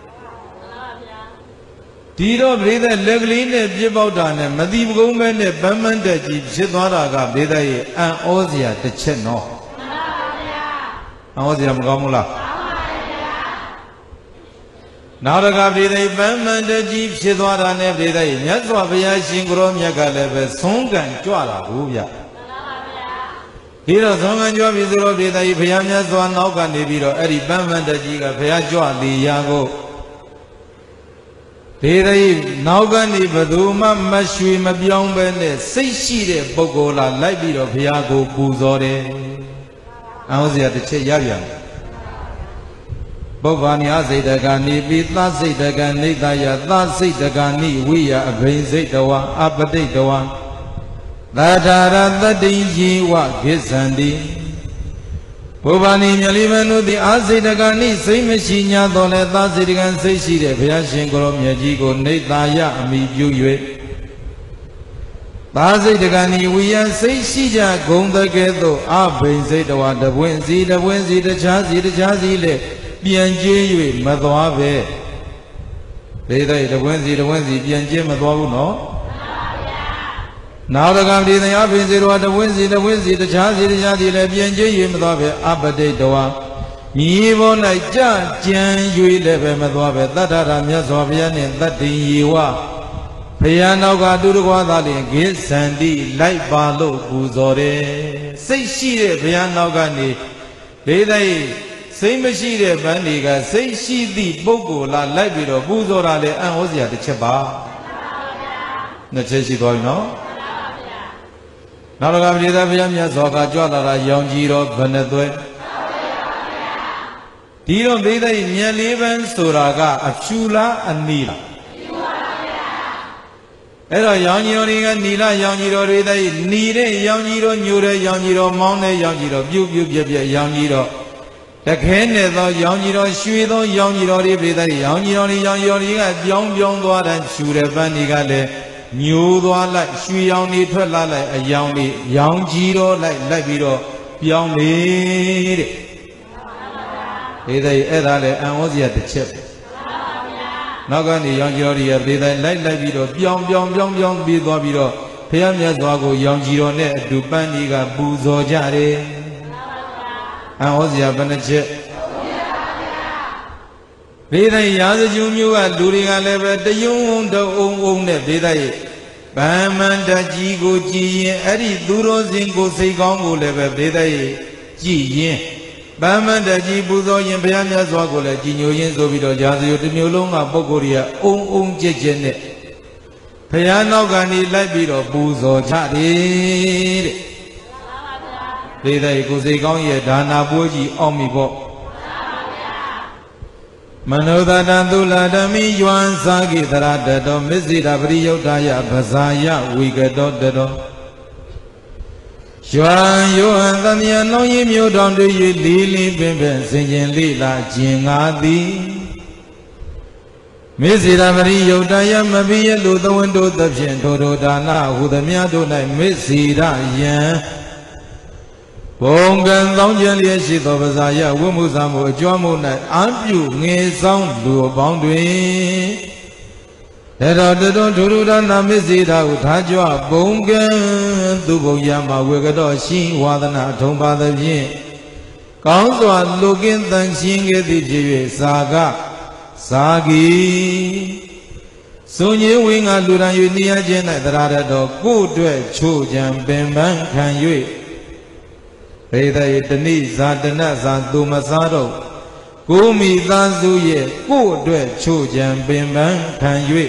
ဒီတော့ဘေးသက်လက်ကလေးနဲ့ပြစ်ပေါက်တာနဲ့မတိမကုန်းပဲနဲ့ဗမ်းမန်းတက်ကြီးဖြစ်သွားတာကဘေးသက်ရဲ့အံ့ဩစရာတစ်ချက်နော်မှန်ပါဗျာအံ့ဩစရာမကောင်းဘူးလားမှန်ပါဗျာနောက်တစ်ခါဘေးသက်ဗမ်းမန်းတက်ကြီးဖြစ်သွားတာနဲ့ဘေးသက်ရဲ့မြတ်စွာဘုရားရှင်ကိုရောမြတ်ကလည်းပဲဆုံးကံကြွလာဘူးဗျာမှန်ပါဗျာဒီတော့ဆုံးကံကြွပြီဆိုတော့ဘေးသက်ဘုရားမြတ်စွာနောက်ကနေပြီးတော့အဲ့ဒီဗမ်းမန်းတက်ကြီးကဘုရားကြွလေရာကိုဒေရိနောက်ကနေဘယ်သူမှမရွှေမပြောင်းပဲနဲ့စိတ်ရှိတဲ့ပုဂ္ဂိုလ်လာလိုက်ပြီးတော့ဘုရားကိုပူဇော်တယ်။အောင်းစရာတစ်ချက်ရပြန်။ပုဗ္ဗာနိအစိတ်တကနိပိသစိတ်တကနေတယသစိတ်တကနိဝိယအဘိဉ္စိတ်တဝါအပတိတ်တဝါသထာရတတိယေဝကိစ္ဆန္တိဘုဗ္ဗာနိမြတ်လေးမနုသည်အာစိတကနိစိတ်မရှိညာတော်လဲသာစိတကံစိတ်ရှိတဲ့ဘုရားရှင်ကိုရောမြတ်ကြီးကိုနေသာယအမိပြု၍သာစိတကနိဝိယစိတ်ရှိကြဂုံတကဲ့သို့အဘိဉ္စိတ်တဝါတပွင့်စီတပွင့်စီတခြားစီတခြားစီလေပြန်ကျေး၍မသွားပဲဒေသတပွင့်စီတပွင့်စီပြန်ကျေးမသွားဘူးနော်နောက်တကံဒီတရားပင်စီတော်တဝင်းစီတဝင်းစီတခြားစီတခြားစီလည်းပြင်ကျ၍မသွားပဲအပတိတ်တော်မြေပေါ်၌ကြကြံ၍လည်းပဲမသွားပဲတတ္ထရာမြတ်စွာဘုရားနှင့်တတ္တိယေဝဘုရားနောက်ကတူတကွာသားလျင်ကိစ္ဆန္တိလိုက်ပါလို့ပူဇော်တယ်စိတ်ရှိတဲ့ဘုရားနောက်ကနေဒေသ၏စိတ်မရှိတဲ့ဗန္ဒီကစိတ်ရှိသည့်ပုဂ္ဂိုလ်လာလိုက်ပြီးတော့ပူဇော်တာလေအံ့ဩစရာတစ်ချက်ပါနှစ်ချက်ရှိသွားပြီနော်နောက်တစ်ခါပရိသတ်ဘုရားမြတ်စွာကကြွလာတာရောင်ကြီးတော်ဘယ်နှသွဲဒီတော့ပရိသတ်မြတ်လေးပန်းဆိုတာကအဖြူလားအနီလားအဲ့တော့ရောင်ကြီးတော်တွေကနီလာရောင်ကြီးတော်တွေတဲ့နီတဲ့ရောင်ကြီးတော်ညိုတဲ့ရောင်ကြီးတော်မောင်းတဲ့ရောင်ကြီးတော်ပြုတ်ပြုတ်ပြက်ပြက်ရောင်ကြီးတော်တခဲနဲ့သောရောင်ကြီးတော်ရွှေသောရောင်ကြီးတော်တွေပရိသတ်ရောင်ကြီးတော်တွေရောင်ကြီးတော်တွေကပြောင်းပြောင်းသွားတဲ့ဖြူတဲ့ပန်းတွေကလည်းညိုသွားလိုက်ရွှေရောင်တွေထွက်လာလိုက်အယောင်တွေရောင်ကြီးတော့လိုက်လိုက်ပြီးတော့ပြောင်းလေတဲ့ဒေသကြီးအဲ့ဒါလည်းအံ့ဩစရာတစ်ချက်နောက်ကနေရောင်ကြီးတော်တွေရဲ့ဒေသလိုက်လိုက်ပြီးတော့ပြောင်းပြောင်းပြောင်းပြောင်းပြီးသွားပြီးတော့ဘုရားမြတ်စွာကိုရောင်ကြီးတော်နဲ့အတူပန်းကြီးကပူဇော်ကြတယ်အံ့ဩစရာဘယ်နှချက်ဒေသရာဇဂျုံမျိုးကလူတွေကလည်းပဲတယုံုံတအုံအုံနဲ့ဒေသရဲ့ဗမ္မန္တကြီးကိုကြည်ရင်အဲ့ဒီသူတော်စင်ကိုစိတ်ကောင်းကိုလည်းပဲဒေသရဲ့ကြည်ရင်ဗမ္မန္တကြီးပူဇော်ရင်ဘုရားမြတ်စွာကိုလည်းကြည်ညိုရင်းဆိုပြီးတော့ရာဇယတစ်မျိုးလုံးကပုဂ္ဂိုလ်တွေကအုံအုံကြက်ကြက်နဲ့ဘုရားနောက်ကနေလိုက်ပြီးတော့ပူဇော်ကြတယ်တဲ့ဒေသရဲ့ကိုစိတ်ကောင်းရဲ့ဒါနာပွဲကြီးအောင်ပြီပေါ့ Manodata Dula Dami Yuan Sagi Taradato Misida Priyotaya Basaya Wigadodato Yuan Yuan Tanya no Yimyo Don do you Lili Bimben Singing Lila Jingadi Misida Priyotaya Mabia Luda Window Dabshin Todo Dana who the Miado like Misida Yan Bongan Longan Yeshito Basaya Wumusamu Jomuna Ampu Nge Sound Lu Boundary Era the Don Turuda Namisida Utajua Bongan Dubo Yama Wigado Shin Wadana Tomba the Yin Council looking thanking the Saga Sagi Soon you wing a Luna Unia Jena Rado Good Chujan Bemban can you Veda itani zadana zandu masaro Kumi zanzu ye Kudwe chujan bimban kan yue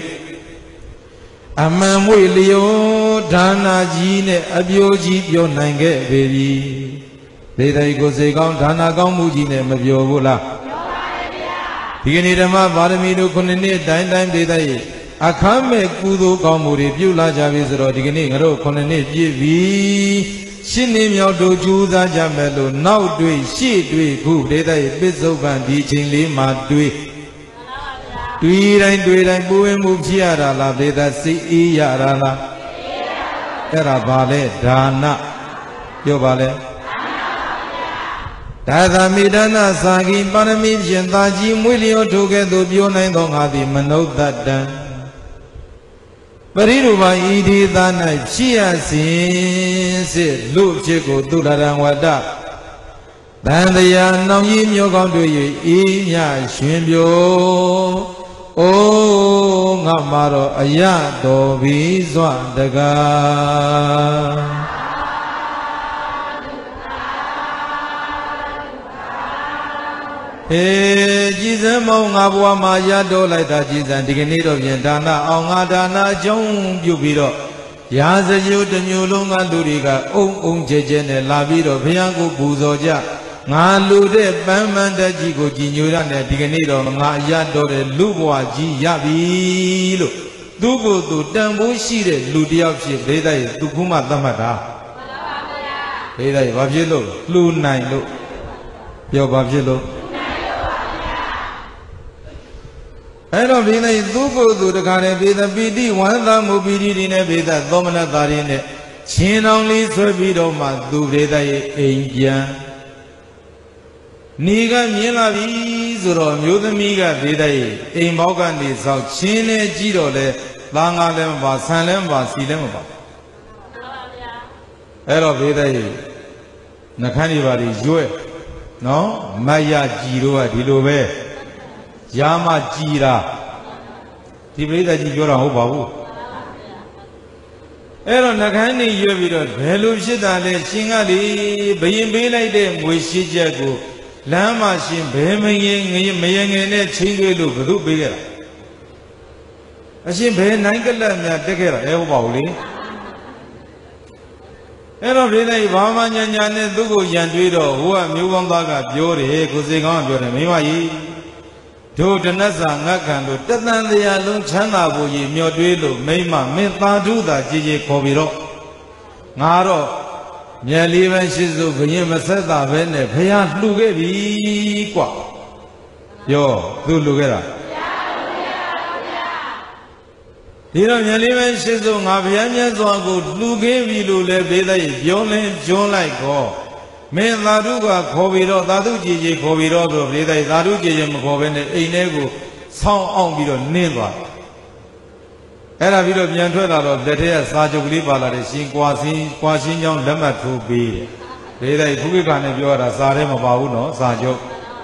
Aman wilio Dana jine abyoji pyo nange baby Veda iko se kaun dana kaun mujine mabyo bula Digini dhamma baramido kunini dain dain veda ye Akhame kudu kaun muri pyula javizro Digini ngaro kunini jivi Shini Miao do Juza Jamelo, now do it, she do it, good, they bizzle and teaching Lima do it. Do it and do it and boo move Chiara, la Veda Si Yarala Era Vale, Dana, Yo Vale Dada Midana Sagi, Panamim, Taji, Mulio together, Biona Dong Hadi, Mano that done. Pariruba idi dana chia sin se lu chico dularang wada Dandaya nong yim yo gong do yu i nya shun byo O ngamaro aya do bi zwa daga Hey, Jesus, Monga Bua Yado like that, Jesus, and Dignito Yendana, Ongadana, Jong, Yubiro, Yaza, you, the new Lunga Duriga, Um, Um, Jejen, Lavido, Piango, Buzoja, Nalude, Bamman, the Jigo, Ginuran, and Dignito, Yado, Lubwa, G, Yabi, Dugo, to Dambu, Shire, Ludiachi, Veda, Dukuma, Damada, Veda, Babjelo, Lu Nine, Yo Babjelo. I don't mean I do go to the Kane Veda B D, one of them will be in a Veda, Domina Darine, Chin only Serbido Madu Veda India Niga Mila Vizuro, Mudamiga Veda, in Mogandi, South Chine Giro, Langa Lemba, San Lemba, Silemba. Ero Veda Nakani Vadi, Joe, no, Maya Giro, Dilove. Yama Jira Tibida Jura Hobabu Ero Nakani Yoviro, Velu Shidale, Singali, Bayin like them, Wishijago, Lama Shim, Bemaying, Mayang and Chingu, Guru Bigger. I see Bay Nankala, take care, Evauli. Ero Vina, Vama Yan Dugo Yanduido, who are Mugambaga, Jori, Kuzigan, Mimai. Do the Naza Nakando, Tatan the Alun Chana Boyi, Mioduelo, Mayma, Menta do that Gigi Kobiro Naro, Yalivan Shizu, Vayama Seta, Vene, Payat Lugevi Qua Yo, do Lugera. Hiro Yalivan Shizu, Navian Zongo, Lugevi Lule, Beda, Yolen, John like go. Me Laduga, Koviro, Ladu Gigi, Koviro, Veda, Ladu Gigi, Kovene, Enego, Sound on Vido, Neva. Era Vido Biantuela, the day Sajo Liba, the Shin Quasi, Quasi Young Lemma to be. Veda, Pugikan, and Yora, Sarema Bauno, Sajo.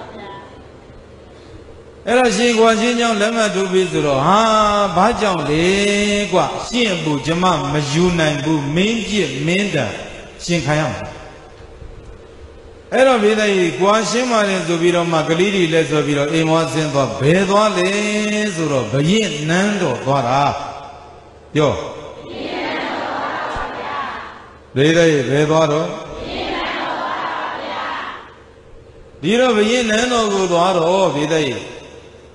Era Shin Quasi Young Lemma to be zero. Ah, Bajam, Legua, Shin Bu, Jama, Majuna, Bu, Minji, Minda, Shin Kayam. Ero Vida, Guashima and Zubiro Magalidi, Les Zubiro, Emos in the Bedwa, Les Zuro, Bayin, Nando, Dora. Yo. Vida, Bedwaro. Diro Bayin, Nando, Doro, Vida.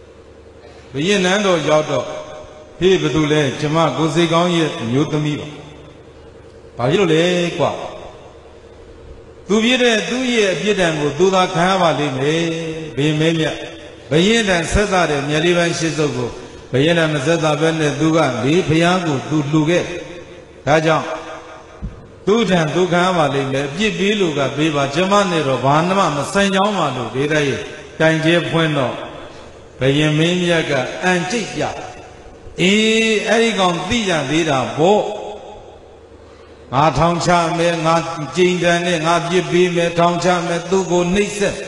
ဘယင်နန်းတော်ရောက်တော့ဟေးဘသူလဲကျမကိုစိတ်ကောင်းရဲ့မျိုးသမီးပါဘာဖြစ်လို့လဲကွာသူပြည့်တဲ့သူ့ရဲ့အပြစ်ဒဏ်ကိုသူသာခံရပါလိမ့်မယ်ဘယင်မဲမြတ်ဘယင်တန်ဆက်သားတဲ့မြတ်လေးပိုင်းရှစ်စုပ်ကိုဘယင်တန်မဆက်သားပဲနဲ့သူကလေးဖျားကိုသူလှူခဲ့ဒါကြောင့်သူထံသူခံရပါလိမ့်မယ်အပြစ်ပေးလို့ကပေးပါကျမနဲ့တော့ဘာမှမဆိုင်ကြောင်းပါလို့ဒေသရဲ့တိုင်ကျဲဖွင့်တော့ဘယင်မင်းမြတ်ကအံကြိတ်ပြအေးအဲ့ဒီကောင်သိကြသေးတာဗောငါထောင်ချမယ်ငါကြိမ်တန်နဲ့ငါပြစ်ပေးမယ်ထောင်ချမယ်သူ့ကိုနှိပ်စက်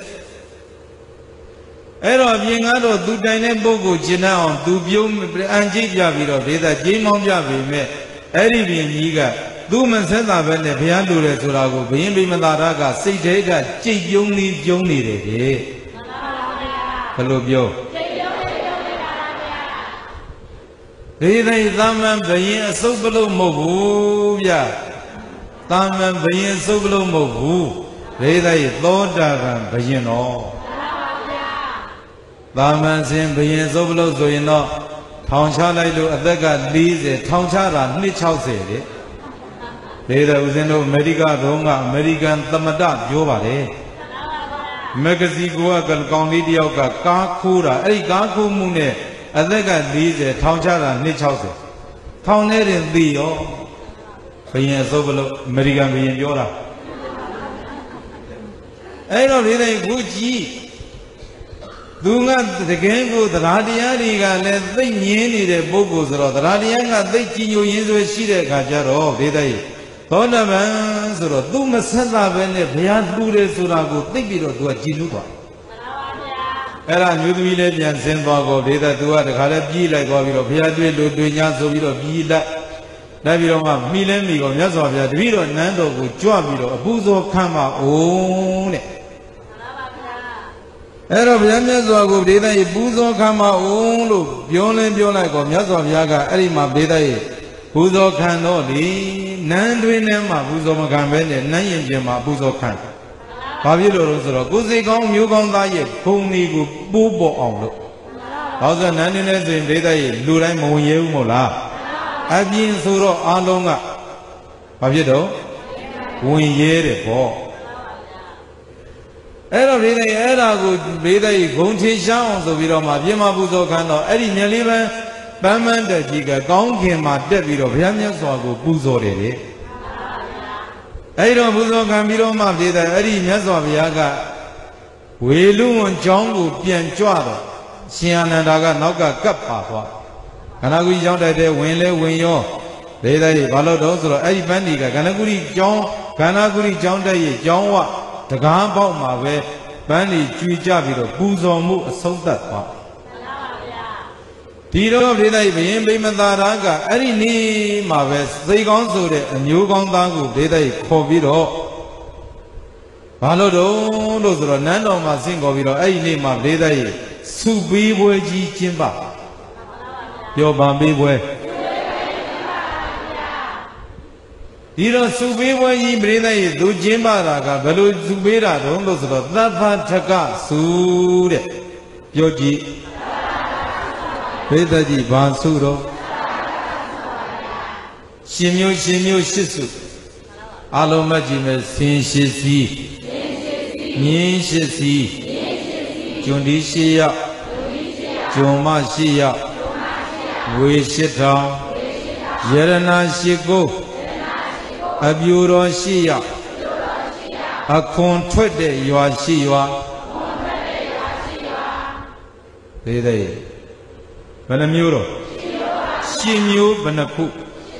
အဲ့တော့ပြင်ကားတော့သူတိုင်တဲ့ပုဂ္ဂိုလ်ကျင်အောင်သူပြုံးအံကြိတ်ပြပြီးတော့ဒေသကျင်းမောင်းပြပေမဲ့အဲ့ဒီပြင်ကြီးကသူမဆက်တာပဲနဲ့ဘုရားလူတယ်ဆိုတာကိုဘယင်းပိမသာရကစိတ်ထဲကကြိတ်ပြုံးနေပြုံးနေတယ်လေဘယ်လိုပြောဒီသိသမ္မံဘယင်အစုပ်ပလို့မဟုတ်ဘူးဗျသမ္မံဘယင်အစုပ်ပလို့မဟုတ်ဘူးဒီသိသောတာပန်ဘယင်တော်သမ္မံစဉ်ဘယင်အစုပ်ပလို့ဆိုရင်တော့ထောင်ချလိုက်လို့အသက်က၄၀ထောင်ချတာနှစ်၆၀တဲ့ဒီသိဦးဇင်းတို့အမေရိကတုန်းကအမေရိကန်သမ္မတပြောပါတယ်မဂ္ဂဇီကိုကကောင်လေးတယောက်ကကားခိုးတာအဲ့ဒီကားခိုးမှုနဲ့အသက်က၄၀ထောင်ချတာနှစ်၆၀ထောင်ထဲတင်သိရောဘယင်အစုပ်ဘလို့အမေရိကန်ဘယင်ပြောတာအဲ့တော့ဒီတိုင်းခုကြည့်သူကတကယ်ကိုသရတရားတွေကလည်းသိညင်းနေတဲ့ပုဂ္ဂိုလ်ဆိုတော့သရတရားကသိကြည်ညိုရင်းဆွဲရှိတဲ့အခါကျတော့ဒီတိုင်းသောတပန်ဆိုတော့သူမဆက်တာပဲနဲ့ဘုရားလှူတယ်ဆိုတာကိုသိပြီးတော့သူကကြည်နူးသွားအဲ့ဒါမျိုးသမီးလေးပြန်ဆင်းသွားကိုဒေသသူကတခါလဲပြေးလိုက်သွားပြီးတော့ဘုရားတွေ့လို့တွေ့ညာဆိုပြီးတော့ပြေးလိုက်လိုက်ပြီးတော့မှမိလဲမိကောမြတ်စွာဘုရားတပည့်တော်နန်းတော်ကိုကြွပြီးတော့အပူဇော်ခံပါအောင်တဲ့အဲ့တော့ဘုရားမြတ်စွာကိုဒေသရဲ့ပူဇော်ခံပါအောင်လို့ပြောလင်းပြောလိုက်ကောမြတ်စွာဘုရားကအဲ့ဒီမှာဒေသရဲ့ပူဇော်ခံတော့လေနန်းတွင်ထဲမှာပူဇော်မခံပဲနဲ့နန်းရင်ပြင်မှာပူဇော်ခံဘာဖြစ်လို့လဲဆိုတော့ကိုယ်စိတ်ကောင်းမျိုးကောင်းသားရဲ့ဘုံဒီကိုပိုးပေါ်အောင်လို့ဟောဆိုနန်းနေတဲ့ဆိုရင်ဒေသရဲ့လူတိုင်းမဝင်ရဘူးမို့လားအပြင်ဆိုတော့အားလုံးကဘာဖြစ်တော့ဝင်ရဲတယ်ပေါ့အဲ့တော့ဒေသရဲ့အဲ့ဒါကိုဒေသရဲ့ဂုံထေရှောင်းအောင်ဆိုပြီးတော့မှပြင်မပူဇော်ခံတော့အဲ့ဒီမြတ်လေးပန်းပန်းမန်းတက်ကြီးကကောင်းခင်မှာတက်ပြီးတော့ဘုရားမြတ်စွာကိုပူဇော်တယ်လေအဲ့တော့ဘုဇောခံပြီးတော့မှပြည်တယ်အဲ့ဒီမြတ်စွာဘုရားကဝေလူဝန်ကျောင်းကိုပြန်ကြွတော့ရှင်အာနန္ဒာကနောက်ကကပ်ပါသွားခန္ဓာကိုယ်ကျောင်းတိုက်တဲ့ဝင်လဲဝင်ရောဒေသကြီးဘာလို့တော့ဆိုတော့အဲ့ဒီပန်းဒီကခန္ဓာကိုယ်ကျောင်းခန္ဓာကိုယ်ကျောင်းတိုက်ရဲ့ကျောင်းဝတကားပေါက်မှာပဲပန်းဒီကျွေကြပြီးတော့ပူဇော်မှုအဆုံးသတ်သွားဒီတော့ဒေသကြီးဘယင်ပိမသာရကအဲ့ဒီနေ့မှာပဲစိတ်ကောင်းဆိုတဲ့အမျိုးကောင်းသားကိုဒေသကြီးခေါ်ပြီးတော့ဘာလို့တော့လို့ဆိုတော့နန်းတော်မှာဆင့်ခေါ်ပြီးတော့အဲ့ဒီနေ့မှာဒေသကြီးစုပေးပွဲကြီးကျင်းပပြောပါပေးပွဲဒီတော့စုပေးပွဲကြီးဒေသကြီးသူကျင်းပတာကဘယ်လိုစုပေးတာတုံးလို့ဆိုတော့သဗ္ဗထကစုတဲ့ပြောကြည့်ဘိသက်ကြီးဘာစုတော့ရှင်မျိုးရှင်မျိုးရှစ်စုအလုံးမကြည့်မဲ့ဆင်းရှစ်စီးမြင်းရှစ်စီးကျွန်းဒီရှိရကျွန်းမရှိရဝေရှိထောင်ယရနာရှိကိုအပြူတော်ရှိရအခွန်ထွက်တဲ့ရွာရှိရွာဒေတဲ့ဘယ်နှမျိုးတော့ရှင်မျိုးဘယ်နှခု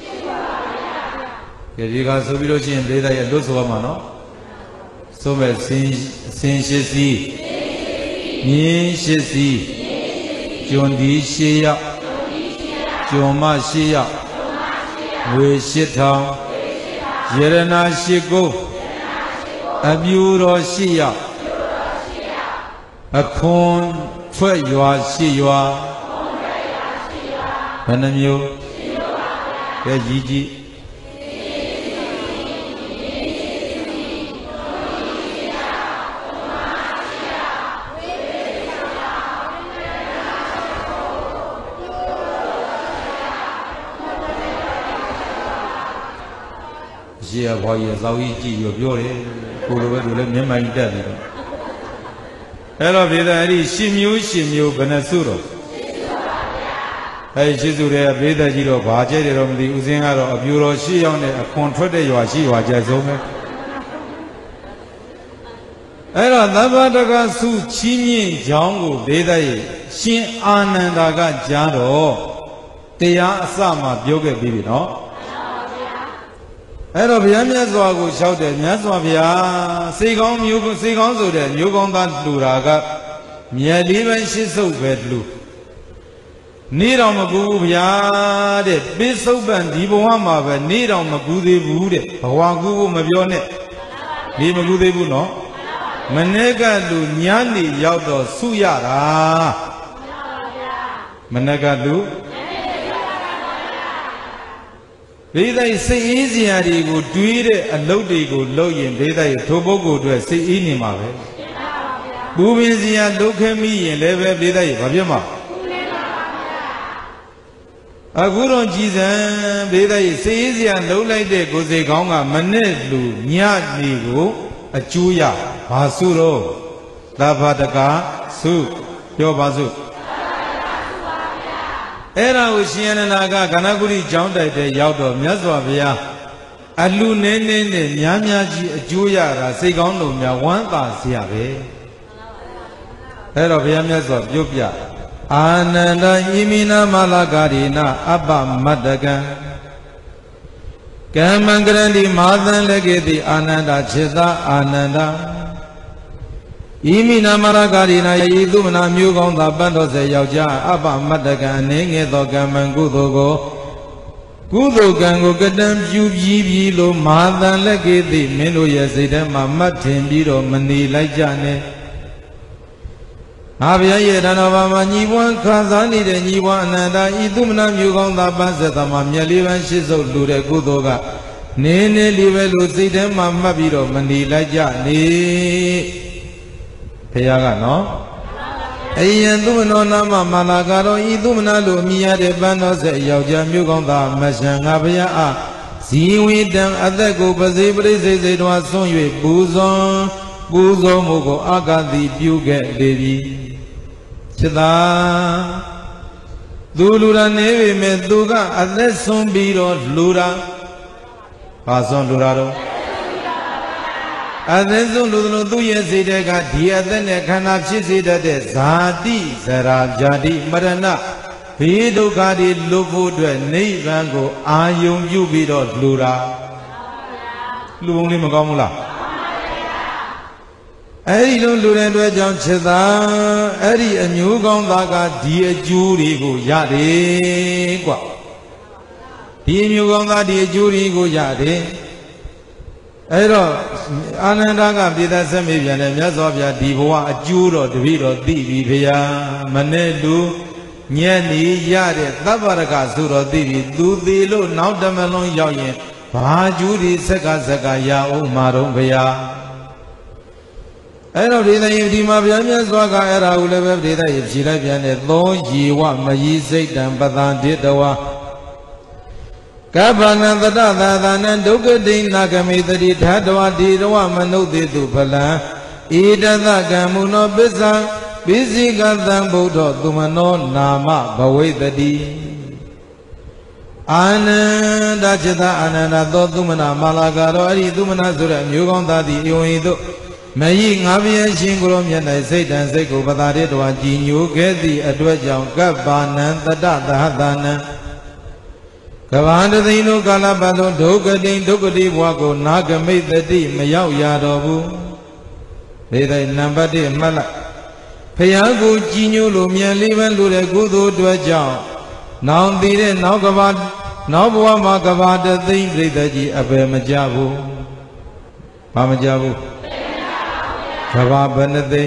ကဲဒီကဆိုပြီးလို့ရှိရင်ဒေသရဲ့လွတ်ဆိုရမှာနော်ဆိုမဲ့စင်စင်ရှိစီမြင်းရှိစီကျွန်းဒီရှိရကျွန်းမရှိရဝေရှိထောင်ယရနာရှိကိုအပြူတော်ရှိရအခွန်ထွက်ရွာရှိရွာဘယ်နှမျိုးကဲကြီးကြီးရှေ့ဘွားကြီးစောက်ကြီးကြည့်ပြီးပြောတယ်ကိုလိုပဲသူလည်းမျက်မှန်တက်ပြီးတော့အဲ့တော့ဘေးသားအဲ့ဒီရှင်မျိုးရှင်မျိုးဘယ်နှစုတော့အဲ့ဒီရှိစုတဲ့ဘေးသားကြီးတော့ဘာကျဲတယ်တော့မသိဦးစင်းကတော့အပြူတော်ရှေ့ရောက်နေအခွန်ထွက်တဲ့ရွာရှိရွာကျဲဆုံးပဲအဲ့တော့သဗ္ဗတကစုချီးမြှင့်ကြောင်းကိုဘေးသားရဲ့ရှင်အာနန္ဒာကကြားတော့တရားအစမှပြောခဲ့ပြီးပြီနော်အဲ့တော့ဘုရားမြတ်စွာကိုလျှောက်တယ်မြတ်စွာဘုရားစေကောင်းမျိုးစေကောင်းဆိုတဲ့မျိုးကောင်းသားလူတာကမြတ်လေးပဲရှစ်စုပ်ပဲလူနေတော်မကူဘူးဘုရားတဲ့ပိစုပ်ပန်ဒီဘဝမှာပဲနေတော်မကူသေးဘူးတဲ့ဘဝကူဖို့မပြောနဲ့နေမကူသေးဘူးနော်မနေ့ကလူညနေရောက်တော့ဆုရတာမနေ့ကလူဘေးတိုင်းစိတ်အေးစရာတွေကိုတွေးတဲ့အလုပ်တွေကိုလုပ်ရင်ဘေးတိုင်းထိုပုဂ္ဂိုလ်တွေစိတ်အေးနေမှာပဲပူပင်စရာလုပ်ခဲ့မိရင်လည်းပဲဘေးတိုင်းဘာဖြစ်မှာအခုတော့ကြည်စံဘေးတိုင်းစိတ်အေးစရာလုပ်လိုက်တဲ့ကိုယ်စိတ်ကောင်းကမနဲ့လူညနေကိုအကျိုးရဘာစုတော့သဗ္ဗတကစုပြောပါစုအဲ့ဒါကိုရှင်ရဏကကဏဂုရိကျောင်းတိုက်တဲ့ရောက်တော့မြတ်စွာဘုရားအလှနည်းနည်းနဲ့များများကြီးအကျိုးရတာစိတ်ကောင်းလို့များဝမ်းသာစရာပဲအဲ့တော့ဘုရားမြတ်စွာပြုတ်ပြအာနန္ဒဣမိနာမလာကာရိနာအပ္ပမတ္တကံကမ္မံကရဏိမာသံလည်းကေတိအာနန္ဒจิตာအာနန္ဒဣမိနာမရကာရိနာယေသူမနာမျိုးကောင်းသာပန်းတော်စေယောက်ျားအပ္ပမတ္တကံအနေငယ်သောကမ္မံကုသိုလ်ကိုကုသိုလ်ကံကိုကတံပြုပြီးပြီလို့မာသံလည်းကေတိမင်းတို့ရဲ့စိတ်ထဲမှာမှတ်ထင်ပြီးတော့မနေလိုက်ကြနဲ့ငါဘုရားရဲ့တဏ္ဍာဘာမှာညီပွန်းခံစားနေတဲ့ညီပွန်းအနန္တဤသူမနာမျိုးကောင်းသာပန်းဆက်သမှာမြတ်လေးပန်းရှစ်စုပ်လူတဲ့ကုသိုလ်က နေနေလေးပဲလို့စိတ်ထဲမှာမှတ်ပြီးတော့မနေလိုက်ကြနေဘုရားကနော်အယံသူမနောနာမမာလာကတော့ဤသူမနာလို့မြည်ရတဲ့ပန်းတော်ဆက်ယောက်ျားမျိုးကောင်းသားမဆံငါဘုရားအားဇီဝိတံအသက်ကိုပစေပရိစေစေတော်ဆွံ့၍ပူဇော်ပူဇော်မှုကိုအာဂတိပြုခဲ့လေပြီစိတ္တာသူလူရနေပေမဲ့သူကအသက်ဆုံးပြီးတော့လူတာဘာဆုံးလူတာတော့အသက်ဆုံးလူတို့သူ့ရဲ့စိတ်ထဲကဒီအသက်နဲ့ခန္ဓာဖြစ်စေတတ်တဲ့ဇာတိဇရာဇာတိမရဏဘေးဒုက္ခတွေလွတ်ဖို့အတွက်နိဗ္ဗာန်ကိုအာယုံပြုပြီးတော့လူတာလူပုံလေးမကောင်းဘူးလားအဲ့ဒီလိုလူတဲ့အတွက်ကြောင့်ချက်သာအဲ့ဒီအမျိုးကောင်းသားကဒီအကျိုးတွေကိုရတယ်ကွဒီအမျိုးကောင်းသားဒီအကျိုးတွေကိုရတယ်အဲ့တော့အာနန္ဒာကပြည်သက်ဆက်မိပြန်တယ်မြတ်စွာဘုရားဒီဘဝအကျိုးတော့တပည့်တော်သိပြီဖေယားမနဲ့လူညက်နေရတဲ့သဗ္ဗရကဆိုတော့သိပြီသူသေးလို့နောက်တမလုံးရောက်ရင်ဘာကျိုးဒီဆက်ကဆက်ကရအောင်မှာတော့ဖေယားအဲ့တော့ဒေသယေဒီမှာဗျာမြတ်စွာကအဲ့ဒါကိုလည်းပဲဒေသယေဖြေလိုက်ပြန်တယ်သောယေဝမယီစိတ်တံပတံဒေတဝါကဗ္ဗနံတတသာသနံဒုက္ခတိနာဂမေတတိဓာတဝတိရဝမနုဿေတုဖလံဣဒသကံမုနောပစ္စံပိစိကသံဗုဒ္ဓသုမနောနာမဘဝိတတိအာနန္ဒจิตအာနန္ဒသောသုမနာမာလာကတော့အဲ့ဒီသုမနာဆိုတဲ့အမျိုးကောင်းသားသည်ဧဝံဤသို့မယိငါဘုရားရှင်ကိုရောမြတ်၌စိတ်တံစိတ်ကိုပတာရတဝကြည်ညိုခဲ့သည့်အတွက်ကြောင့်ကပ္ပနံတတသဟတနံကဘာတသိန်းတို့ကာလပတ်လုံးဒုက္ခတိဒုက္ခတိဘဝကိုနာဂမိတ်တိမရောက်ရတော့ဘူးဒီတိုင်းနံပါတ်၁မှတ်လိုက်ဖယားကိုကြည်ညိုလို့မြန်လေးပန်းလို့တဲ့ကုသိုလ်အတွက်ကြောင့်နောင်တည်တဲ့နောက်ကဘာနောက်ဘဝမှာကဘာတသိန်းပြိတ္တကြီးအပယ်မကြဘူးဘာမကြဘူးကဘာဘဏသိ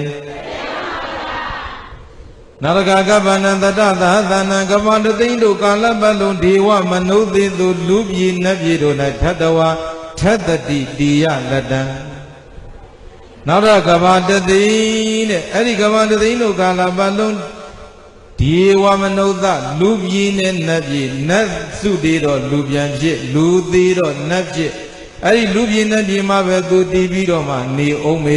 နာရကကဗ္ဗနံတတသာသနံကဘာတသိန်းတို့ကာလပတ်လုံးဒေဝမနုဿေသူလူပြည်နတ်ပြည်တို့၌ထတဝါထတတိတိယလတံနောက်တော့ကဘာတသိန်းတဲ့အဲ့ဒီကဘာတသိန်းတို့ကာလပတ်လုံးဒေဝမနုဿလူပြည်နဲ့နတ်ပြည်နတ်စုသေးတော့လူပြန်ဖြစ်လူသေးတော့နတ်ဖြစ်အဲ့ဒီလူပြင်းတဲ့ဒီမှာပဲသူတည်ပြီးတော့မှနေအောင်မေ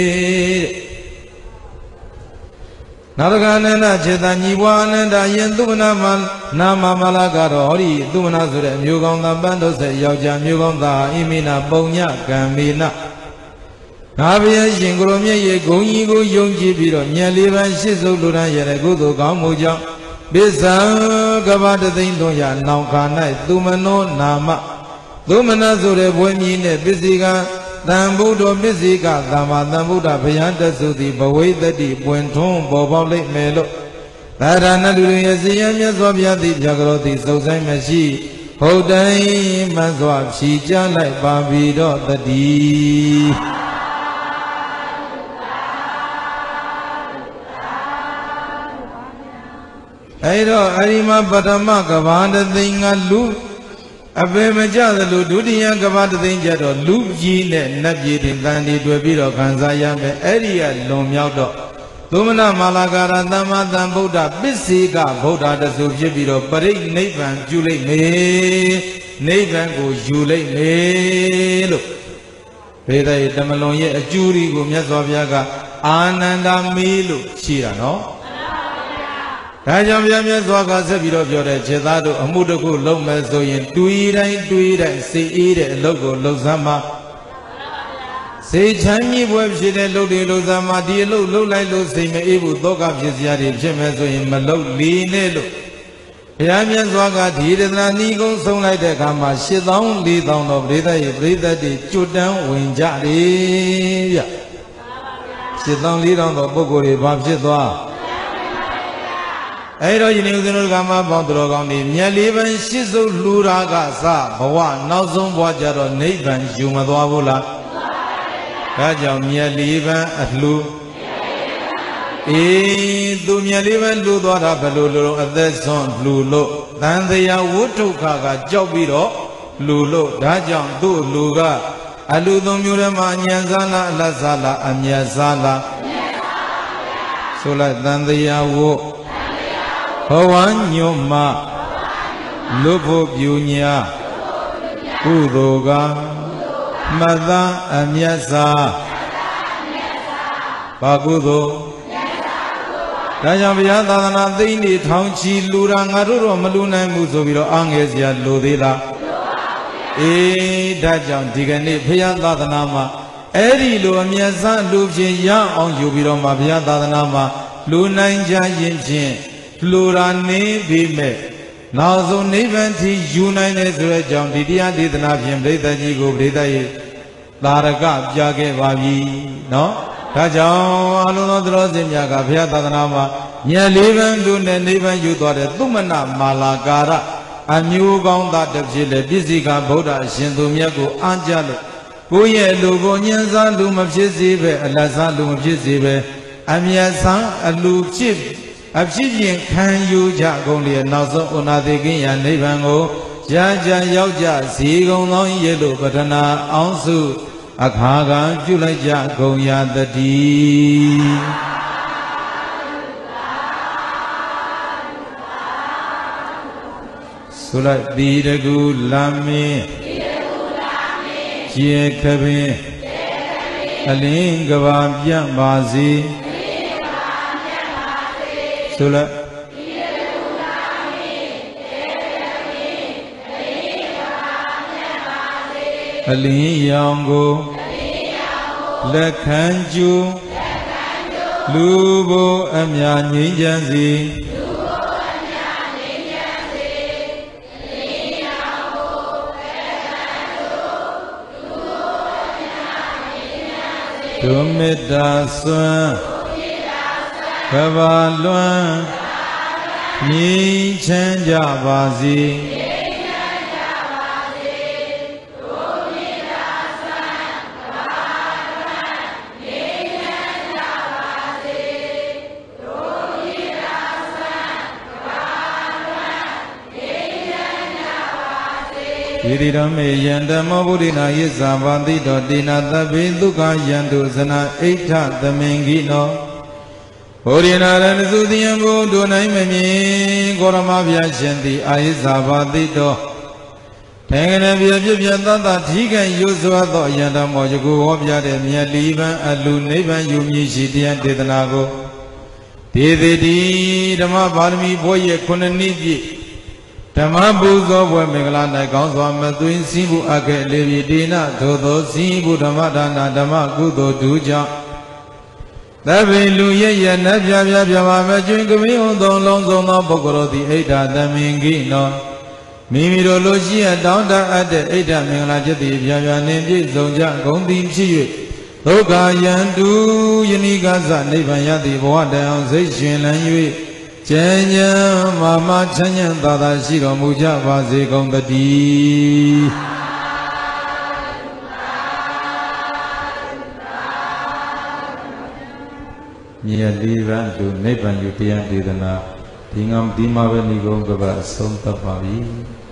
နောက်တစ်ခါအနန္တခြေတညီဘွားအနန္တယင်သုမနာမနာမမလာကတော့ဟောဒီသုမနာဆိုတဲ့အမျိုးကောင်းသားပန်းတို့ဆက်ယောက်ျားမျိုးကောင်းသားအိမိနာပုံညကံမေနငါဘုရားရှင်ကိုယ်တော်မြတ်ရဲ့ဂုဏ်ကြီးကိုယုံကြည်ပြီးတော့မြတ်လေးပန်းရှစ်စုပ်လူရန်ရတဲ့ကုသိုလ်ကောင်းမှုကြောင့်ပိစ္ဆံကဗ္ဗတသိန်းတို့ရနောင်ခါ၌သူမနောနာမသုမနာဆိုတဲ့ဘွဲမြည်နဲ့ပစ္စည်းကတံဗုဒ္ဓပစ္စည်းကသမ္မာတံဗုဒ္ဓဘုရားတသုတိဘဝိတ္တိပွင့်ထွန်းပေါ်ပေါက်လိမ့်မယ်လို့သာရဏလူတွေရဲ့စီရင်မြတ်စွာဘုရားသည်ပြကြတော်သည်စုံဆိုင်မရှိဟုတ်တိုင်းမှန်စွာဖြီးကြလိုက်ပါပြီတော့တည်းအဲ့တော့အရိမပထမကဘာတသိန်းကလူအပေမကြသလိုဒုတိယကဘာတသိန်းကျတော့လူကြီးနဲ့နတ်ပြည်တင်တန်တွေတွေ့ပြီးတော့ခံစားရမယ်အဲ့ဒီကလွန်မြောက်တော့သုမနာမာလာကာရသမ္မာသမ္ဗုဒ္ဓပစ္စေကဗုဒ္ဓတဆုဖြစ်ပြီးတော့ပရိနိဗ္ဗာန်ပြုလိုက်မယ်နိဗ္ဗာန်ကိုယူလိုက်မယ်လို့ဘေဒယေတမလွန်ရဲ့အကျိုးတွေကိုမြတ်စွာဘုရားကအာနန္ဒမေလို့ရှိတာနော်ဒါကြောင့်ဘုရားမြတ်စွာကဆက်ပြီးတော့ပြောတဲ့ခြေသားတို့အမှုတစ်ခုလုပ်မယ်ဆိုရင်တွေးတိုင်းတွေးတိုင်းစိတ်အေးတဲ့အလုပ်ကိုလုပ်စမ်းပါစိတ်ချမ်းမြေ့ပွဲဖြစ်တဲ့လုပ်တွေလုပ်စမ်းပါဒီအလုပ်လုပ်လိုက်လို့စိတ်မအေးဘူးသောကဖြစ်စရာတွေဖြစ်မယ်ဆိုရင်မလုပ်လီနဲ့လို့ဘုရားမြတ်စွာကဒီရတနာနီးကုန်းဆုံးလိုက်တဲ့အခါမှာရှစ်သောင်းလေးသောင်းတော့ပရိသတ်ရဲ့ပရိသတ်တွေကျွတ်တန်းဝင်ကြတယ်ဗျရှစ်သောင်းလေးသောင်းတော့ပုဂ္ဂိုလ်တွေဘာဖြစ်သွားအဲ့တော့ယနေ့ဦးဇင်းတို့ကမှပေါင်းတော်ကောင်းနေမြတ်လေးပန်းရှစ်စုပ်လှူတာကစဘဝနောက်ဆုံးဘဝကြတော့နိဗ္ဗာန်ယူမသွားဘူးလားဒါကြောင့်မြတ်လေးပန်းအလှူအေးသူမြတ်လေးပန်းလှူသွားတာဘယ်လိုလို့အသက်ဆွမ်းလှူလို့တန်တရားဝဋ္ထုခကကြောက်ပြီးတော့လှူလို့ဒါကြောင့်သူ့လူကအလှူသုံးမျိုးထဲမှာအဉ္ဇာလားအလတ်စားလားအမြတ်စားလားဆိုလိုက်တန်တရားဝဋ္ဘဝညွတ်မလွတ်ဖို့ပြုညာကုသိုလ်ကမတ္တအမြတ်စာဘာကုသိုလ်ဒါကြောင့်ဘုရားသာသနာသိန်းတွေထောင်ချီလူတာငါတို့တော့မလူနိုင်ဘူးဆိုပြီးတော့အငယ်စရာလိုသေးလားအေးဒါကြောင့်ဒီကနေ့ဘုရားသာသနာမှာအဲ့ဒီလိုအမြတ်စာလူဖြင့်ရအောင်ယူပြီးတော့မှဘုရားသာသနာမှာလူနိုင်ကြရင်ဖြင့်လူရာနေပြီးမဲ့နောက်ဆုံးနိဗ္ဗာန်ထိယူနိုင်တယ်ဆိုတဲ့အကြောင်းဒီတရားဒေသနာဖြင့်ပရိသတ်ကြီးကိုပရိသတ်ရဲ့သာရကပြခဲ့ပါပြီနော်ဒါကြောင့်အလုံးစုံသောစင်များကဘုရားသာသနာမှာဉာဏ်လေးပန်းတို့နဲ့နိဗ္ဗာန်ယူသွားတဲ့သုမနမာလာကာရအမျိုးကောင်းသားတစ်ဖြစ်လေပစ္စည်းကဗုဒ္ဓအရှင်သူမြတ်ကိုအားကြလို့ကိုယ့်ရဲ့လူကိုဉာဏ်စားလူမဖြစ်စေပဲအလတ်စားလူမဖြစ်စေပဲအမြတ်စားအလူဖြစ်အဖြစ်ရင်ခံယူကြကုန်လေနောက်ဆုံးဥနာတိကိယနိဗ္ဗာန်ကိုရကြရောက်ကြစီကုန်သောရဲ့လို့ပထနာအောင်စုအခါကပြုလိုက်ကြကုန်ရတည်းဆိုလိုက်ဒီတကူလာမင်းကျေခပင်အလင်းကဘာပြန့်ပါစေဆိုလိုက်အလင်းရောင်ကိုလက်ခံကျူလူဘို့အမြငြိမ်းချမ်းစေဒုမေတ္တာစွမ်းကဘာလွမ်းငြိမ်းချမ်းကြပါစေဣတိဓမ္မေယံဓမ္မောဗုဒ္ဓနာယစ္စာဘာတိတောတေနသဗ္ဗေဒုက္ခယန္တုဇနာအိဋ္ဌသမင်္ဂိနောဘုရိနာရဏသုတိယံဘုဒ္ဓနိုင်မမြင်ကောရမဗျာရှင်တိအာယစ္စာဘာတိတော Tangan and Biabian Tata, Tigan, Yuzuato, Yandamo, Yago, Yade, Mialiban, Alu, Neban, Yumi, Shitian, Dedanago. Dede, Dama Balmi, Boye, Konaniji, Tamabuzo, Megalana, Gonzo, Matuin, Sibu, Ake, Levi, Dina, Todo, Sibu, Damadana, Damagudo, Duja. Hallelujah, Nabia, Yama, Jingo, Lonzo, Bogoro, the Ada, the Mingino. Mimidologia, down at the Ada, Minglaji, Yaya, named Zonja, Gondin, Chi. Toga, Yandu, Unigaza, Nevayadi, Boada, Zation, and you. Chenya, Mama, Chenya, Dada, Shiro, Muja, Vazi, Gondadi. Near Livan to Nepan, you can't do the now. Tingam Dima, when you go about Sonta Pavi.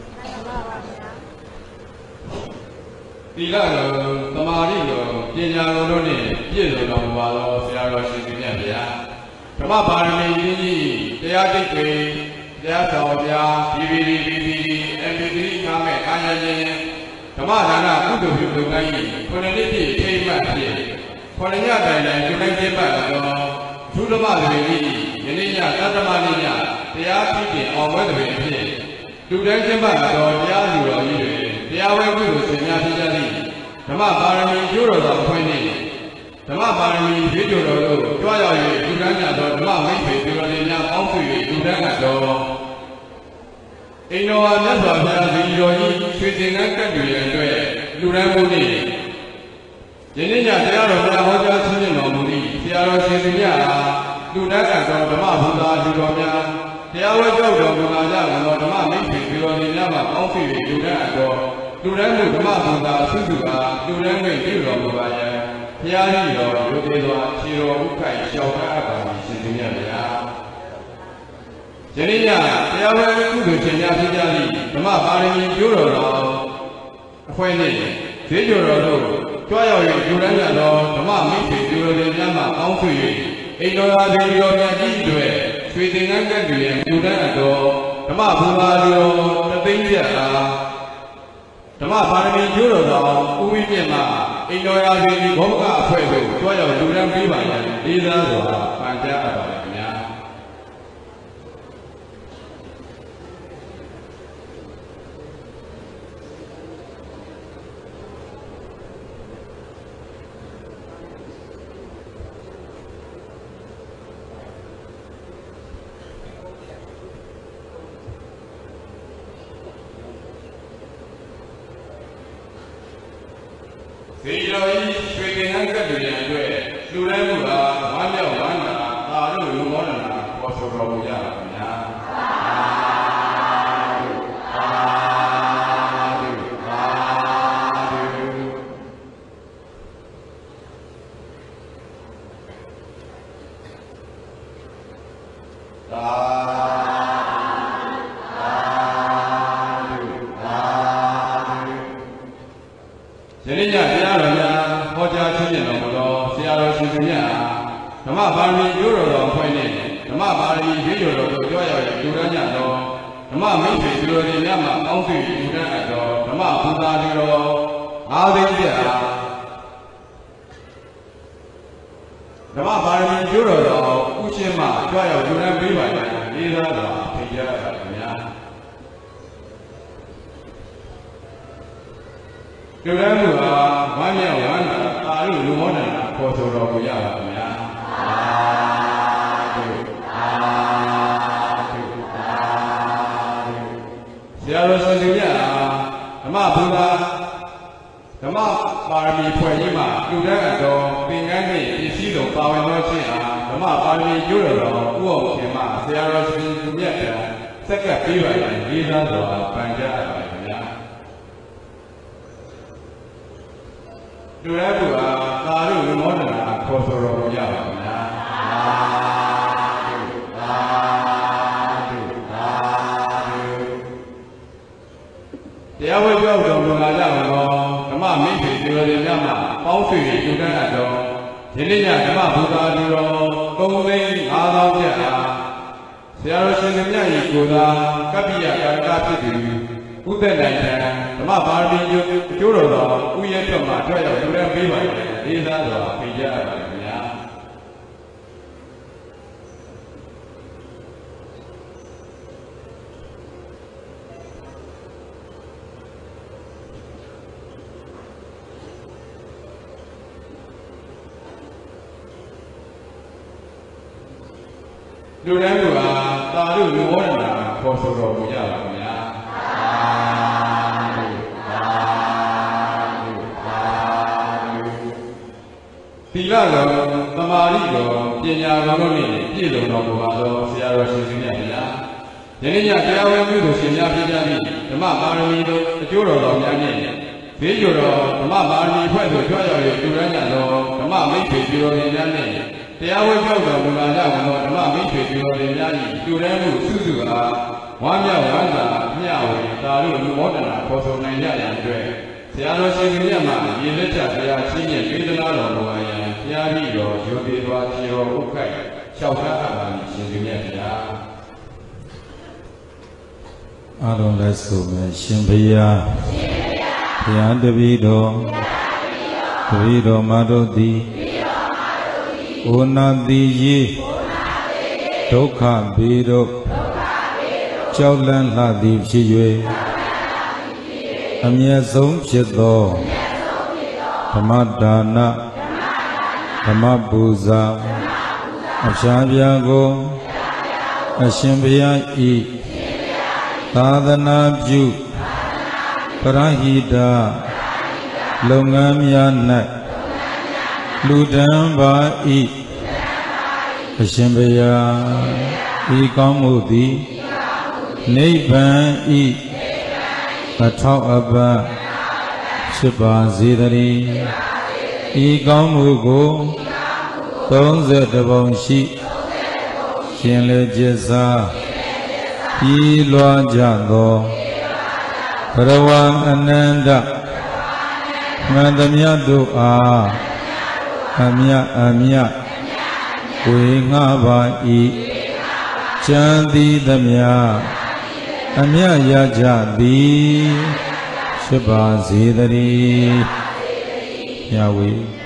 Pilano, Tamarino, Piano, Piano, Valo, Fiaro, Sicilia. Tama Parami, they are the way, they are Tavia, D V D, D V D, M P three, Kame, Kanye, Tamadana, Kudu, Kudu, Konaniti, came back here. Konanya, you can get back. Tudama, Yenia, Tatamania, they are speaking on weather. To them came back, or they are you. They are very good in Yadi. Tama Parami, Euros are pointing. Tama Parami, Video, Toya, Tudana, Tama, Maybe, Tudana, Alfie, Tudana, door. In no one never has been treating a country and way. Luramuni. Yenia, they are on Hoja Sinamuni, they are Sicilia, Tudana, Tama, Tudana, they are a joke of Manaja, Tama, Maybe, Tudana, Alfie, Tudana, door. Duran Mabunda, Suzuka, Duran Mabaya, Piano, Yodela, Chiro, Ukai, Shauka, Sicilia. Jenia, they are very good to Jenia, the Mabari, Euro, Fuene, Figuro, Toyo, Duran, the Mammy, Duro, Yama, Alfie, Enola, the Yoga, Sweeting and Gandrian, Duran, the Mabula, the Binja. Tama Parami, Euro, Uwima, Inoya, Boga, Fuego, Toyo, Duran Viva, Lisa, Pantera. Zero is speaking and Gabriel, Luramura, Wanda, Wanda, Aru, Mona, was a Roya. ဥဒ္ဒနိုင်တံဓမ္မပါရမီကျိုးတော်သောဥယျာဉ်တော်မှာတွေ့ရောက်လူရန်ပေးပါလေလေးစားစွာဖိတ်ကြားရပါခင်ဗျာလူတန်းကသာဓုလူဝန္ဒနာခေါ်ဆိုတော်မူကြပါခင်ဗျာသီလတော်သမာဓိတော်ပညာတော်တို့နှင့်ပြည့်စုံတော်မူပါသောဆရာတော်ရှင်ရှင်မြတ်ဗျာယနေ့ညတရားဝဲမှုတို့ရှင်များပြကြပြီးဓမ္မပါရမီတို့အကျိုးတော်တော်များနှင့်ဘေးကျော်တော်ဓမ္မပါရမီဖွဲ့သို့ကြွရောက်၍တူရညသောဓမ္မမိတ်ဆွေပြုတော်များနှင့်တရားဝဲပြောက်တော်မူလာကြသောဓမ္မမိတ်ဆွေပြုတော်များ၏တူရမှုစုစုအားဝမ်းမြောက်ဝမ်းသာမျှဝေသာဓုလူမောဒနာခေါ်ဆိုနိုင်ကြရန်အတွက်ဆရာတော်ရှင်မြတ်မှာရေလက်ချတရားချင်းဖြင့်ပေးသနာတော်မူအရန်ဘုရားကြီးတော်ရိုသေစွာခြေတော်ဥက္ခိုက်လျှောက်ထားအပ်ပါရှင်မြတ်ဗျာအားလုံးလည်းဆိုမယ်ရှင်ဘုရားဘုရားတပည့်တော်တပည့်တော်မတို့သည်ဩနာတိယေဒုက္ခဘေးတို့ကြောက်လန့်လှသည်ဖြစ်၍အမျက်ဆုံးဖြစ်သောဓမ္မဒါနဓမ္မပူဇာအဖျားပြာကိုအရှင်ဘုရားဤသာသနာပြုပရဟိတလုပ်ငန်းများ၌လူတန်းပါဤအရှင်ဘုရားဤကောင်းမှုသည်နိဗ္ဗာန်ဤအထောက်အပံ့ဖြစ်ပါစေတည်းဤကောင်းမှုကိုသုံးဆယ်တပုံရှိရှင်လေကျက်စားပြီးလွှားကြသောဘရဝံအနန္တမန္တမြတ်တို့အားအမြတ်အမြတ်ဝေငှပါ၏ချမ်းသည်သမျှအမြတ်ရကြသည်ဖြစ်ပါစေတည်းမြတ်ဝေ